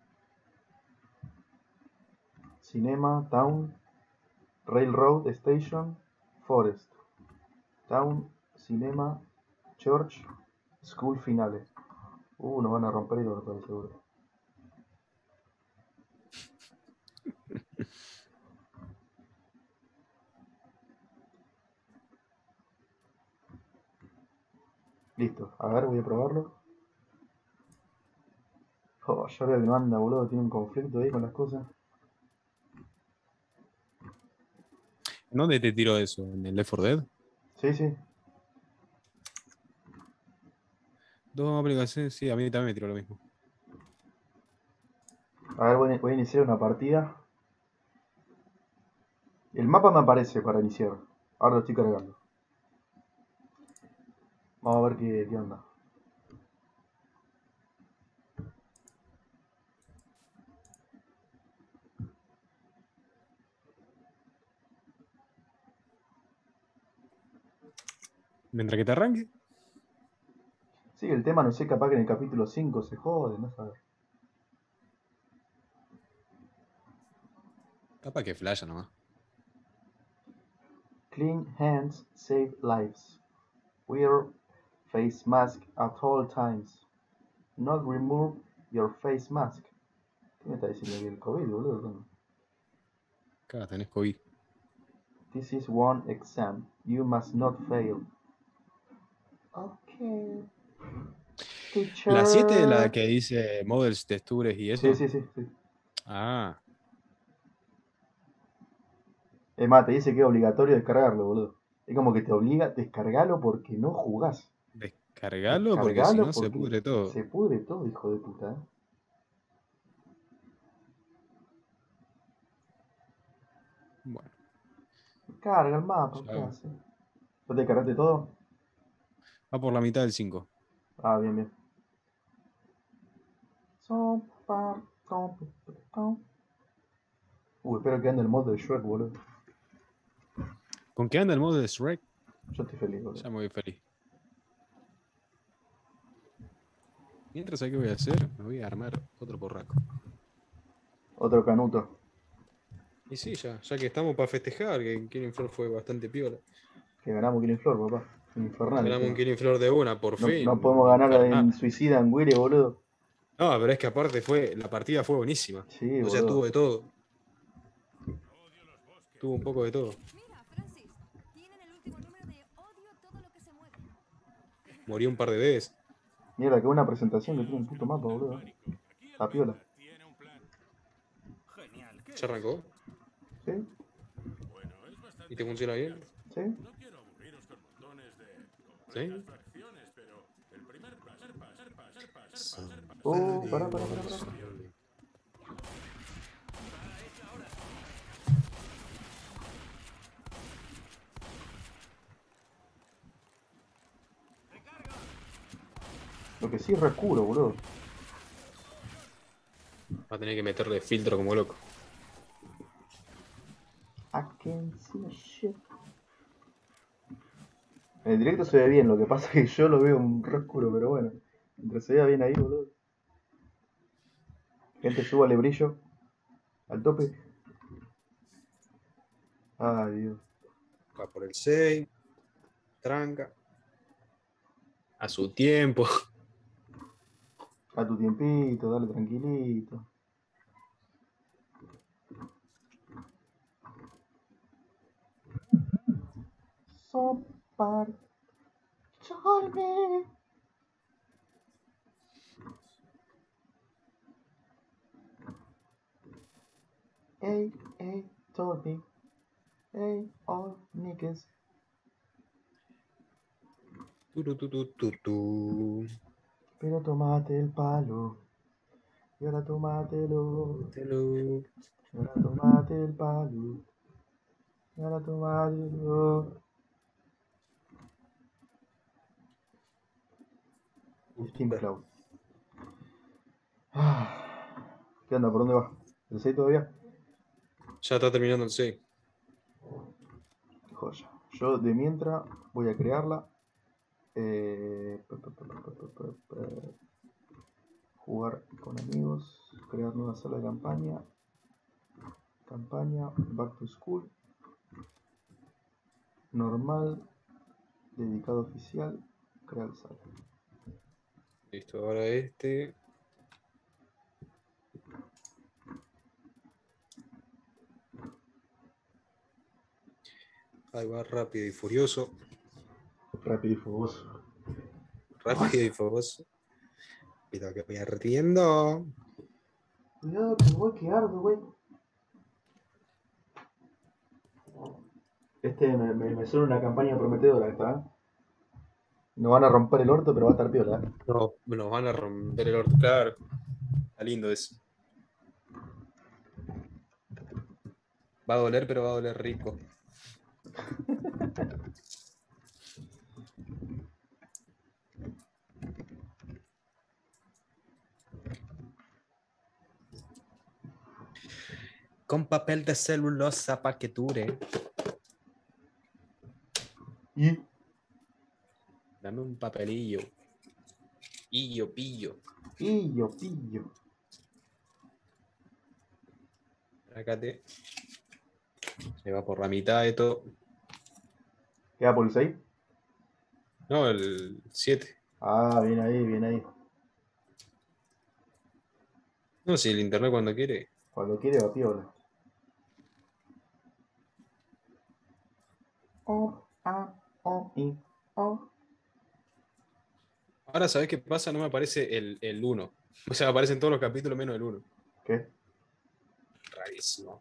Cinema, Town, Railroad Station, Forest. Town, Cinema, Church, School Finales. Uh, nos van a romper el orto, seguro. Listo. A ver, voy a probarlo. Oh, ya veo que no anda, boludo. Tiene un conflicto ahí con las cosas. ¿Dónde te tiró eso? ¿En el Left four Dead? Sí, sí. Dos aplicaciones, sí, a mí también me tiró lo mismo. A ver, voy a, voy a iniciar una partida. El mapa me aparece para iniciar. Ahora lo estoy cargando. Vamos a ver qué, qué onda. Mientras que te arranque. que el tema, no sé, capaz que en el capítulo cinco se jode, no sabes. Capaz que flasha nomás. Clean hands save lives. Wear face mask at all times. Not remove your face mask. ¿Qué me está diciendo que el COVID, boludo? Acá tenés COVID. This is one exam. You must not fail. Okay. Teacher. La siete es la que dice models, textures y eso. Sí, sí, sí, sí. Ah, Es más, te dice que es obligatorio descargarlo, boludo. Es como que te obliga a descargarlo porque no jugás. descargalo porque si Descargalo no se porque pudre todo. se pudre todo, hijo de puta. ¿eh? Bueno, Carga el mapa, ¿qué ya hace? ¿Ya te cargaste todo? va por la mitad del cinco. Ah, bien, bien. Uy, espero que ande el mod de Shrek, boludo. ¿Con qué anda el modo de Shrek? Yo estoy feliz, boludo. Ya me voy feliz. Mientras, ¿sabes qué voy a hacer? Me voy a armar otro porraco. Otro canuto. Y sí, ya, ya que estamos para festejar, que Killing Floor fue bastante piola. Que ganamos Killing Floor, papá. Infernal. Ganamos un encima. Killing Floor de una, por No, fin. no podemos ganar Infernal. en Suicida en Willy, boludo. No, pero es que aparte fue, la partida fue buenísima. Sí, O sea, boludo. tuvo de todo. Tuvo un poco de todo. Mira, Francis, tienen el último número de Odio todo lo que se mueve. Morí un par de veces. Mierda, que buena presentación que tiene un puto mapa, boludo. La piola. ¿Ya arrancó? ¿Sí? ¿Y te funciona bien? ¿Sí? ¿Sí? Uh, pará, pará, pará, pará. Lo que sí es re oscuro, boludo. Va a tener que meterle filtro como loco. I can see shit. En el directo se ve bien, lo que pasa es que yo lo veo un re oscuro, pero bueno. Mientras se vea bien ahí, boludo. Gente, súbale brillo. Al tope. Ay, Dios. Va por el seis. Tranca. A su tiempo. A tu tiempito, dale tranquilito. Sopar. Chalme. Hey, hey, told me. Hey, all niggas. Turu, tu, tu, tu, tu. Pero tomate el palo. Y ahora tomátelo. Hello. Y ahora tomate el palo. Y ahora tomátelo. Steam Cloud. Ah, ¿qué onda? ¿Por dónde va? ¿El seis todavía? Ya está terminando el seis. Joya. Yo de mientras voy a crearla. Eh, pa, pa, pa, pa, pa, pa, pa. Jugar con amigos. Crear nueva sala de campaña. Campaña. Back to School. Normal. Dedicado oficial. Crear sala. Listo, ahora este. Ahí va, rápido y furioso. Rápido y fogoso. Rápido y furioso. Cuidado que voy ardiendo. Cuidado que voy que ardo, güey. Este me, me, me suena una campaña prometedora esta, ¿eh? Nos van a romper el orto, pero va a estar piola, ¿eh? No, nos van a romper el orto. Claro. Está lindo eso. Va a doler, pero va a doler rico. Con papel de celulosa para que dure. Y Dame un papelillo. Pillo, pillo. Pillo, pillo. Acá te. Se va por la mitad de todo. ¿Queda por el seis? No, el siete. Ah, bien ahí, bien ahí. No, si el internet cuando quiere. Cuando quiere va piola. Oh, ah, oh, y, oh. Ahora, ¿sabés qué pasa? No me aparece el, el uno. O sea, aparecen todos los capítulos menos el uno. ¿Qué? Rarísimo.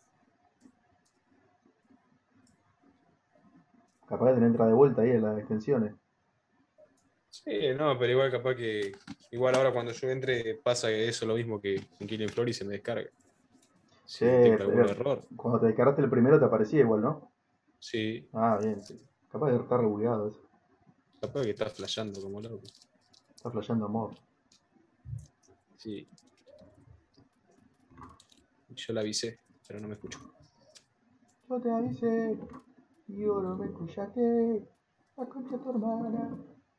Capaz que te entra de vuelta ahí en las extensiones. Sí, no, pero igual capaz que. Igual ahora cuando yo entre pasa eso lo mismo que en Killing Floor y se me descarga. Si Che, detecta algún pero error. cuando te descargaste el primero te aparecía igual, ¿no? Sí, Ah, bien, sí. Capaz de estar regulado eso. capaz que está flasheando como loco. Está flasheando amor. Sí, yo la avisé, pero no me escuchó. Yo te avisé y ahora me escuchaste. La concha de tu hermana.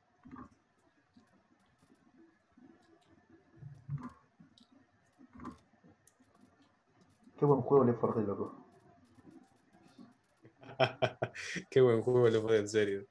Qué buen juego Left cuatro Dead, loco. Qué buen juego le fue en serio.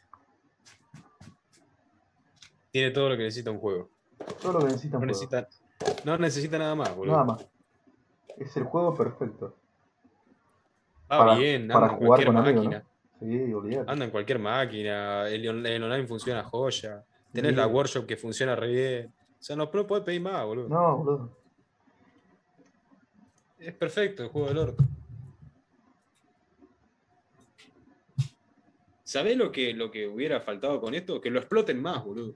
Tiene todo lo que necesita un juego. Todo lo que necesita un No juego. necesita, no necesita nada más, Nada boludo. más. Es el juego perfecto. Va Para, bien, para anda en jugar cualquier con amigos, ¿no? máquina. Sí, olvídate. Anda en cualquier máquina. El, on- el online funciona joya. Tenés la Sí. workshop que funciona re bien. O sea, no no podés pedir más, boludo. No, boludo. Es perfecto el juego del orto. ¿Sabés lo que, lo que hubiera faltado con esto? Que lo exploten más, boludo.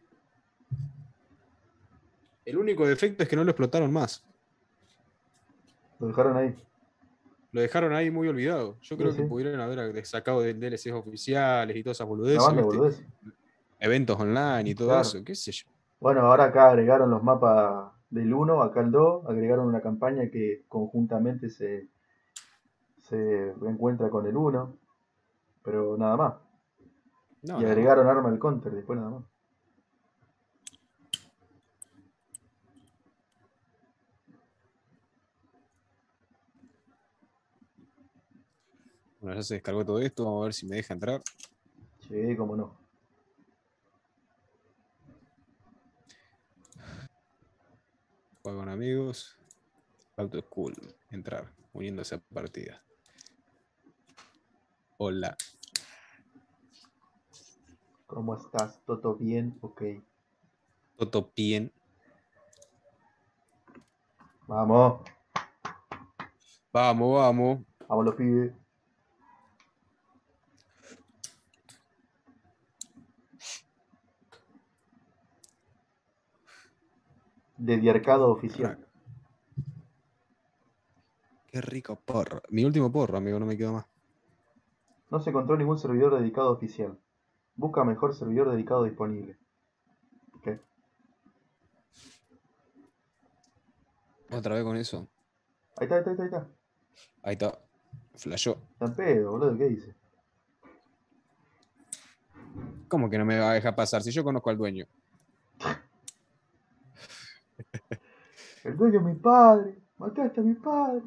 El único defecto es que no lo explotaron más. Lo dejaron ahí. Lo dejaron ahí muy olvidado. Yo Sí, creo que sí. pudieron haber sacado de D L Cs oficiales y todas esas Una boludeces, banda de ¿viste? boludeces. Eventos online y todo Claro. eso, qué sé yo. Bueno, ahora acá agregaron los mapas del uno, acá el dos, agregaron una campaña que conjuntamente se, se encuentra con el uno, pero nada más. No, Y nada más. agregaron arma al counter, después nada más. Bueno, ya se descargó todo esto, vamos a ver si me deja entrar. Sí, cómo no. Juego con amigos. Auto School. Entrar. Uniéndose a partida. Hola. ¿Cómo estás? ¿Todo bien? Ok. Toto bien. Vamos, Vamos, vamos. vamos los pibes. Dediarcado oficial. Qué rico porro. Mi último porro, amigo, no me quedo más. No se encontró ningún servidor dedicado oficial. Busca mejor servidor dedicado disponible. ¿Qué? Otra vez con eso. Ahí está, ahí está, ahí está. Ahí está. Ahí está. Flashó. Está en pedo, boludo, ¿qué dice? ¿Cómo que no me va a dejar pasar? Si yo conozco al dueño. El dueño es mi padre. Mataste a mi padre.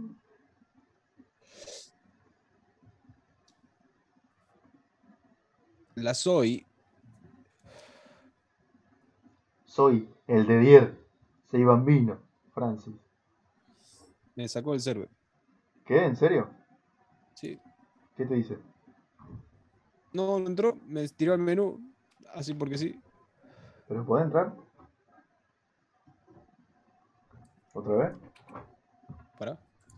La soy. Soy el de Dier. Soy Bambino. Francis. Me sacó el server. ¿Qué? ¿En serio? Sí. ¿Qué te dice? No, no entró. Me tiró al menú. Así porque sí. ¿Pero podés entrar? ¿Otra vez? Pará.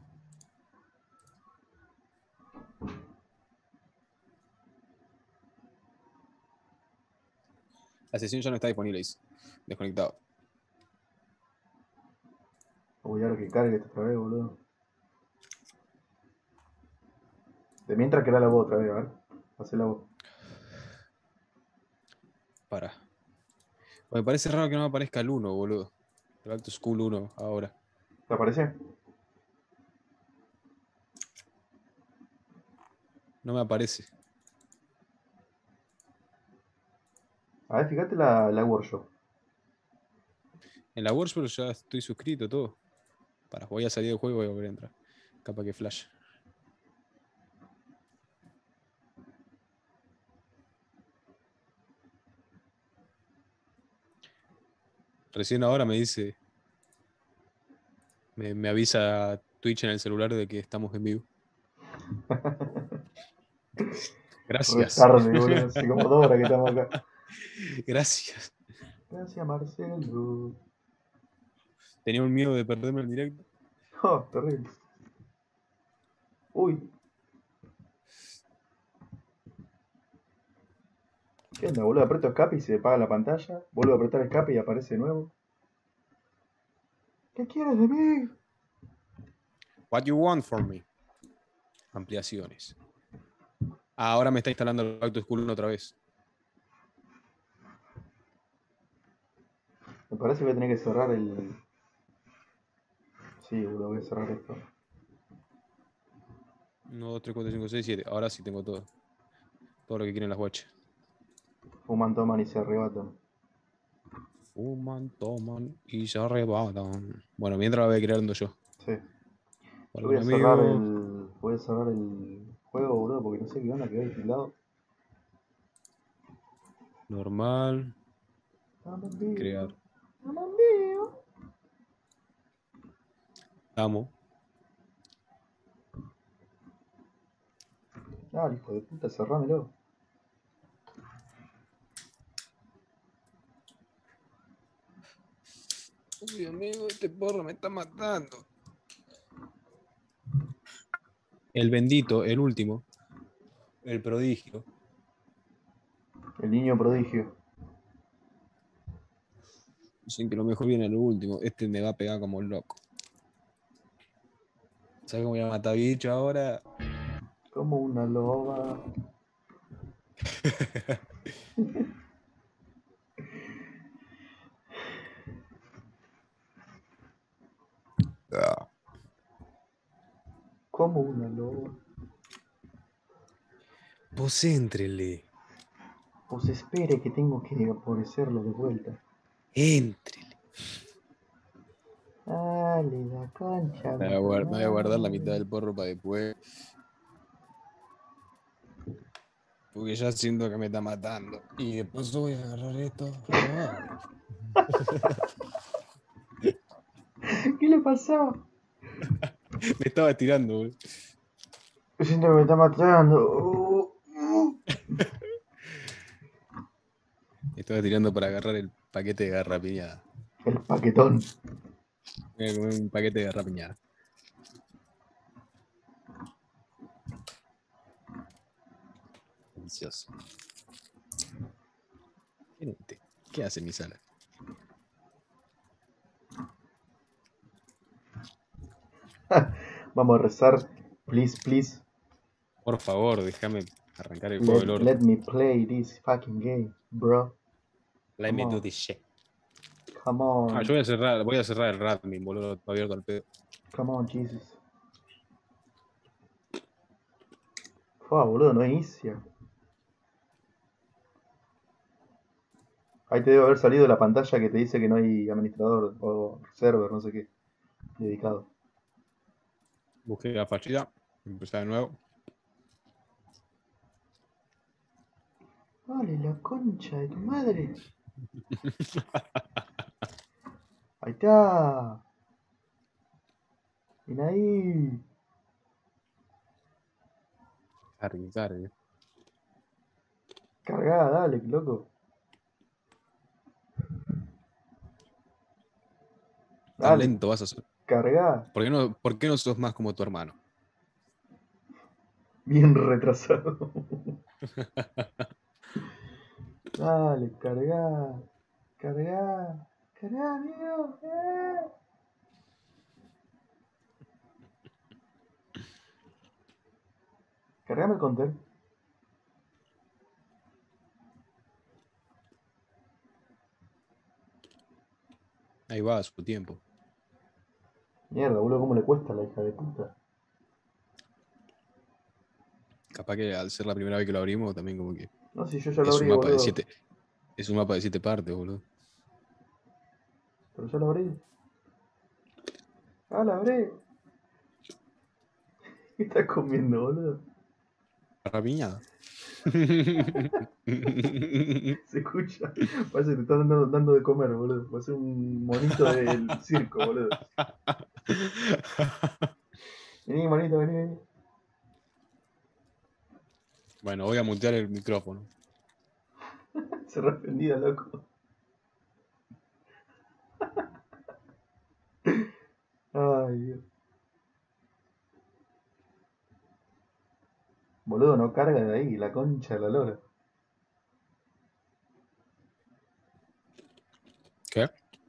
La sesión ya no está disponible, dice. Desconectado. Uy, ahora que cargue esto otra vez, boludo. De mientras que la voz otra vez, a ver. Hacé la voz. Pará. Me parece raro que no me aparezca el uno, boludo. El Back to School uno ahora. ¿Te aparece? No me aparece. A ver, fíjate la, la workshop. En la World ya estoy suscrito, todo. Para, voy a salir del juego y voy a volver a entrar. Capaz que flash. Recién ahora me dice, me, me avisa Twitch en el celular de que estamos en vivo. Gracias. Retarde, boludo. Hace como dos horas que estamos acá. Gracias. Gracias, Marcelo. Tenía un miedo de perderme el directo. Oh, terrible. Uy. ¿Qué onda, boludo? Aprieto escape y se apaga la pantalla. Vuelvo a apretar escape y aparece de nuevo. ¿Qué quieres de mí? What you want from me. Ampliaciones. Ah, ahora me está instalando el Auto School otra vez. Me parece que voy a tener que cerrar el... Sí, boludo, voy a cerrar esto. uno, dos, tres, cuatro, cinco, seis, siete. Ahora sí tengo todo. Todo lo que quieren las watches. Fuman, toman y se arrebatan. Fuman, toman y se arrebatan. Bueno, mientras la voy creando yo. Sí. Por Yo voy a algún cerrar amigo. el... Voy a cerrar el juego, boludo, porque no sé qué onda que hay tildado. Normal. Estamos en vivo. Crear. Estamos en vivo. Amo. Dale, hijo de puta, cerrámelo. Uy, amigo, este porro me está matando. El bendito, el último. El prodigio. El niño prodigio. Dicen que lo mejor viene el último. Este me va a pegar como loco. ¿Sabes cómo voy a matar bicho ahora? Como una loba. Ah. Como una loba. Pues éntrele. Pues espere que tengo que aparecerlo de vuelta. Éntrele. Dale, la concha. Me voy a guardar, me voy a guardar la mitad del porro para después. Porque ya siento que me está matando. Y después voy a agarrar esto. Ah. ¿Qué le pasó? Me estaba estirando, boludo. Yo siento que me está matando. Uh, uh. Me estaba estirando para agarrar el paquete de garrapiñada. El paquetón. Voy a comer un paquete de garrapiñada. Delicioso. ¿Qué, ¿Qué hace mi sala? Vamos a rezar. Please, please. Por favor, déjame arrancar el juego del Let, orto. let me play this fucking game, bro. Let Come me do on. this shit. Come on. Ah, yo voy a cerrar, voy a cerrar el Radmin, boludo, está abierto al pedo. Come on, Jesus. Fua, boludo, no inicia. Ahí te debe haber salido la pantalla que te dice que no hay administrador o server, no sé qué, dedicado. Busqué la fachida, empezar de nuevo. Dale, la concha de tu madre. Ahí está. Ven ahí. Cargue, cargue. Cargá, dale, loco. Tan Dale, lento vas a ser. cargá. ¿Por qué no, por qué no sos más como tu hermano? Bien retrasado. Dale, cargá. Cargá. Cargá, amigo. Eh. Cargame el counter. Ahí va a su tiempo. Mierda, boludo, ¿cómo le cuesta a la hija de puta? Capaz que al ser la primera vez que lo abrimos, también como que No, si yo ya lo es un abrí, mapa de boludo. siete. Es un mapa de siete partes, boludo. Pero ya la abrí. Ah, la abrí. ¿Qué estás comiendo, boludo? Rapiñada. Se escucha. Parece que te están dando, dando de comer, boludo. Va a ser un monito del circo, boludo. Vení, monito, vení, vení. Bueno, voy a mutear el micrófono. Se reprendida, loco. Ay, Dios. Boludo, no carga de ahí, la concha de la lora. ¿Qué?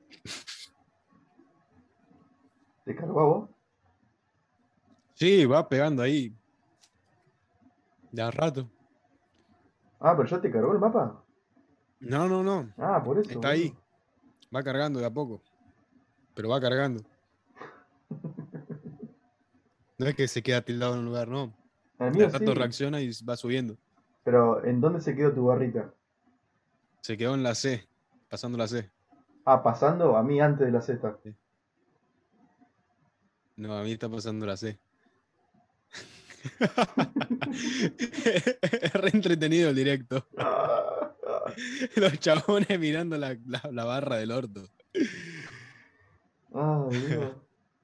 ¿Te cargó a vos? Sí, va pegando ahí. De a rato. Ah, pero ya te cargó el mapa. No, no, no. Ah, por eso, Está boludo. ahí. Va cargando de a poco. Pero va cargando. No es que se queda tildado en un lugar, no. El De mío a rato sí. reacciona y va subiendo. Pero, ¿en dónde se quedó tu barrita? Se quedó en la C. Pasando la C. Ah, pasando a mí antes de la cesta. Sí. No, a mí está pasando la C. Es re entretenido el directo. Ah, ah, Los chabones mirando la, la, la barra del orto. ay, Dios.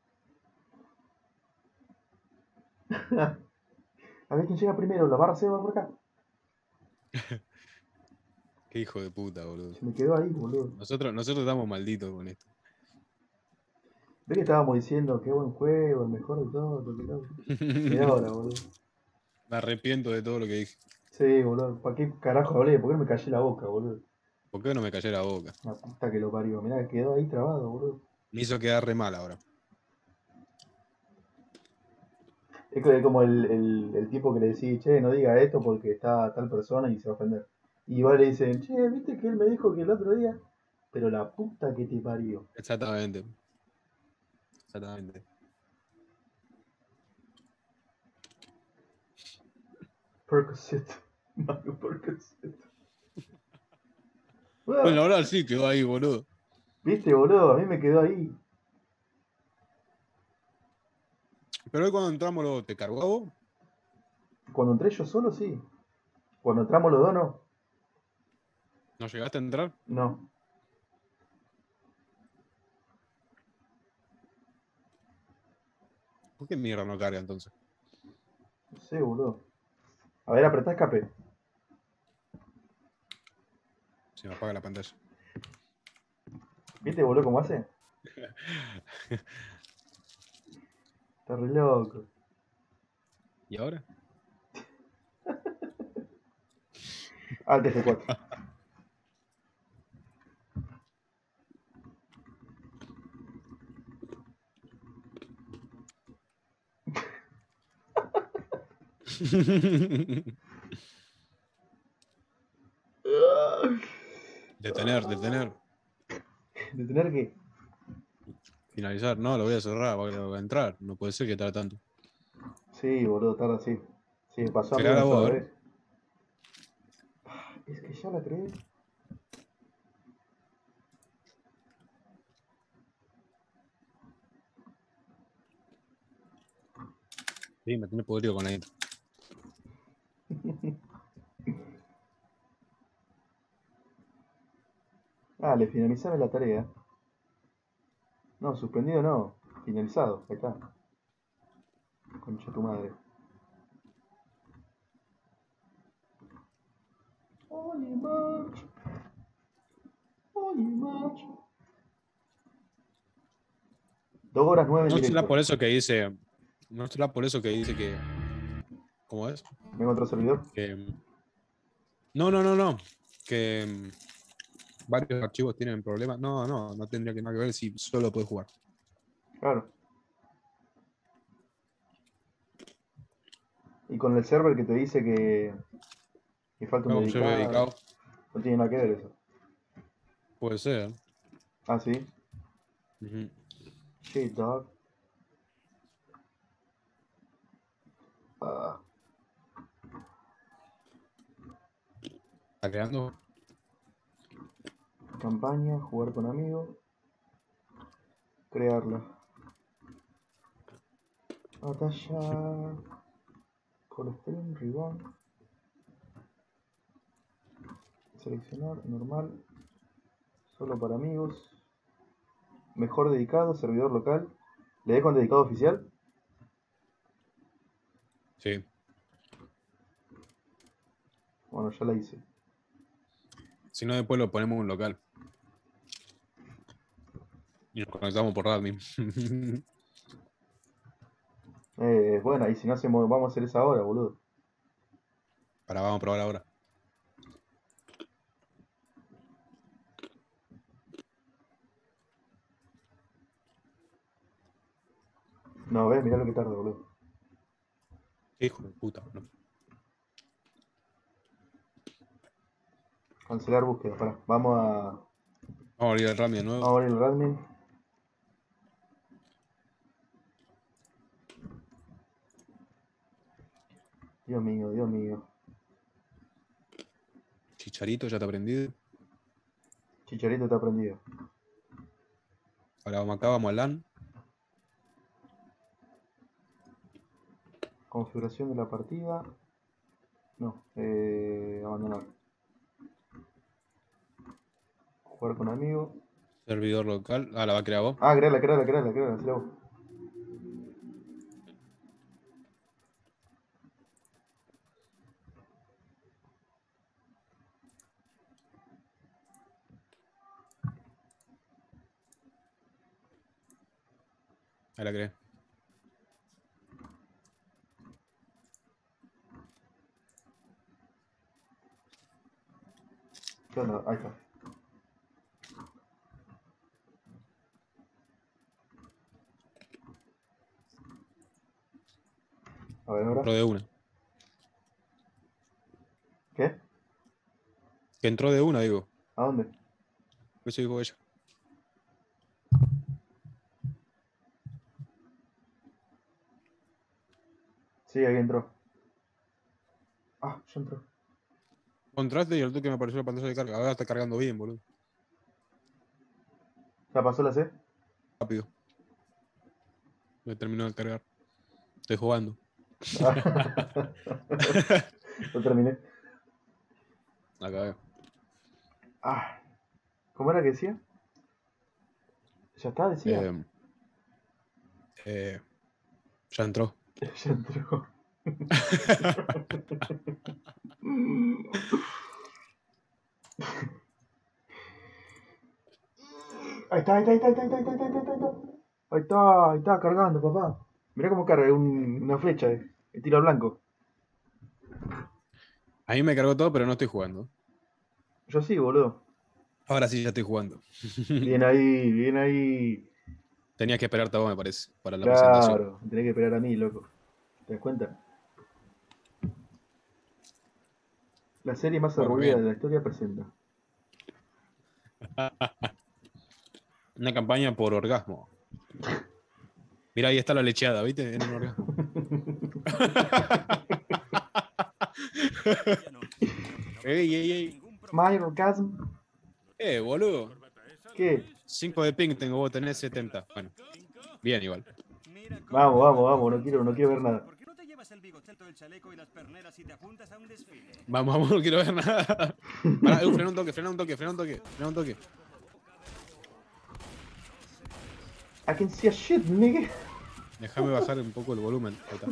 A ver quién llega primero. La barra se va por acá. Qué hijo de puta, boludo. Se me quedó ahí, boludo. Nosotros, nosotros estamos malditos con esto. ¿Ves que estábamos diciendo qué buen juego, el mejor de todo? Lo que no. Mirá ahora, boludo. Me arrepiento de todo lo que dije. Sí, boludo. ¿Para qué carajo hablé? ¿Por qué no me callé la boca, boludo? ¿Por qué no me cayó la boca? La puta que lo parió. Mirá, quedó ahí trabado, boludo. Me hizo quedar re mal ahora. Es que- como el, el, el tipo que le decía, che, no diga esto porque está tal persona y se va a ofender. Y va y le dicen, che, ¿viste que él me dijo que el otro día? Pero la puta que te parió. Exactamente. Exactamente. Percocet. Mario Percocet. Bueno, Ah, ahora sí quedó ahí, boludo. ¿viste, boludo? A mí me quedó ahí. Pero hoy cuando entramos, lo, ¿te cargó a vos? Cuando entré yo solo, sí. Cuando entramos los dos, no. ¿No llegaste a entrar? No. ¿Por qué mierda no carga entonces? No sé, boludo. A ver, apretá escape. Se me apaga la pantalla. ¿Viste, boludo, cómo hace? Está re loco. ¿Y ahora? Alt F cuatro. Detener, detener. De tener que. Finalizar. No, lo voy a cerrar, va va a entrar. No puede ser que tarde tanto. Sí, boludo, tarda así. Sí, me pasó a mí Crear una a vos, a sola ver. vez. Es que ya la creé. Sí, me tiene podrido con la intro. Dale, finalizame la tarea. No, suspendido no. Finalizado. Ahí está. Concha tu madre. Oye, March. Oye, March. Dos horas nueve en No será directo. por eso que dice. No será por eso que dice que. ¿Cómo es? Vengo a otro servidor. Que. No, no, no, no. Que mm, varios archivos tienen problemas. No, no, no tendría que nada que ver si solo puedes jugar. Claro. Y con el server que te dice que, que falta un Hago un server dedicado. dedicado. No tiene nada que ver eso. Puede ser. Ah, sí. Ujú. Shit, dog. Ah, Está creando. campaña, jugar con amigos. Crearla. Batalla. Call stream, ribbon. Seleccionar, normal. Solo para amigos. Mejor dedicado, servidor local. ¿Le dejo en dedicado oficial? Sí. Bueno, ya la hice. Si no, después lo ponemos en un local. Y nos conectamos por Radmin. Eh, bueno, y si no hacemos, vamos a hacer esa ahora, boludo. Para, vamos a probar ahora. No, ves, mirá lo que tarda, boludo. Qué hijo de puta, no. Cancelar búsqueda, pará. Vamos a. Vamos a abrir el Radmin de nuevo. Vamos a abrir el Radmin. Dios mío, Dios mío. Chicharito, ya te aprendido. Chicharito está prendido. Ahora vamos acá, vamos a LAN. Configuración de la partida. No, eh, abandonar. Jugar con amigos. Servidor local. Ah, la va a crear vos. Ah, crearla, crearla, crearla, crearla, hacela vos. Ahí la creé. ¿Qué onda? Ahí está. A ver, Entró ahora. de una. ¿Qué? Que entró de una, digo. ¿A dónde? Eso dijo ella. Sí, ahí entró. Ah, ya entró. Vos entraste y el toque me apareció la pantalla de carga. Ahora está cargando bien, boludo. ¿Ya pasó la C? Rápido. Me terminó de cargar. Estoy jugando. Lo terminé. Acá veo. Ah, ¿cómo era que decía? Ya está, decía. Eh, eh, ya entró. Ya entró. Ahí está, ahí está, ahí está, ahí está, ahí está, ahí está, ahí está, ahí está. Ahí está, ahí está cargando, papá. Mirá cómo carga, un- una flecha de, de tiro al blanco. A mí me cargó todo, pero no estoy jugando. Yo sí, boludo. Ahora sí ya estoy jugando. Bien ahí, bien ahí. Tenías que esperarte a vos, me parece, para la presentación. Claro, tenés que esperar a mí, loco. ¿Te das cuenta? La serie más Bueno, aburrida bien. de la historia presenta. Una campaña por orgasmo. Mira, ahí está la lecheada, ¿viste? Era un orgasmo. ey, ey, ey. My orgasm. Eh, boludo. ¿Qué? cinco de ping tengo, vos tenés setenta. Bueno, bien igual. Vamos, vamos, vamos, no quiero, no quiero ver nada. ¿Por qué no te llevas el bigoteto, el chaleco y las perneras y te apuntas a un desfile? Vamos, vamos, no quiero ver nada. Pará, uh, frena un toque, frena un toque, frena un toque, frena un toque. I can see a shit, nigga. Déjame bajar un poco el volumen. Ahí está.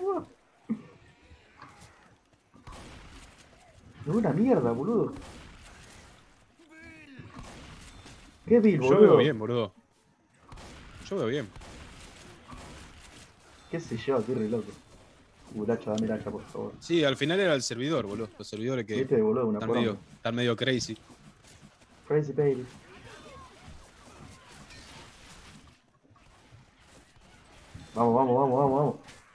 Es una mierda, boludo. ¿Qué Bill, Yo boludo? veo bien, boludo. Yo veo bien. ¿Qué sé yo? Estoy re loco. Uh, Lacha, dame Lacha, por favor. Sí, al final era el servidor, boludo. Los servidores que ¿Viste, boludo? Una están medio, poronga. están medio crazy. Crazy baby. Vamos, vamos, vamos, vamos, vamos.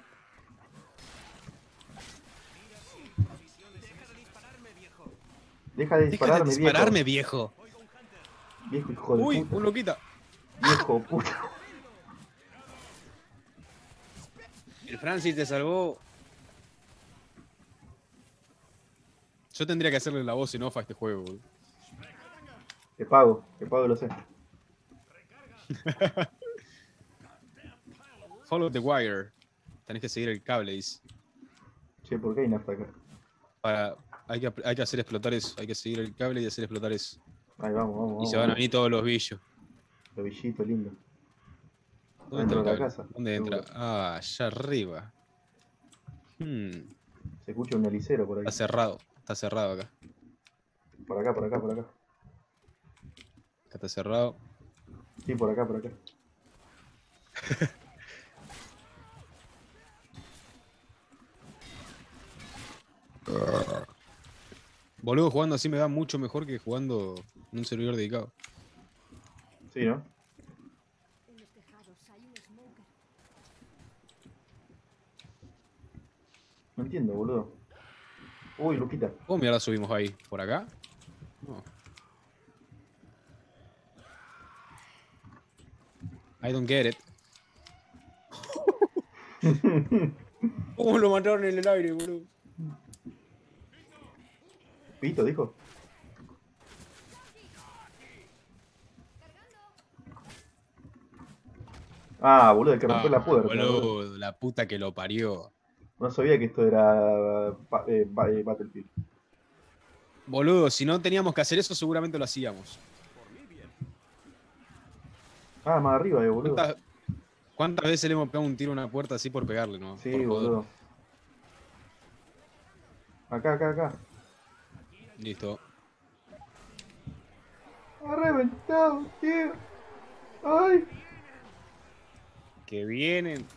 Deja de Deja de dispararme, dispararme, viejo. viejo. Viejo hijo de Uy, puta. un loquita. Viejo puta. El Francis te salvó. Yo tendría que hacerle la voz en off a este juego, boludo. Te pago, te pago, lo sé. Follow the wire. Tenés que seguir el cable, dice. Che, ¿por qué hay nafta acá? Para, hay, que, hay que hacer explotar eso. Hay que seguir el cable y hacer explotar eso. Ahí vamos, vamos, Y vamos. se van a vamos. venir todos los billos. Los villitos lindos. ¿Dónde entra Dentro el de la cable? casa. ¿Dónde entra? seguro. Ah, allá arriba. Hmm, Se escucha un helicero por ahí. Está cerrado. Está cerrado acá. Por acá, por acá, por acá. Acá está cerrado. Sí, por acá, por acá. Boludo, jugando así me va mucho mejor que jugando en un servidor dedicado. Sí, ¿no? En los tejados hay un smoker. No entiendo, boludo. Uy, Luquita. ¿Cómo mierda subimos ahí? ¿Por acá? No. I don't get it. ¿Cómo lo mataron en el aire, boludo? Pito, dijo. Ah, boludo, el que rompió la puerta. boludo. Boludo, la puta que lo parió. No sabía que esto era pa- eh, ba- eh, Battlefield. Boludo, si no teníamos que hacer eso, seguramente lo hacíamos. Ah, más arriba, eh, boludo. ¿Cuántas, cuántas veces le hemos pegado un tiro a una puerta así por pegarle, no? Sí, Por joder. boludo. Acá, acá, acá. Listo. Ha reventado, tío. Ay. Que vienen.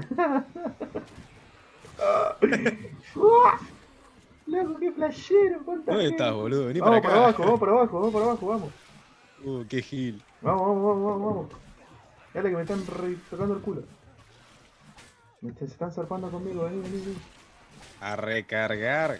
¡Uah! Loco, qué flashero, cuánta ¿Dónde gente. estás, boludo? Vení Vamos para para acá. abajo, vamos para abajo, vamos para abajo, vamos. Uh, qué gil. Vamos, vamos, vamos, vamos, vamos. Dale que me están re- tocando el culo. Me est- se están zarpando conmigo, vení, vení, vení. A recargar.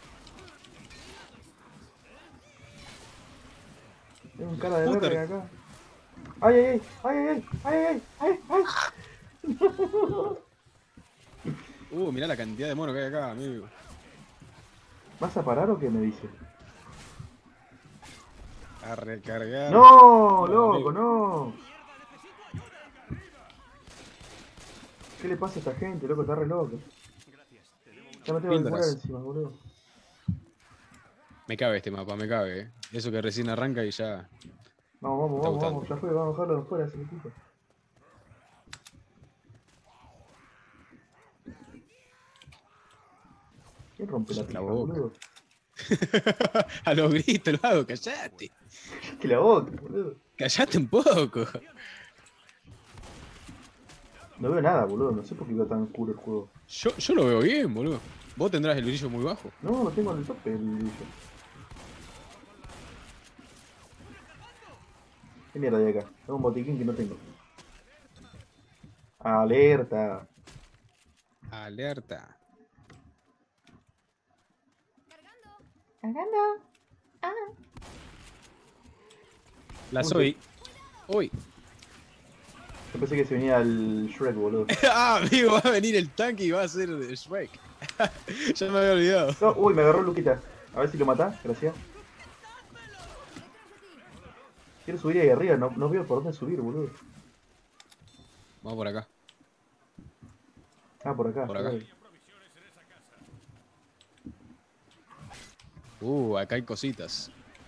Tengo un cara de Puta. verga acá. Ay, ay, ay, ay, ay, ay, ay, ay, ay. Uh, mirá la cantidad de monos que hay acá, amigo. ¿Vas a parar o qué me dice? A recargar. No, No, loco, amigo. no. ¿Qué le pasa a esta gente, loco? Está re loco. Ya me tengo que Píldoras. curar encima, boludo. Me cabe este mapa, me cabe, eh. Eso que recién arranca y ya. Vamos, vamos, Está vamos, gustando. vamos. Ya fue, vamos a dejarlo de fuera, ese equipo. ¿Quién rompe la La pija, boca. boludo? A los gritos lo hago, callate. Que la boca, boludo. Callate un poco. No veo nada, boludo. No sé por qué quedó tan oscuro el juego. Yo, yo lo veo bien, boludo. Vos tendrás el brillo muy bajo. No, lo tengo en el tope el brillo. ¿Qué mierda hay acá? Tengo un botiquín que no tengo. Alerta. Alerta. Cagando. La Uy, soy. Uy. Yo pensé que se venía el Shrek, boludo. Ah, amigo, va a venir el tanque y va a ser de Shrek. Ya me había olvidado. No, uy, me agarró Luquita. A ver si lo matás, gracias. Quiero subir ahí arriba, no, no veo por dónde subir, boludo. Vamos por acá. Ah, por acá. Por acá. ok. Uh, acá hay cositas.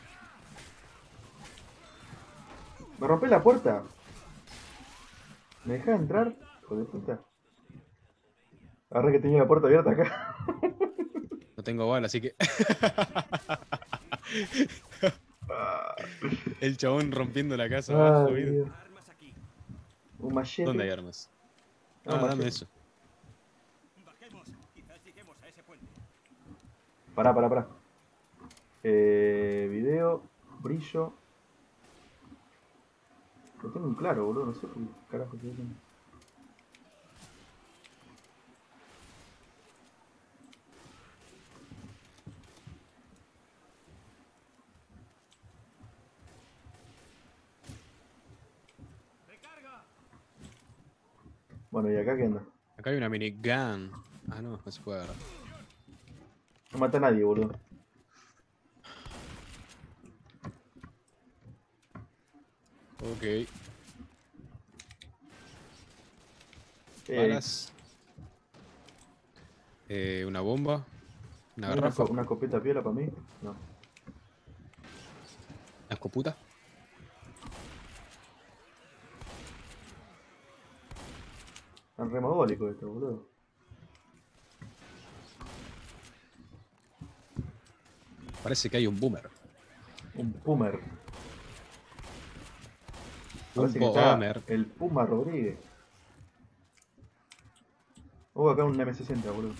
Me rompí la puerta. ¿Me dejás entrar? Hijo de puta. Ahora que tenía la puerta abierta acá. No tengo bala, así que. El chabón rompiendo la casa. Ah, abajo, ¿viste? Dios. Armas aquí. Un machete. ¿Dónde hay armas? No, Ah, machete. dame eso. Bajemos. Quizás lleguemos a ese puente. Pará, pará, pará. Eh, video, brillo. Lo tengo en claro, boludo. No sé por qué carajo estoy haciendo. Bueno, ¿y acá qué anda? Acá hay una minigun. Ah, no, no se puede agarrar. No mata a nadie, boludo. Ok. Eh, balas. Eh, una bomba. Una ¿hay una, garrafa. co- una escopeta piola para mí? No. Una escoputa. Tan re mogólico esto, boludo. Parece que hay un boomer. Un Pumer. Un Parece que está boomer. el Puma Rodríguez. Oh, acá un M sesenta, boludo.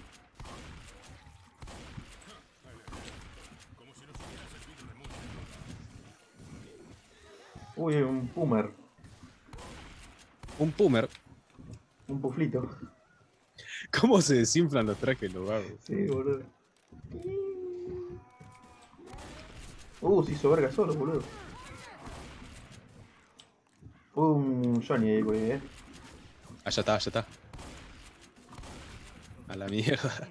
Uy, un Pumer. Un boomer. Un puflito. ¿Cómo se desinflan los trajes los vagos? Sí, boludo. Uh, se hizo verga solo, boludo. Un Johnny ahí, güey, eh. Allá está, allá está. A la mierda.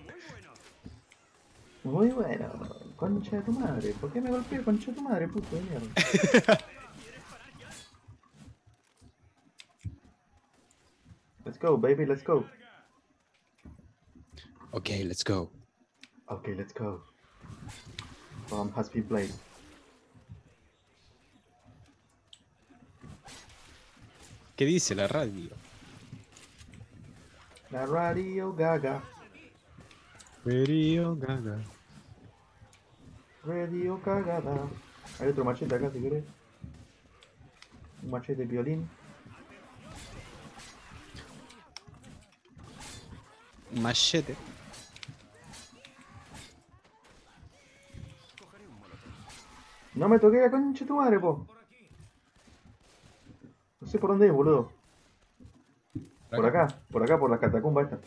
Muy bueno. Concha de tu madre. ¿Por qué me golpeé, concha de tu madre, puto de mierda? Let's go, baby, let's go. Ok, let's go. Okay, let's go. Bomb has been played. ¿Qué dice la radio? La radio gaga. Radio Gaga. Radio cagada. Hay otro machete acá si querés. Un machete violín. Machete. No me toqué la concha de tu madre, po. No sé por dónde es, boludo. Por acá, por acá, por la catacumba esta.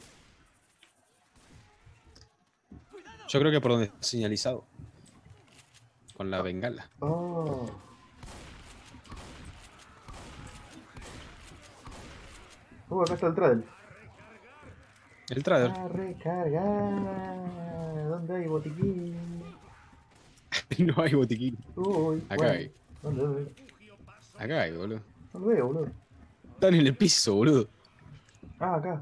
Yo creo que por donde está señalizado. Con la bengala. Oh. Uh, acá está el trail. El trader. A recargar. ¿Dónde hay botiquín? No hay botiquín. Uy, Acá bueno. hay. ¿Dónde, dónde? Acá hay, boludo. No lo veo, boludo. Están en el piso, boludo. Ah, acá.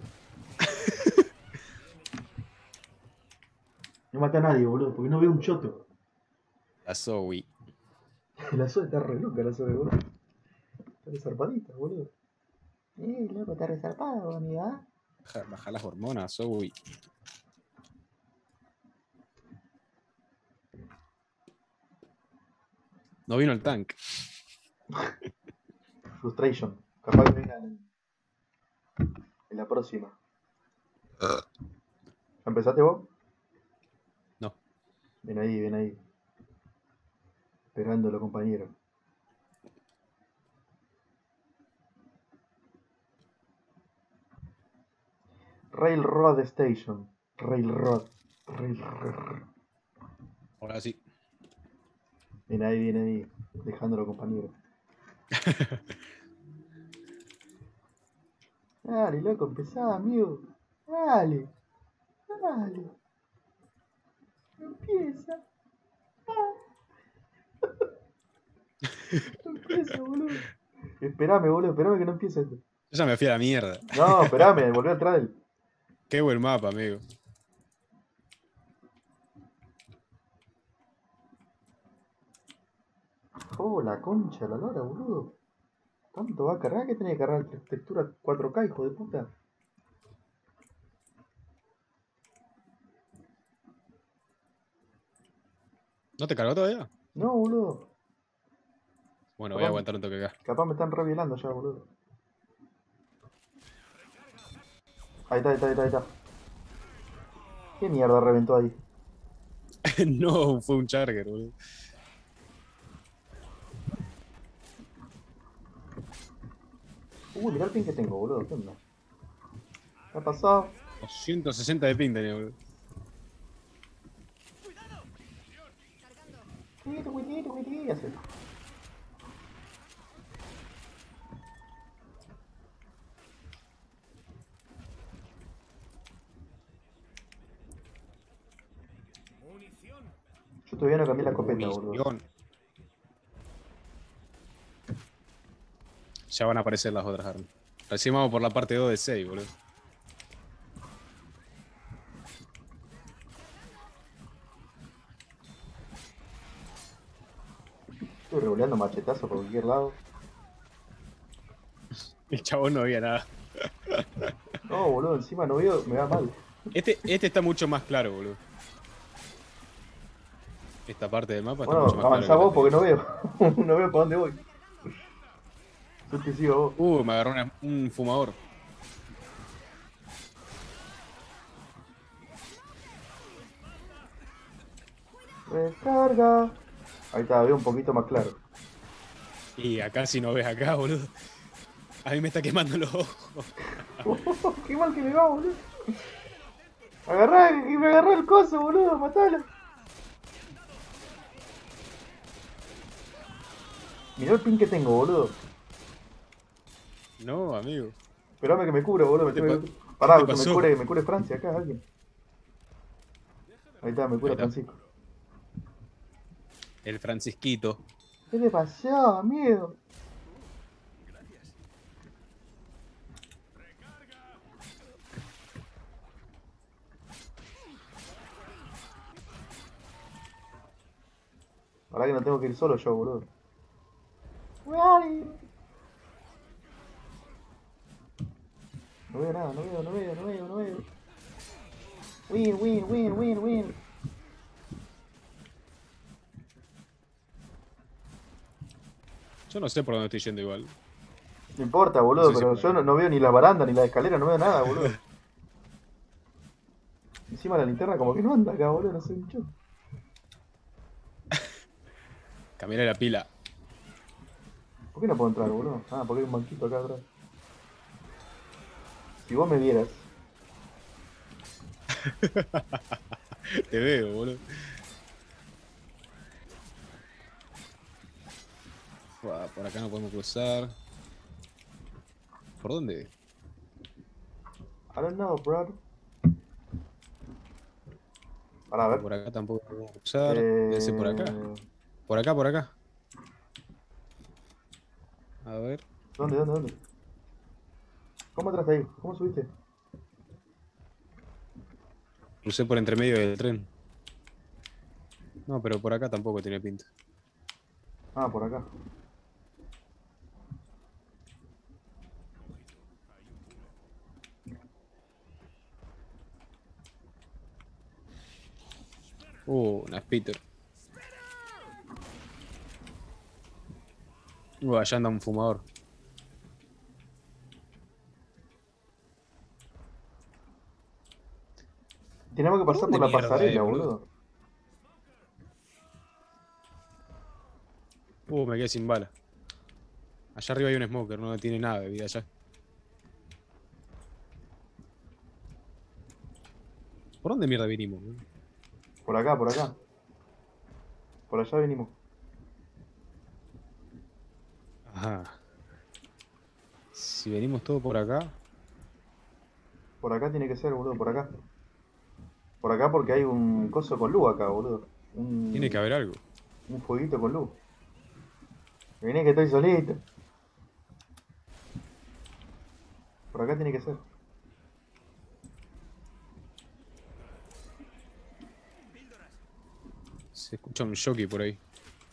No maté a nadie, boludo, porque no veo un choto. La Zoe. La Zoe está re loca, la Zoe, boludo. Está resarpadita, boludo. Eh, loco, está resarpado, amiga. Baja, baja las hormonas, Zoe. No vino el tank. Frustration. Capaz que venga en, en la próxima. ¿Empezaste vos? No. Ven ahí, ven ahí. Esperándolo, compañero. Railroad Station. Railroad. Railroad. Ahora sí. Ven ahí, ven ahí. Dejándolo, compañero. Dale, loco, empezá, amigo. Dale. Dale. Empieza. Ah. Empieza, boludo. Esperame, boludo, esperame que no empiece esto. Yo ya me fui a la mierda. No, esperame, volví atrás del. Qué buen mapa, amigo. Oh, la concha, la lora, boludo. ¿Tanto va a cargar que tenía que cargar textura cuatro K, hijo de puta? ¿No te cargó todavía? No, boludo. Bueno, voy a aguantar un toque acá. Capaz me están revelando ya, boludo. Ahí está, ahí está, ahí está, ahí está. ¿Qué mierda reventó ahí? No, fue un charger, boludo. Uy, mirá el ping que tengo, boludo. ¿Qué onda? ¿Qué ha pasado? doscientos sesenta de ping tenía, boludo. Tiri, tiri, tiri, tiri, hace. Yo todavía no cambié la escopeta, boludo. Munición. Ya van a aparecer las otras armas. Recién vamos por la parte dos de seis, boludo. Estoy revoleando machetazo por cualquier lado. El chabón no veía nada. No, boludo, encima no veo, me va mal. Este, este está mucho más claro, boludo. Esta parte del mapa está Bueno, mucho más avanzá clara. vos porque no veo. No veo para dónde voy. Yo te sigo a vos. Uh, me agarró una- un fumador. Recarga. Ahí está, veo un poquito más claro. Y acá si no ves acá, boludo. A mí me está quemando los ojos. Qué mal que me va, boludo. Agarrá, que me agarró el coso, boludo, matalo. Mirá el pin que tengo, boludo. No, amigo. Esperame que me cubra, boludo. Me ¿Qué tengo te que- pa- Pará, qué te que me pasó? cure, me cure Francia acá, alguien. Ahí está, me cura Ahí está. Francisco. El Francisquito. ¿Qué te pasó, amigo? Pará que no tengo que ir solo yo, boludo. Where are you? No veo nada, no veo, no veo, no veo, no veo. Win, win, win, win, win. Yo no sé por dónde estoy yendo igual. No importa, boludo, No sé si pero por yo ahí. no, no veo ni la baranda ni la escalera, no veo nada, boludo. Encima la linterna como que no anda acá, boludo, no sé mucho. Cambiaré la pila. ¿Por qué no puedo entrar, boludo? Ah, porque hay un banquito acá atrás. Si vos me vieras. Te veo, boludo. Buah, por acá no podemos cruzar. ¿Por dónde? I don't know, bro. Para ver. Por acá tampoco podemos cruzar. Debe ser por acá. Eh... Por acá, por acá. A ver. ¿Dónde, dónde, dónde? ¿Cómo entraste ahí? ¿Cómo subiste? Crucé por entre medio del tren. No, pero por acá tampoco tiene pinta. Ah, por acá. Uh, una Peter. Uh, allá anda un fumador. Tenemos que ¿Por pasar dónde por la mierda, pasarela, eh, boludo? boludo. Uh, me quedé sin bala. Allá arriba hay un smoker, no tiene nada de vida allá. ¿Por dónde mierda vinimos, boludo? Por acá, por acá. Por allá venimos. Ajá. Si venimos todos por acá. Por acá tiene que ser, boludo, por acá. Por acá porque hay un coso con luz acá, boludo. Un, Tiene que haber algo. un fueguito con luz. Vení que estoy solito. Por acá tiene que ser. Se escucha un jockey por ahí.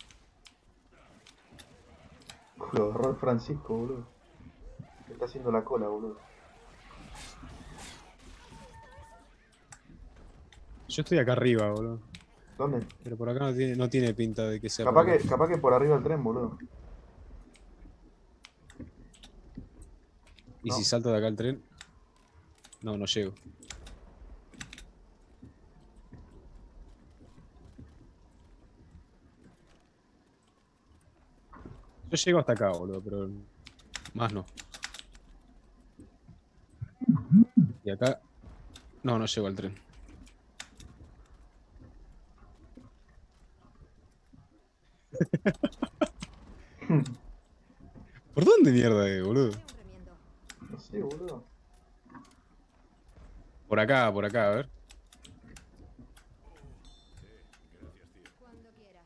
Lo agarró el Francisco, boludo. Le está haciendo la cola, boludo. Yo estoy acá arriba, boludo. ¿Dónde? Pero por acá no tiene, no tiene pinta de que sea Capaz por acá. que, capaz que por arriba del tren, boludo. ¿Y No. si salto de acá al tren? No, no llego. Yo llego hasta acá, boludo, pero más no. Y acá... No, no llego al tren. ¿Por dónde mierda es, boludo? Un remiendo. No sé, boludo. Por acá, por acá, a ver. Cuando quieras.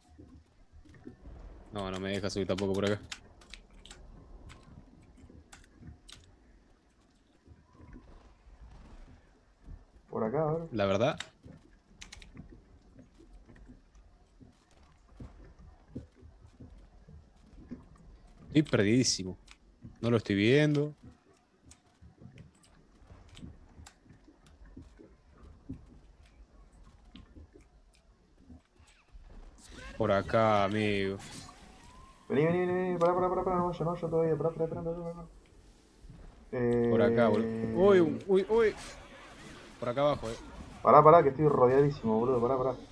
No, no me deja subir tampoco por acá. verdad. Estoy perdidísimo. No lo estoy viendo. Por acá, amigo. Vení, vení, vení, vení, pará, pará, pará, pará, no vaya, no vaya todavía, pará, pará, pará, pará, pará. Eh... Por acá, boludo. Uy, uy, uy. Por acá abajo, eh. Pará, pará, que estoy rodeadísimo, boludo, pará, pará.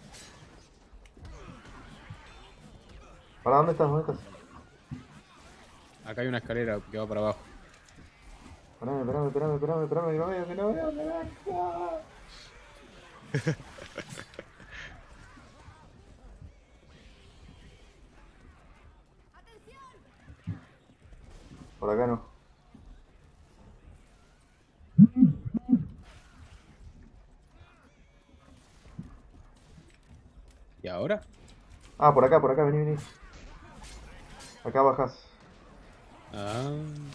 Pará, ¿dónde estás? ¿Dónde estás? Acá hay una escalera que va para abajo. Parame, parame, parame, parame, parame, que no veo, que no veo, que no veo. ¡Ah! Por acá no. ¿Y ahora? Ah, por acá, por acá, vení, vení. Acá bajás. Ah.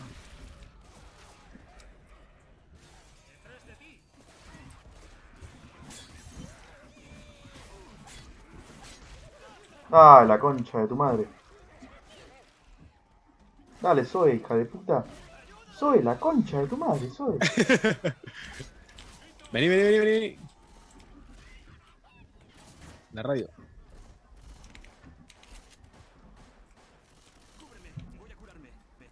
Ah, la concha de tu madre. Dale, Zoe, hija de puta. Zoe, la concha de tu madre, Zoe. Vení, vení, vení, vení. La radio. Cúbreme, voy a curarme. Ve.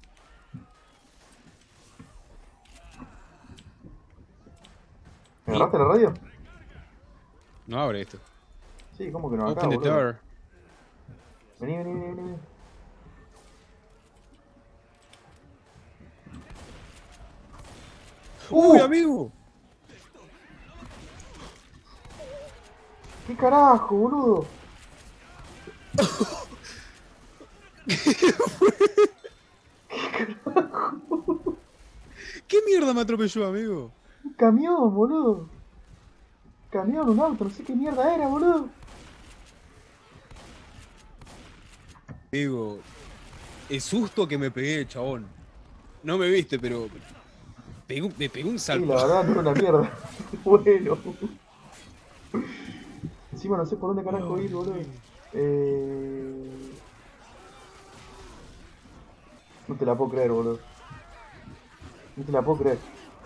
¿Me agarraste la radio? No abre esto. Sí, ¿cómo que no? Acá, Open the boludo. door. Vení, vení, vení, vení. ¡Uy, ¡Uh! amigo! ¿Qué carajo, boludo? ¿Qué mierda me atropelló, amigo? Un camión, boludo. Camión, un auto, no sé qué mierda era, boludo. Amigo, el susto que me pegué, chabón. No me viste, pero pegó- me pegó un Sí, salto. la verdad, no era una mierda. Bueno. Encima no sé por dónde carajo ir, boludo. Eh... No te la puedo creer, boludo. No te la puedo creer.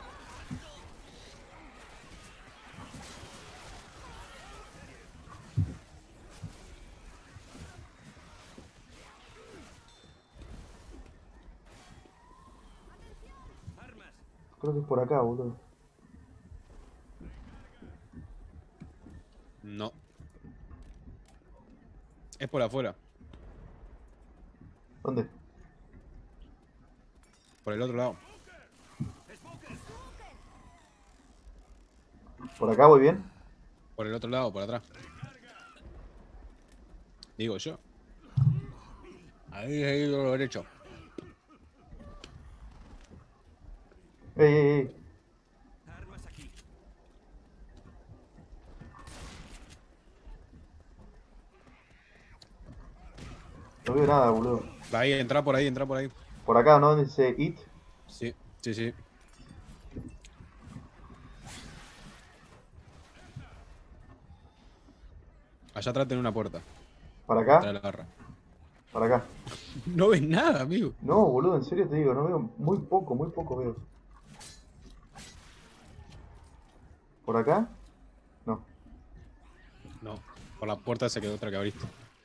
Armas. Creo que es por acá, boludo. No. Es por afuera. ¿Dónde? Por el otro lado. ¿Por acá voy bien? Por el otro lado, por atrás. Digo yo. Ahí, ahí, lo derecho. ¡Ey, ey, ey! Armas aquí. No veo nada, boludo. Ahí, entra por ahí, entra por ahí. Por acá, ¿no? Dice It. Sí, sí, sí. Allá atrás tiene una puerta. ¿Para Trae acá? la garra. Para acá. No ves nada, amigo. No, boludo, en serio te digo, no veo muy poco, muy poco veo. ¿Por acá? No. No. Por la puerta se quedó otra que abriste.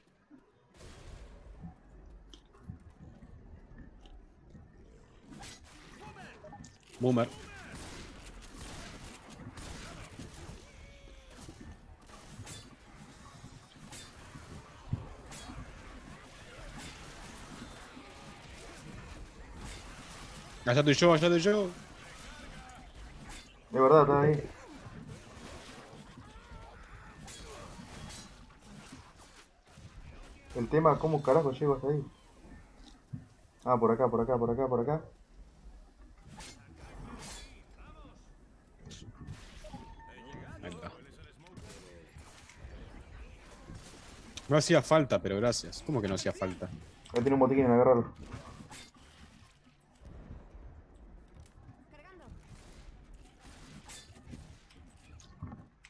Boomer. Allá estoy yo, allá estoy yo. De verdad, está ahí. El tema, ¿cómo carajo llego hasta ahí? Ah, por acá, por acá, por acá, por acá. Ahí está. No hacía falta, pero gracias. ¿Cómo que no hacía falta? Ahí tiene un botiquín, agarrarlo. Cargando.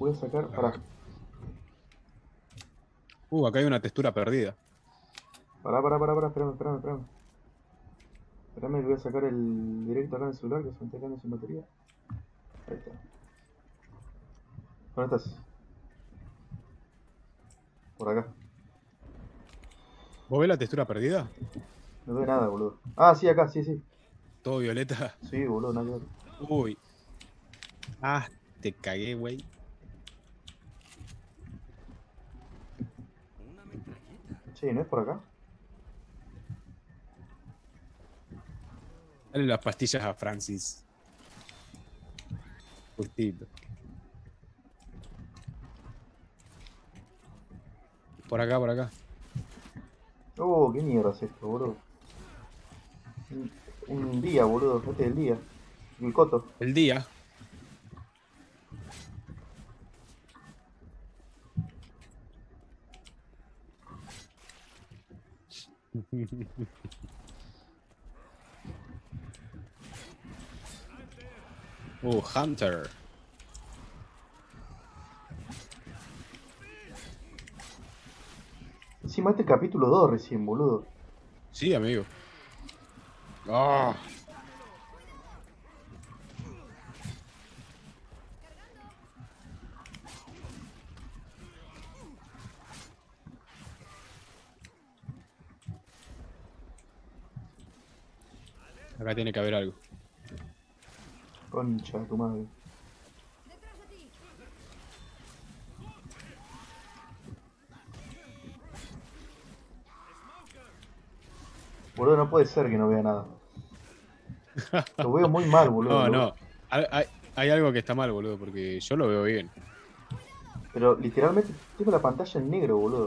voy a sacar. Pará, Uh, acá hay una textura perdida. pará, pará, pará, pará, espérame, espérame, espérame. Espérame que voy a sacar el directo acá en el celular que se me está quedando sin batería. Ahí está. ¿Dónde estás? Por acá. ¿Vos ves la textura perdida? No veo nada, boludo. Ah, sí, acá, sí, sí. Todo violeta. Sí, boludo, nada que ver. Uy. Ah, te cagué, güey. Una metralleta. Sí, ¿no es por acá? Dale las pastillas a Francis. Justito. Por acá, por acá. Oh, qué mierda es esto, boludo. Un, un día, boludo. Este es el día. El coto. El día. Uh, Hunter. Encima este es capítulo dos recién, boludo. Sí, amigo. Ah. Acá tiene que haber algo. Concha de tu madre. Detrás de ti. Boludo, no puede ser que no vea nada. Lo veo muy mal, boludo. No, lo- no. Hay, hay- hay algo que está mal, boludo, porque yo lo veo bien. Pero literalmente tengo la pantalla en negro, boludo.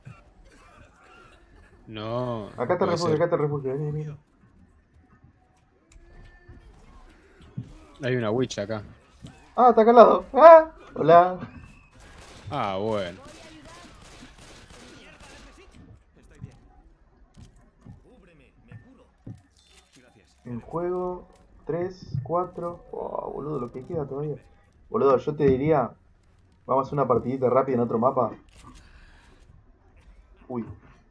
No, Acá no está el puede refugio, acá ser. está el refugio. Vení, vení. Hay una witch acá. Ah, está acá al lado. Ah, hola. Ah, bueno. Estoy bien. Cúbreme, me curo. Gracias. En juego tres, cuatro. Oh, boludo, lo que queda todavía. Boludo, yo te diría. Vamos a hacer una partidita rápida en otro mapa. Uy.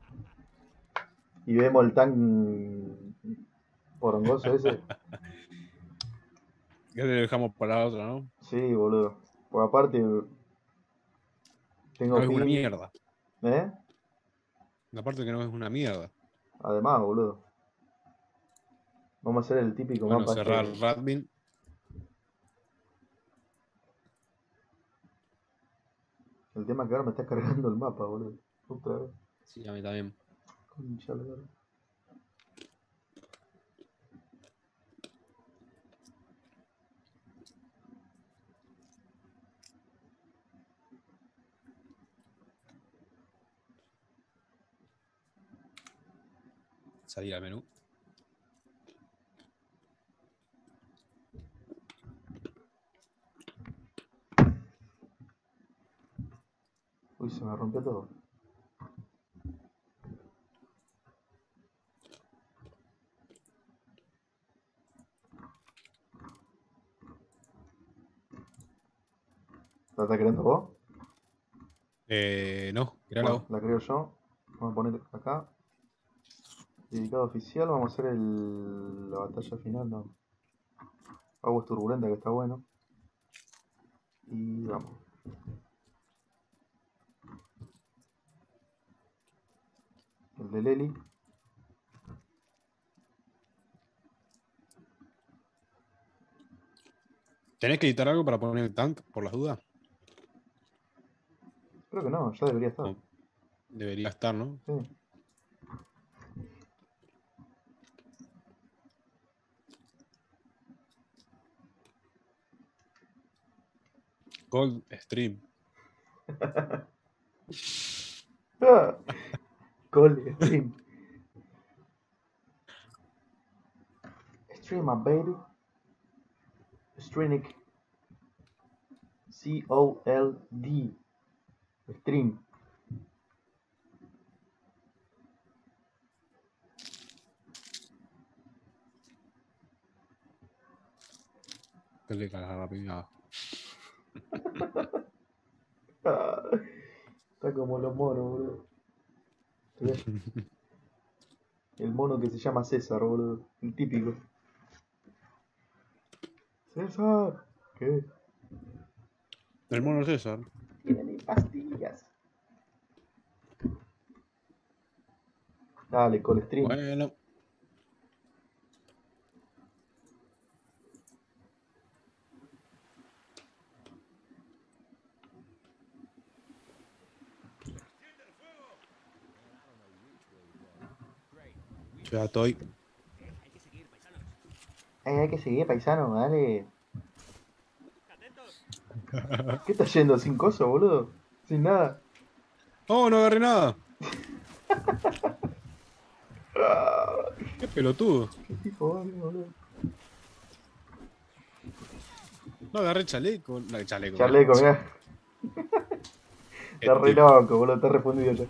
Y vemos el tan porongoso ese. Ya le dejamos para la otra, ¿no? Sí, boludo. Por aparte, No tengo es una ping. mierda. ¿Eh? Aparte que no es una mierda. Además, boludo. Vamos a hacer el típico Bueno, mapa cerrar este. Radmin. El tema es que ahora me está cargando el mapa, boludo. Otra vez. Sí, a mí también. Concha la lora. Salir al menú. Uy, se me rompió todo. ¿La estás creando vos? Eh, no, créala Bueno, vos. la creo yo. Vamos a poner acá. Dedicado oficial. Vamos a hacer el... la batalla final. No. Agua turbulenta, que está bueno. Y vamos. El de Leli. ¿Tenés que editar algo para poner el tank, por las dudas? Creo que no, ya debería estar. No, debería estar, ¿no? Sí. Gold Stream. Ah, Call stream. Stream my baby. Streamic. C O L D. Stream. Que le cagas rápido. Ah, está como los monos, boludo. ¿Ves? El mono que se llama César, boludo. El típico. César. ¿Qué? El mono César. Tiene mis pastillas. Dale, colestrín. Bueno. Ya estoy. Eh, hay que seguir, paisano, dale. Atentos. ¿Qué estás yendo? ¿Sin coso, boludo? Sin nada. Oh, no agarré nada. Qué pelotudo. ¿Qué tipo vale, boludo? No agarré chaleco. No, chaleco. Chaleco, mirá. Qué Está re tipo. loco, boludo. Está respondido ya.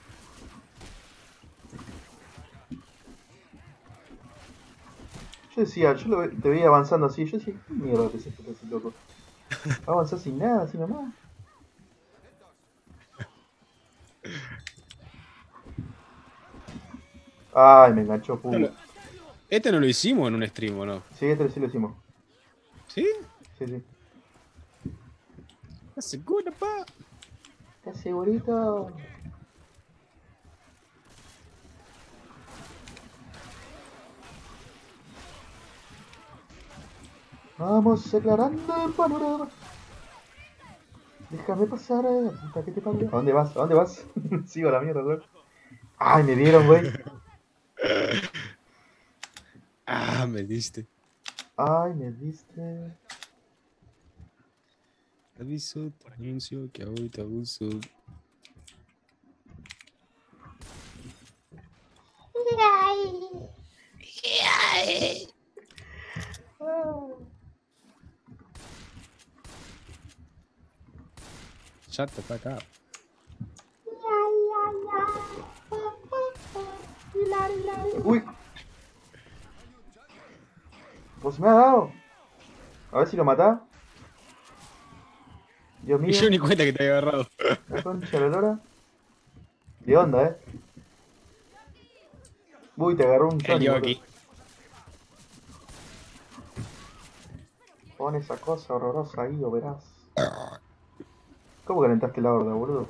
Yo decía, yo lo ve- te veía avanzando así. Yo decía, ¿qué mierda te haces así, loco? Avanzás sin nada, así nomás. Ay, me enganchó, No lo- puto. Este no lo hicimos en un stream, ¿o no? Sí, este sí lo hicimos. ¿Sí? Sí, sí. ¿Estás seguro, pa? ¿Estás segurito? Vamos aclarando el panorama. Déjame pasar, eh, puta que te parió. ¿A dónde vas? ¿A dónde vas? Sigo a la mierda, güey. Ay, me dieron, güey. Ah, me diste. Ay, me diste. Te aviso, te anuncio que hoy te abuso. Shut the fuck up. Uy. Pues me ha dado. A ver si lo mata. Dios Y mío. yo ni cuenta que te había agarrado. La concha de la lora. ¿De onda, eh? Uy, te agarró un El Johnny, boludo. Yoki. Pon esa cosa horrorosa ahí, o verás. ¿Cómo calentaste la horda, boludo?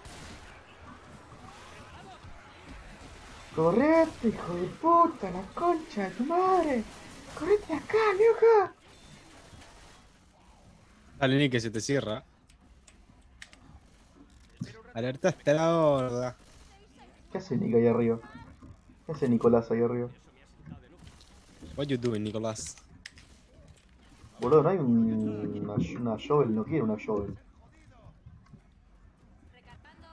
¡Correte, hijo de puta! ¡La concha de tu madre! ¡Correte acá, vieja! Dale, ni que se te cierra. Alertaste a la horda. ¿Qué hace Nick ahí arriba? ¿Qué hace Nicolás ahí arriba? What you doing, Nicolás? Boludo, no hay un, una, una shovel, no quiero una shovel. Recargando.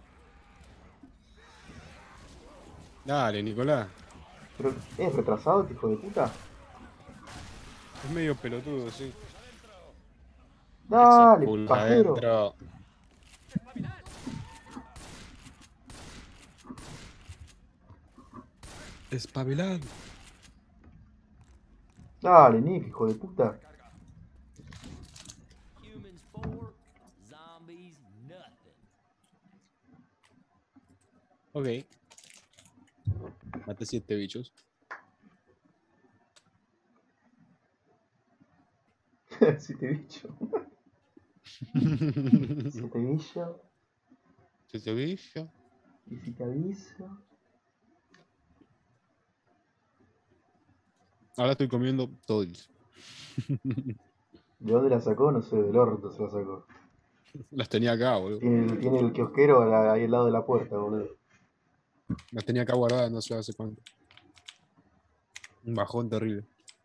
Dale, Nicolás. Pero, ¿es retrasado este hijo de puta? Es medio pelotudo, sí. ¡Dale, Pulsa pajero! adentro. Espabilado. ¡Dale, Nick, hijo de puta! Humans four, zombies nothing. Ok. Maté siete bichos. Siete bichos. Siete bichos. Siete bichos. Y si te aviso. Ahora estoy comiendo todos. ¿De dónde la sacó? No sé, del orto se la sacó. Las tenía acá, boludo. Tiene el, tiene el kiosquero ahí al lado de la puerta, boludo. Las tenía acá guardadas, no sé hace cuánto. Un bajón terrible.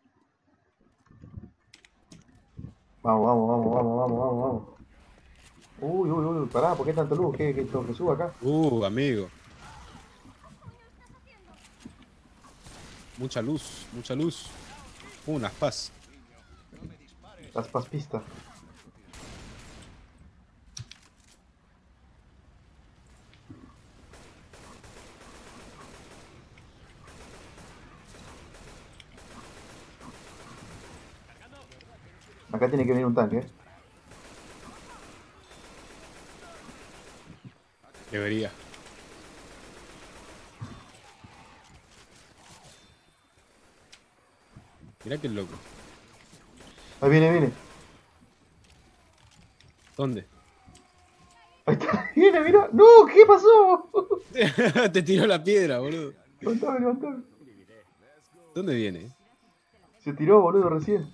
Vamos, vamos, vamos, vamos, vamos, vamos, vamos. Uy, uy, uy, pará, ¿por qué tanto luz? ¿Qué, qué tengo que suba acá? Uh, amigo. Mucha luz, mucha luz. Unas paz. Las paspistas. Acá tiene que venir un tanque, ¿eh? Debería. Mirá qué loco. Ahí viene, viene. ¿Dónde? Ahí está, viene, mira. ¡No! ¿Qué pasó? Te tiró la piedra, boludo. Levantame, levantame. ¿Dónde viene? Se tiró, boludo, recién.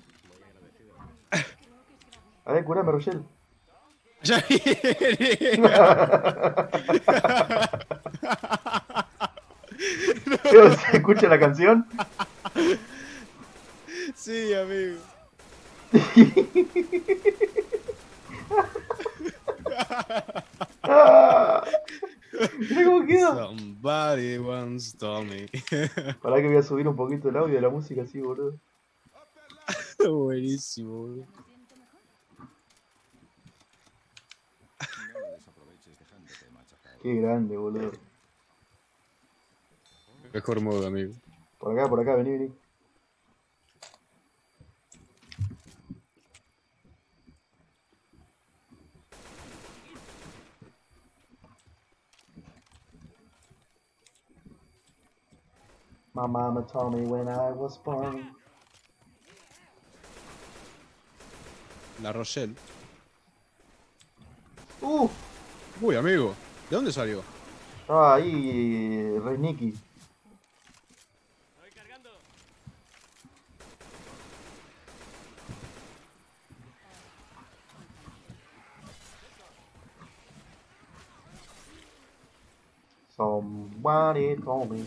A ver, curame, Rochelle. ¡Ya viene! ¿Se escucha la canción? Sí, amigo. ¡Ah! Mirá cómo quedó. Somebody once told me. Pará que voy a subir un poquito el audio de la música así, boludo. Buenísimo, boludo. Qué grande, boludo. Mejor modo, amigo. Por acá, por acá, vení, vení. My mama told me when I was born. La Rochelle. Uh, Uy, amigo. ¿De dónde salió? estaba ahí Rey Nicky. Somebody told me.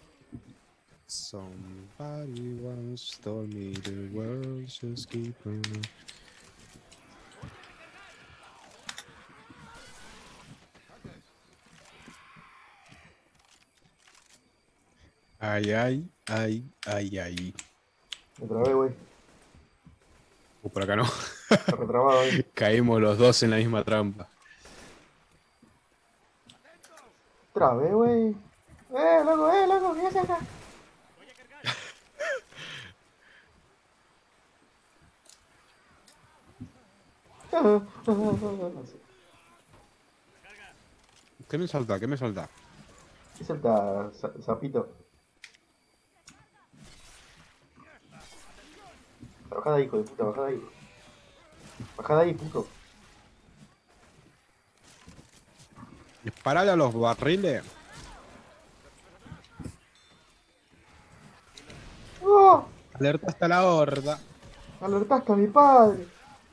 Somebody once told me the world just keep on. Ay, ay, ay, ay, ay. Me trabé, güey. Uh, por acá no. Está retrabado ahí. Caímos los dos en la misma trampa. Trabé, güey. Eh, loco, eh, loco, ¿qué haces acá? ¿Qué me salta? ¿Qué me salta? ¿Qué salta, sa- sapito? Bajada ahí, hijo de puta, bajada ahí. Bajada ahí, puto. Disparale a los barriles. ¡Oh! Alerta hasta la horda. Alertaste a mi padre.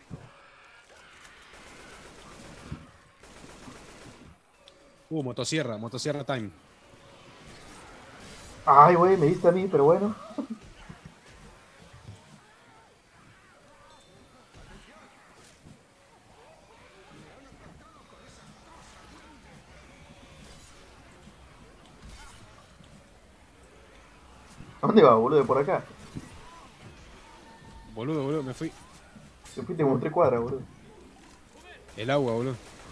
Uh, motosierra, motosierra time. Ay, güey, me diste a mí, pero bueno. ¿A dónde va, boludo? Por acá. Boludo, boludo, me fui. Te fuiste como tres cuadras, boludo. El agua, boludo.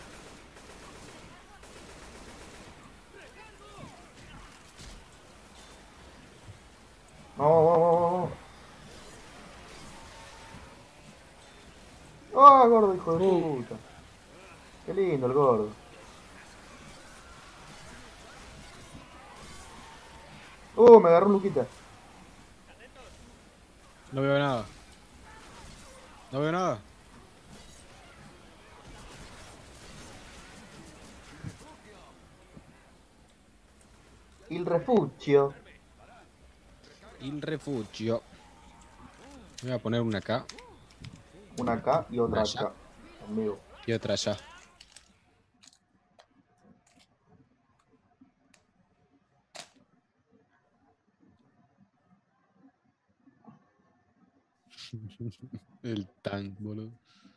Vamos, vamos, vamos, vamos. ¡Ah, gordo, hijo de Uh. puta! Qué lindo el gordo. ¡Uh, me agarró un Luquita! No veo nada. No veo nada. Il refugio. El refugio. Voy a poner una acá Una acá y otra Allá. acá. Amigo. y otra allá. El tank, boludo.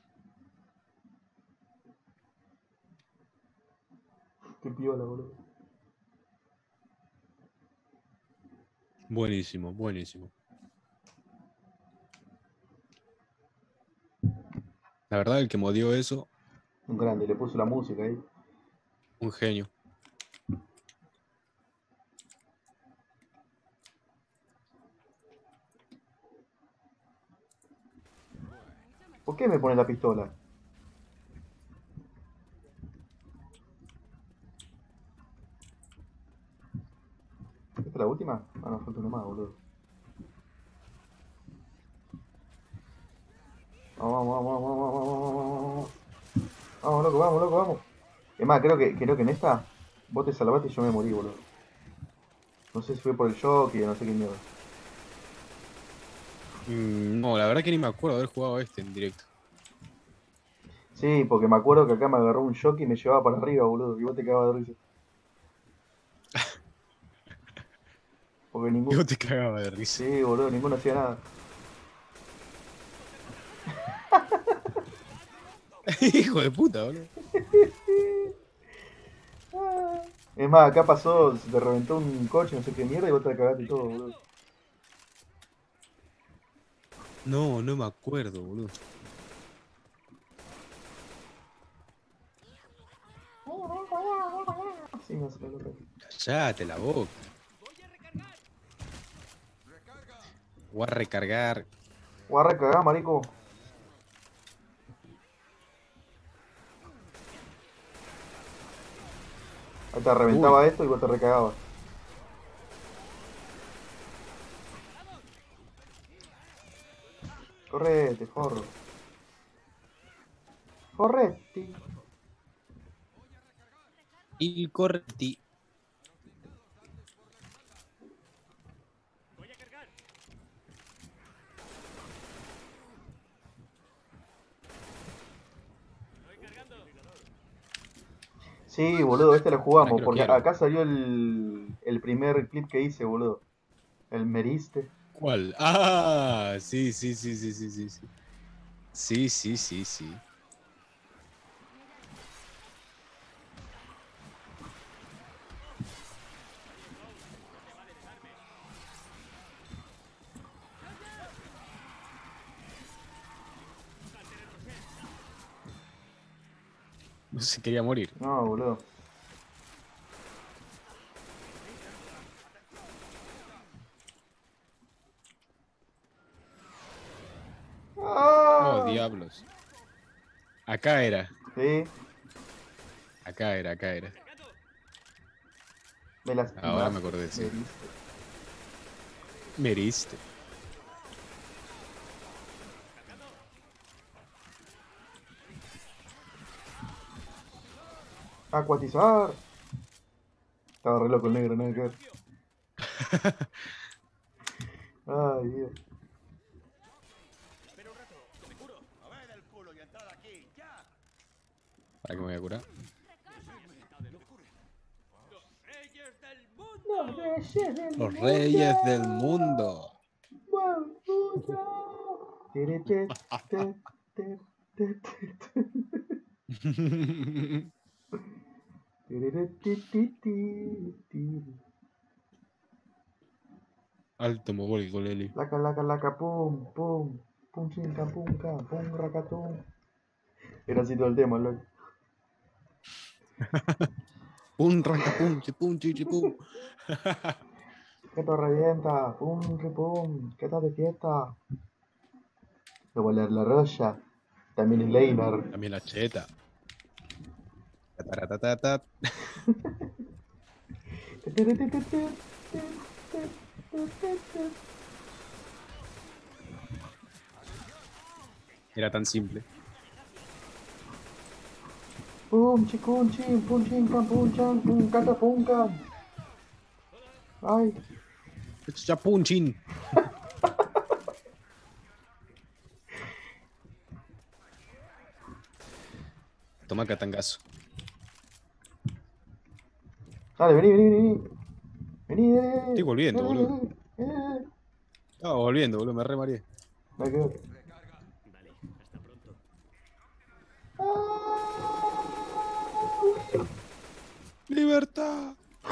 Qué piola, boludo. Buenísimo, buenísimo. La verdad, el que modió eso, Un grande, le puso la música ahí. un genio. ¿Por qué me pone la pistola? ¿Esta es la última? Ah, no, falta una más, boludo. Vamos, vamos, vamos, vamos, vamos, vamos, vamos. Vamos, loco, vamos, loco, vamos. Es más, creo que, creo que en esta vos te salvaste y yo me morí, boludo. No sé si fue por el shock y no sé qué mierda. Mm, no, la verdad que ni me acuerdo de haber jugado este en directo. Sí, porque me acuerdo que acá me agarró un shock y me llevaba para arriba, boludo. Y vos te cagabas de risa. Porque Yo ninguno. te cagaba de risa. Sí, boludo, ninguno hacía nada. Hijo de puta, boludo. Es más, acá pasó, se te reventó un coche, no sé qué mierda, y vos te cagaste todo, boludo. No, no me acuerdo, boludo. Sí, no sé, loco. Cállate la boca. Voy a recargar. Voy a recagar, marico. Ahí te reventaba esto y vos te recagabas. Correte, forro. Correte. Il corti. Sí, boludo, este lo ¿Para jugamos, qué lo porque quiero? acá salió el, el primer clip que hice, boludo. El meriste. ¿Cuál? Ah, sí, sí, sí, sí, sí, sí, sí. Sí, sí, sí, sí. No se quería morir. No, boludo. Oh, ¡Ah! diablos. Acá era. Sí, Acá era, acá era. me lastimaste. Ahora me acordé, sí. Me heriste. Me heriste. Acuatizar. Estaba re loco el negro, nada que ver. Ay, Dios. Espera un rato, que me curo. A ver el culo y entrad aquí, ya. ¿Para qué me voy a curar? Los reyes del Los reyes del mundo. Tere, te, te, te, te, te, te. Tere, ti, ti, ti, ti. Alto mogólico, Leli. Laca, laca, laca, pum, pum. Pum, chinca, pum, ca, pum, racatum. Era así todo el tema, loco. Pum, ranca, pum, chipum, chichipum. Que te revienta, pum, que pum, que estás de fiesta. Luego leer la roya, también el Leinar. También la cheta. Tataratatat. Era tan simple. Pum, chicun, chin, pum, chin, cam, pum, chan, pum, caca, pum, cam. Ay, Chapun, chin. Toma catangazo. dale, vení, vení, vení. Vení, vení, vení. Estoy volviendo, Vení, boludo. vení, vení, vení. Estaba volviendo, boludo, me re mareé. Nada que ver. Vale, hasta pronto. ¡Libertad!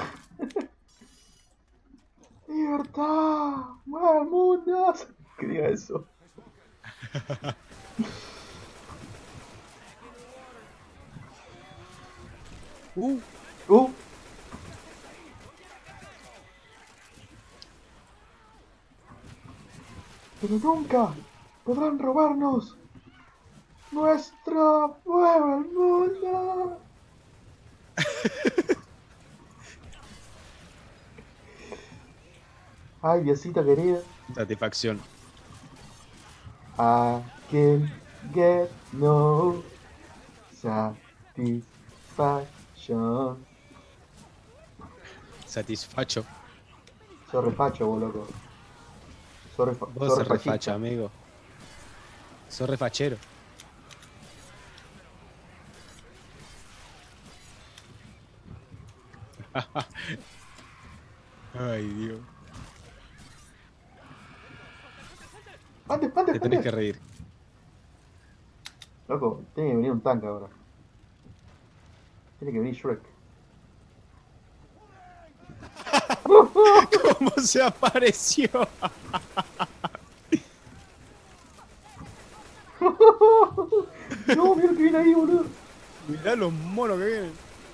¡Libertad! ¡Mueve el mundo! Que diga eso. Uh, ¡Uh! Pero nunca podrán robarnos nuestro mueve el mundo. Ay, Diosito querido. Satisfacción. I can get no satisfaction. Satisfacho. Soy refacho, vos loco. Soy, refa Vos soy sos refacha, refachista. amigo. Sos refachero. Ay, Dios. Antes, antes, Te tenés antes. que reír. Loco, tiene que venir un tanque ahora. Tiene que venir Shrek. ¿Cómo se apareció? No, mira que viene ahí, boludo. Mirá los monos que vienen.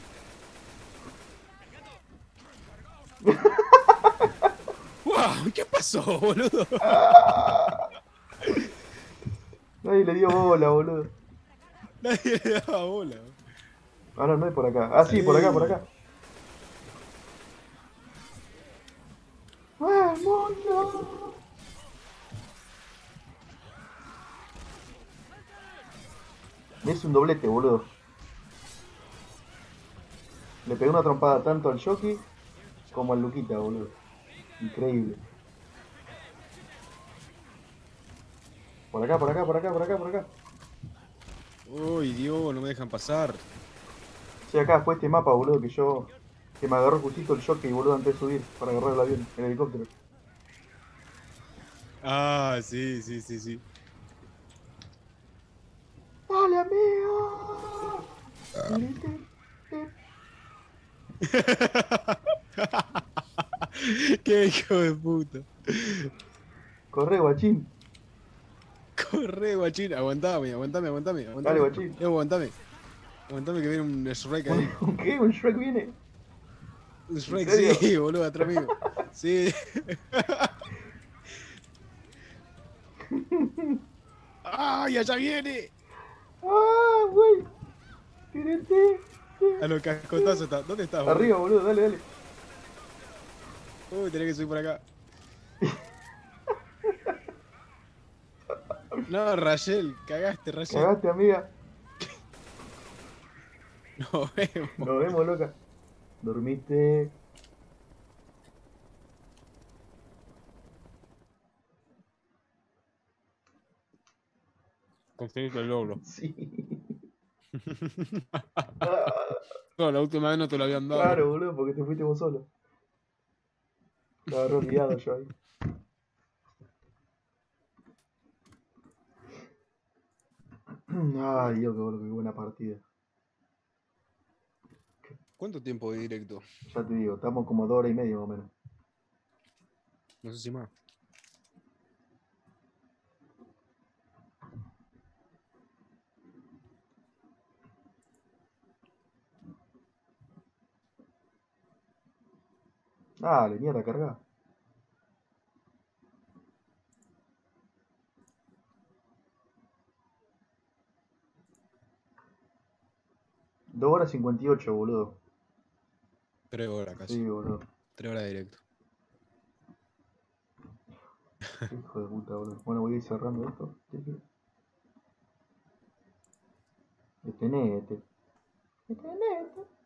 ¡Wow! ¿Qué pasó, boludo? Nadie le dio bola, boludo. Nadie le daba bola. Ah, no, no es por acá. Ah, sí, por acá, por acá. ¡Vamos, no! Me hizo un doblete, boludo. Le pegué una trompada tanto al Shoki como al Luquita, boludo. Increíble. Por acá, por acá, por acá, por acá, por acá. Uy, Dios, no me dejan pasar. Sí, acá fue este mapa, boludo, que yo... Que me agarró justito el Shoki, boludo, antes de subir para agarrar el avión, el helicóptero. Ah, sí, sí, sí, sí. ¡Dale, amigo! Grite, grite. Qué hijo de puta. Corre, guachín. Corre, guachín. Aguantame, aguantame, aguantame, Dale, aguantame. guachín. Eh, aguantame. Aguantame que viene un Shrek ahí. ¿Un qué? ¿Un Shrek viene? Un ¿En Shrek, serio? sí, boludo, atrás mío. Sí. ¡Ay, allá viene! ¡Ah, güey! Grite. A los cascotazos está. ¿Dónde estás, boludo? Arriba, boludo, dale, dale. Uy, tenés que subir por acá. No, Rachel, cagaste, Rachel. Cagaste, amiga. Nos vemos. Nos vemos, loca. Dormiste. Conseguiste el logro. Sí. Ah, No, la última vez no te lo habían dado. claro, boludo, porque te fuiste vos solo. Estaba re olvidado yo ahí. Ay, Dios, qué, boludo, qué buena partida. ¿Cuánto tiempo de directo? Ya te digo, estamos como dos horas y media más o menos. No sé si más. Dale, mierda, cargá. Dos horas cincuenta y ocho, boludo. Tres horas casi. Sí, boludo. Tres horas de directo. Hijo de puta, boludo. Bueno, voy a ir cerrando esto. Detenete. Detenete.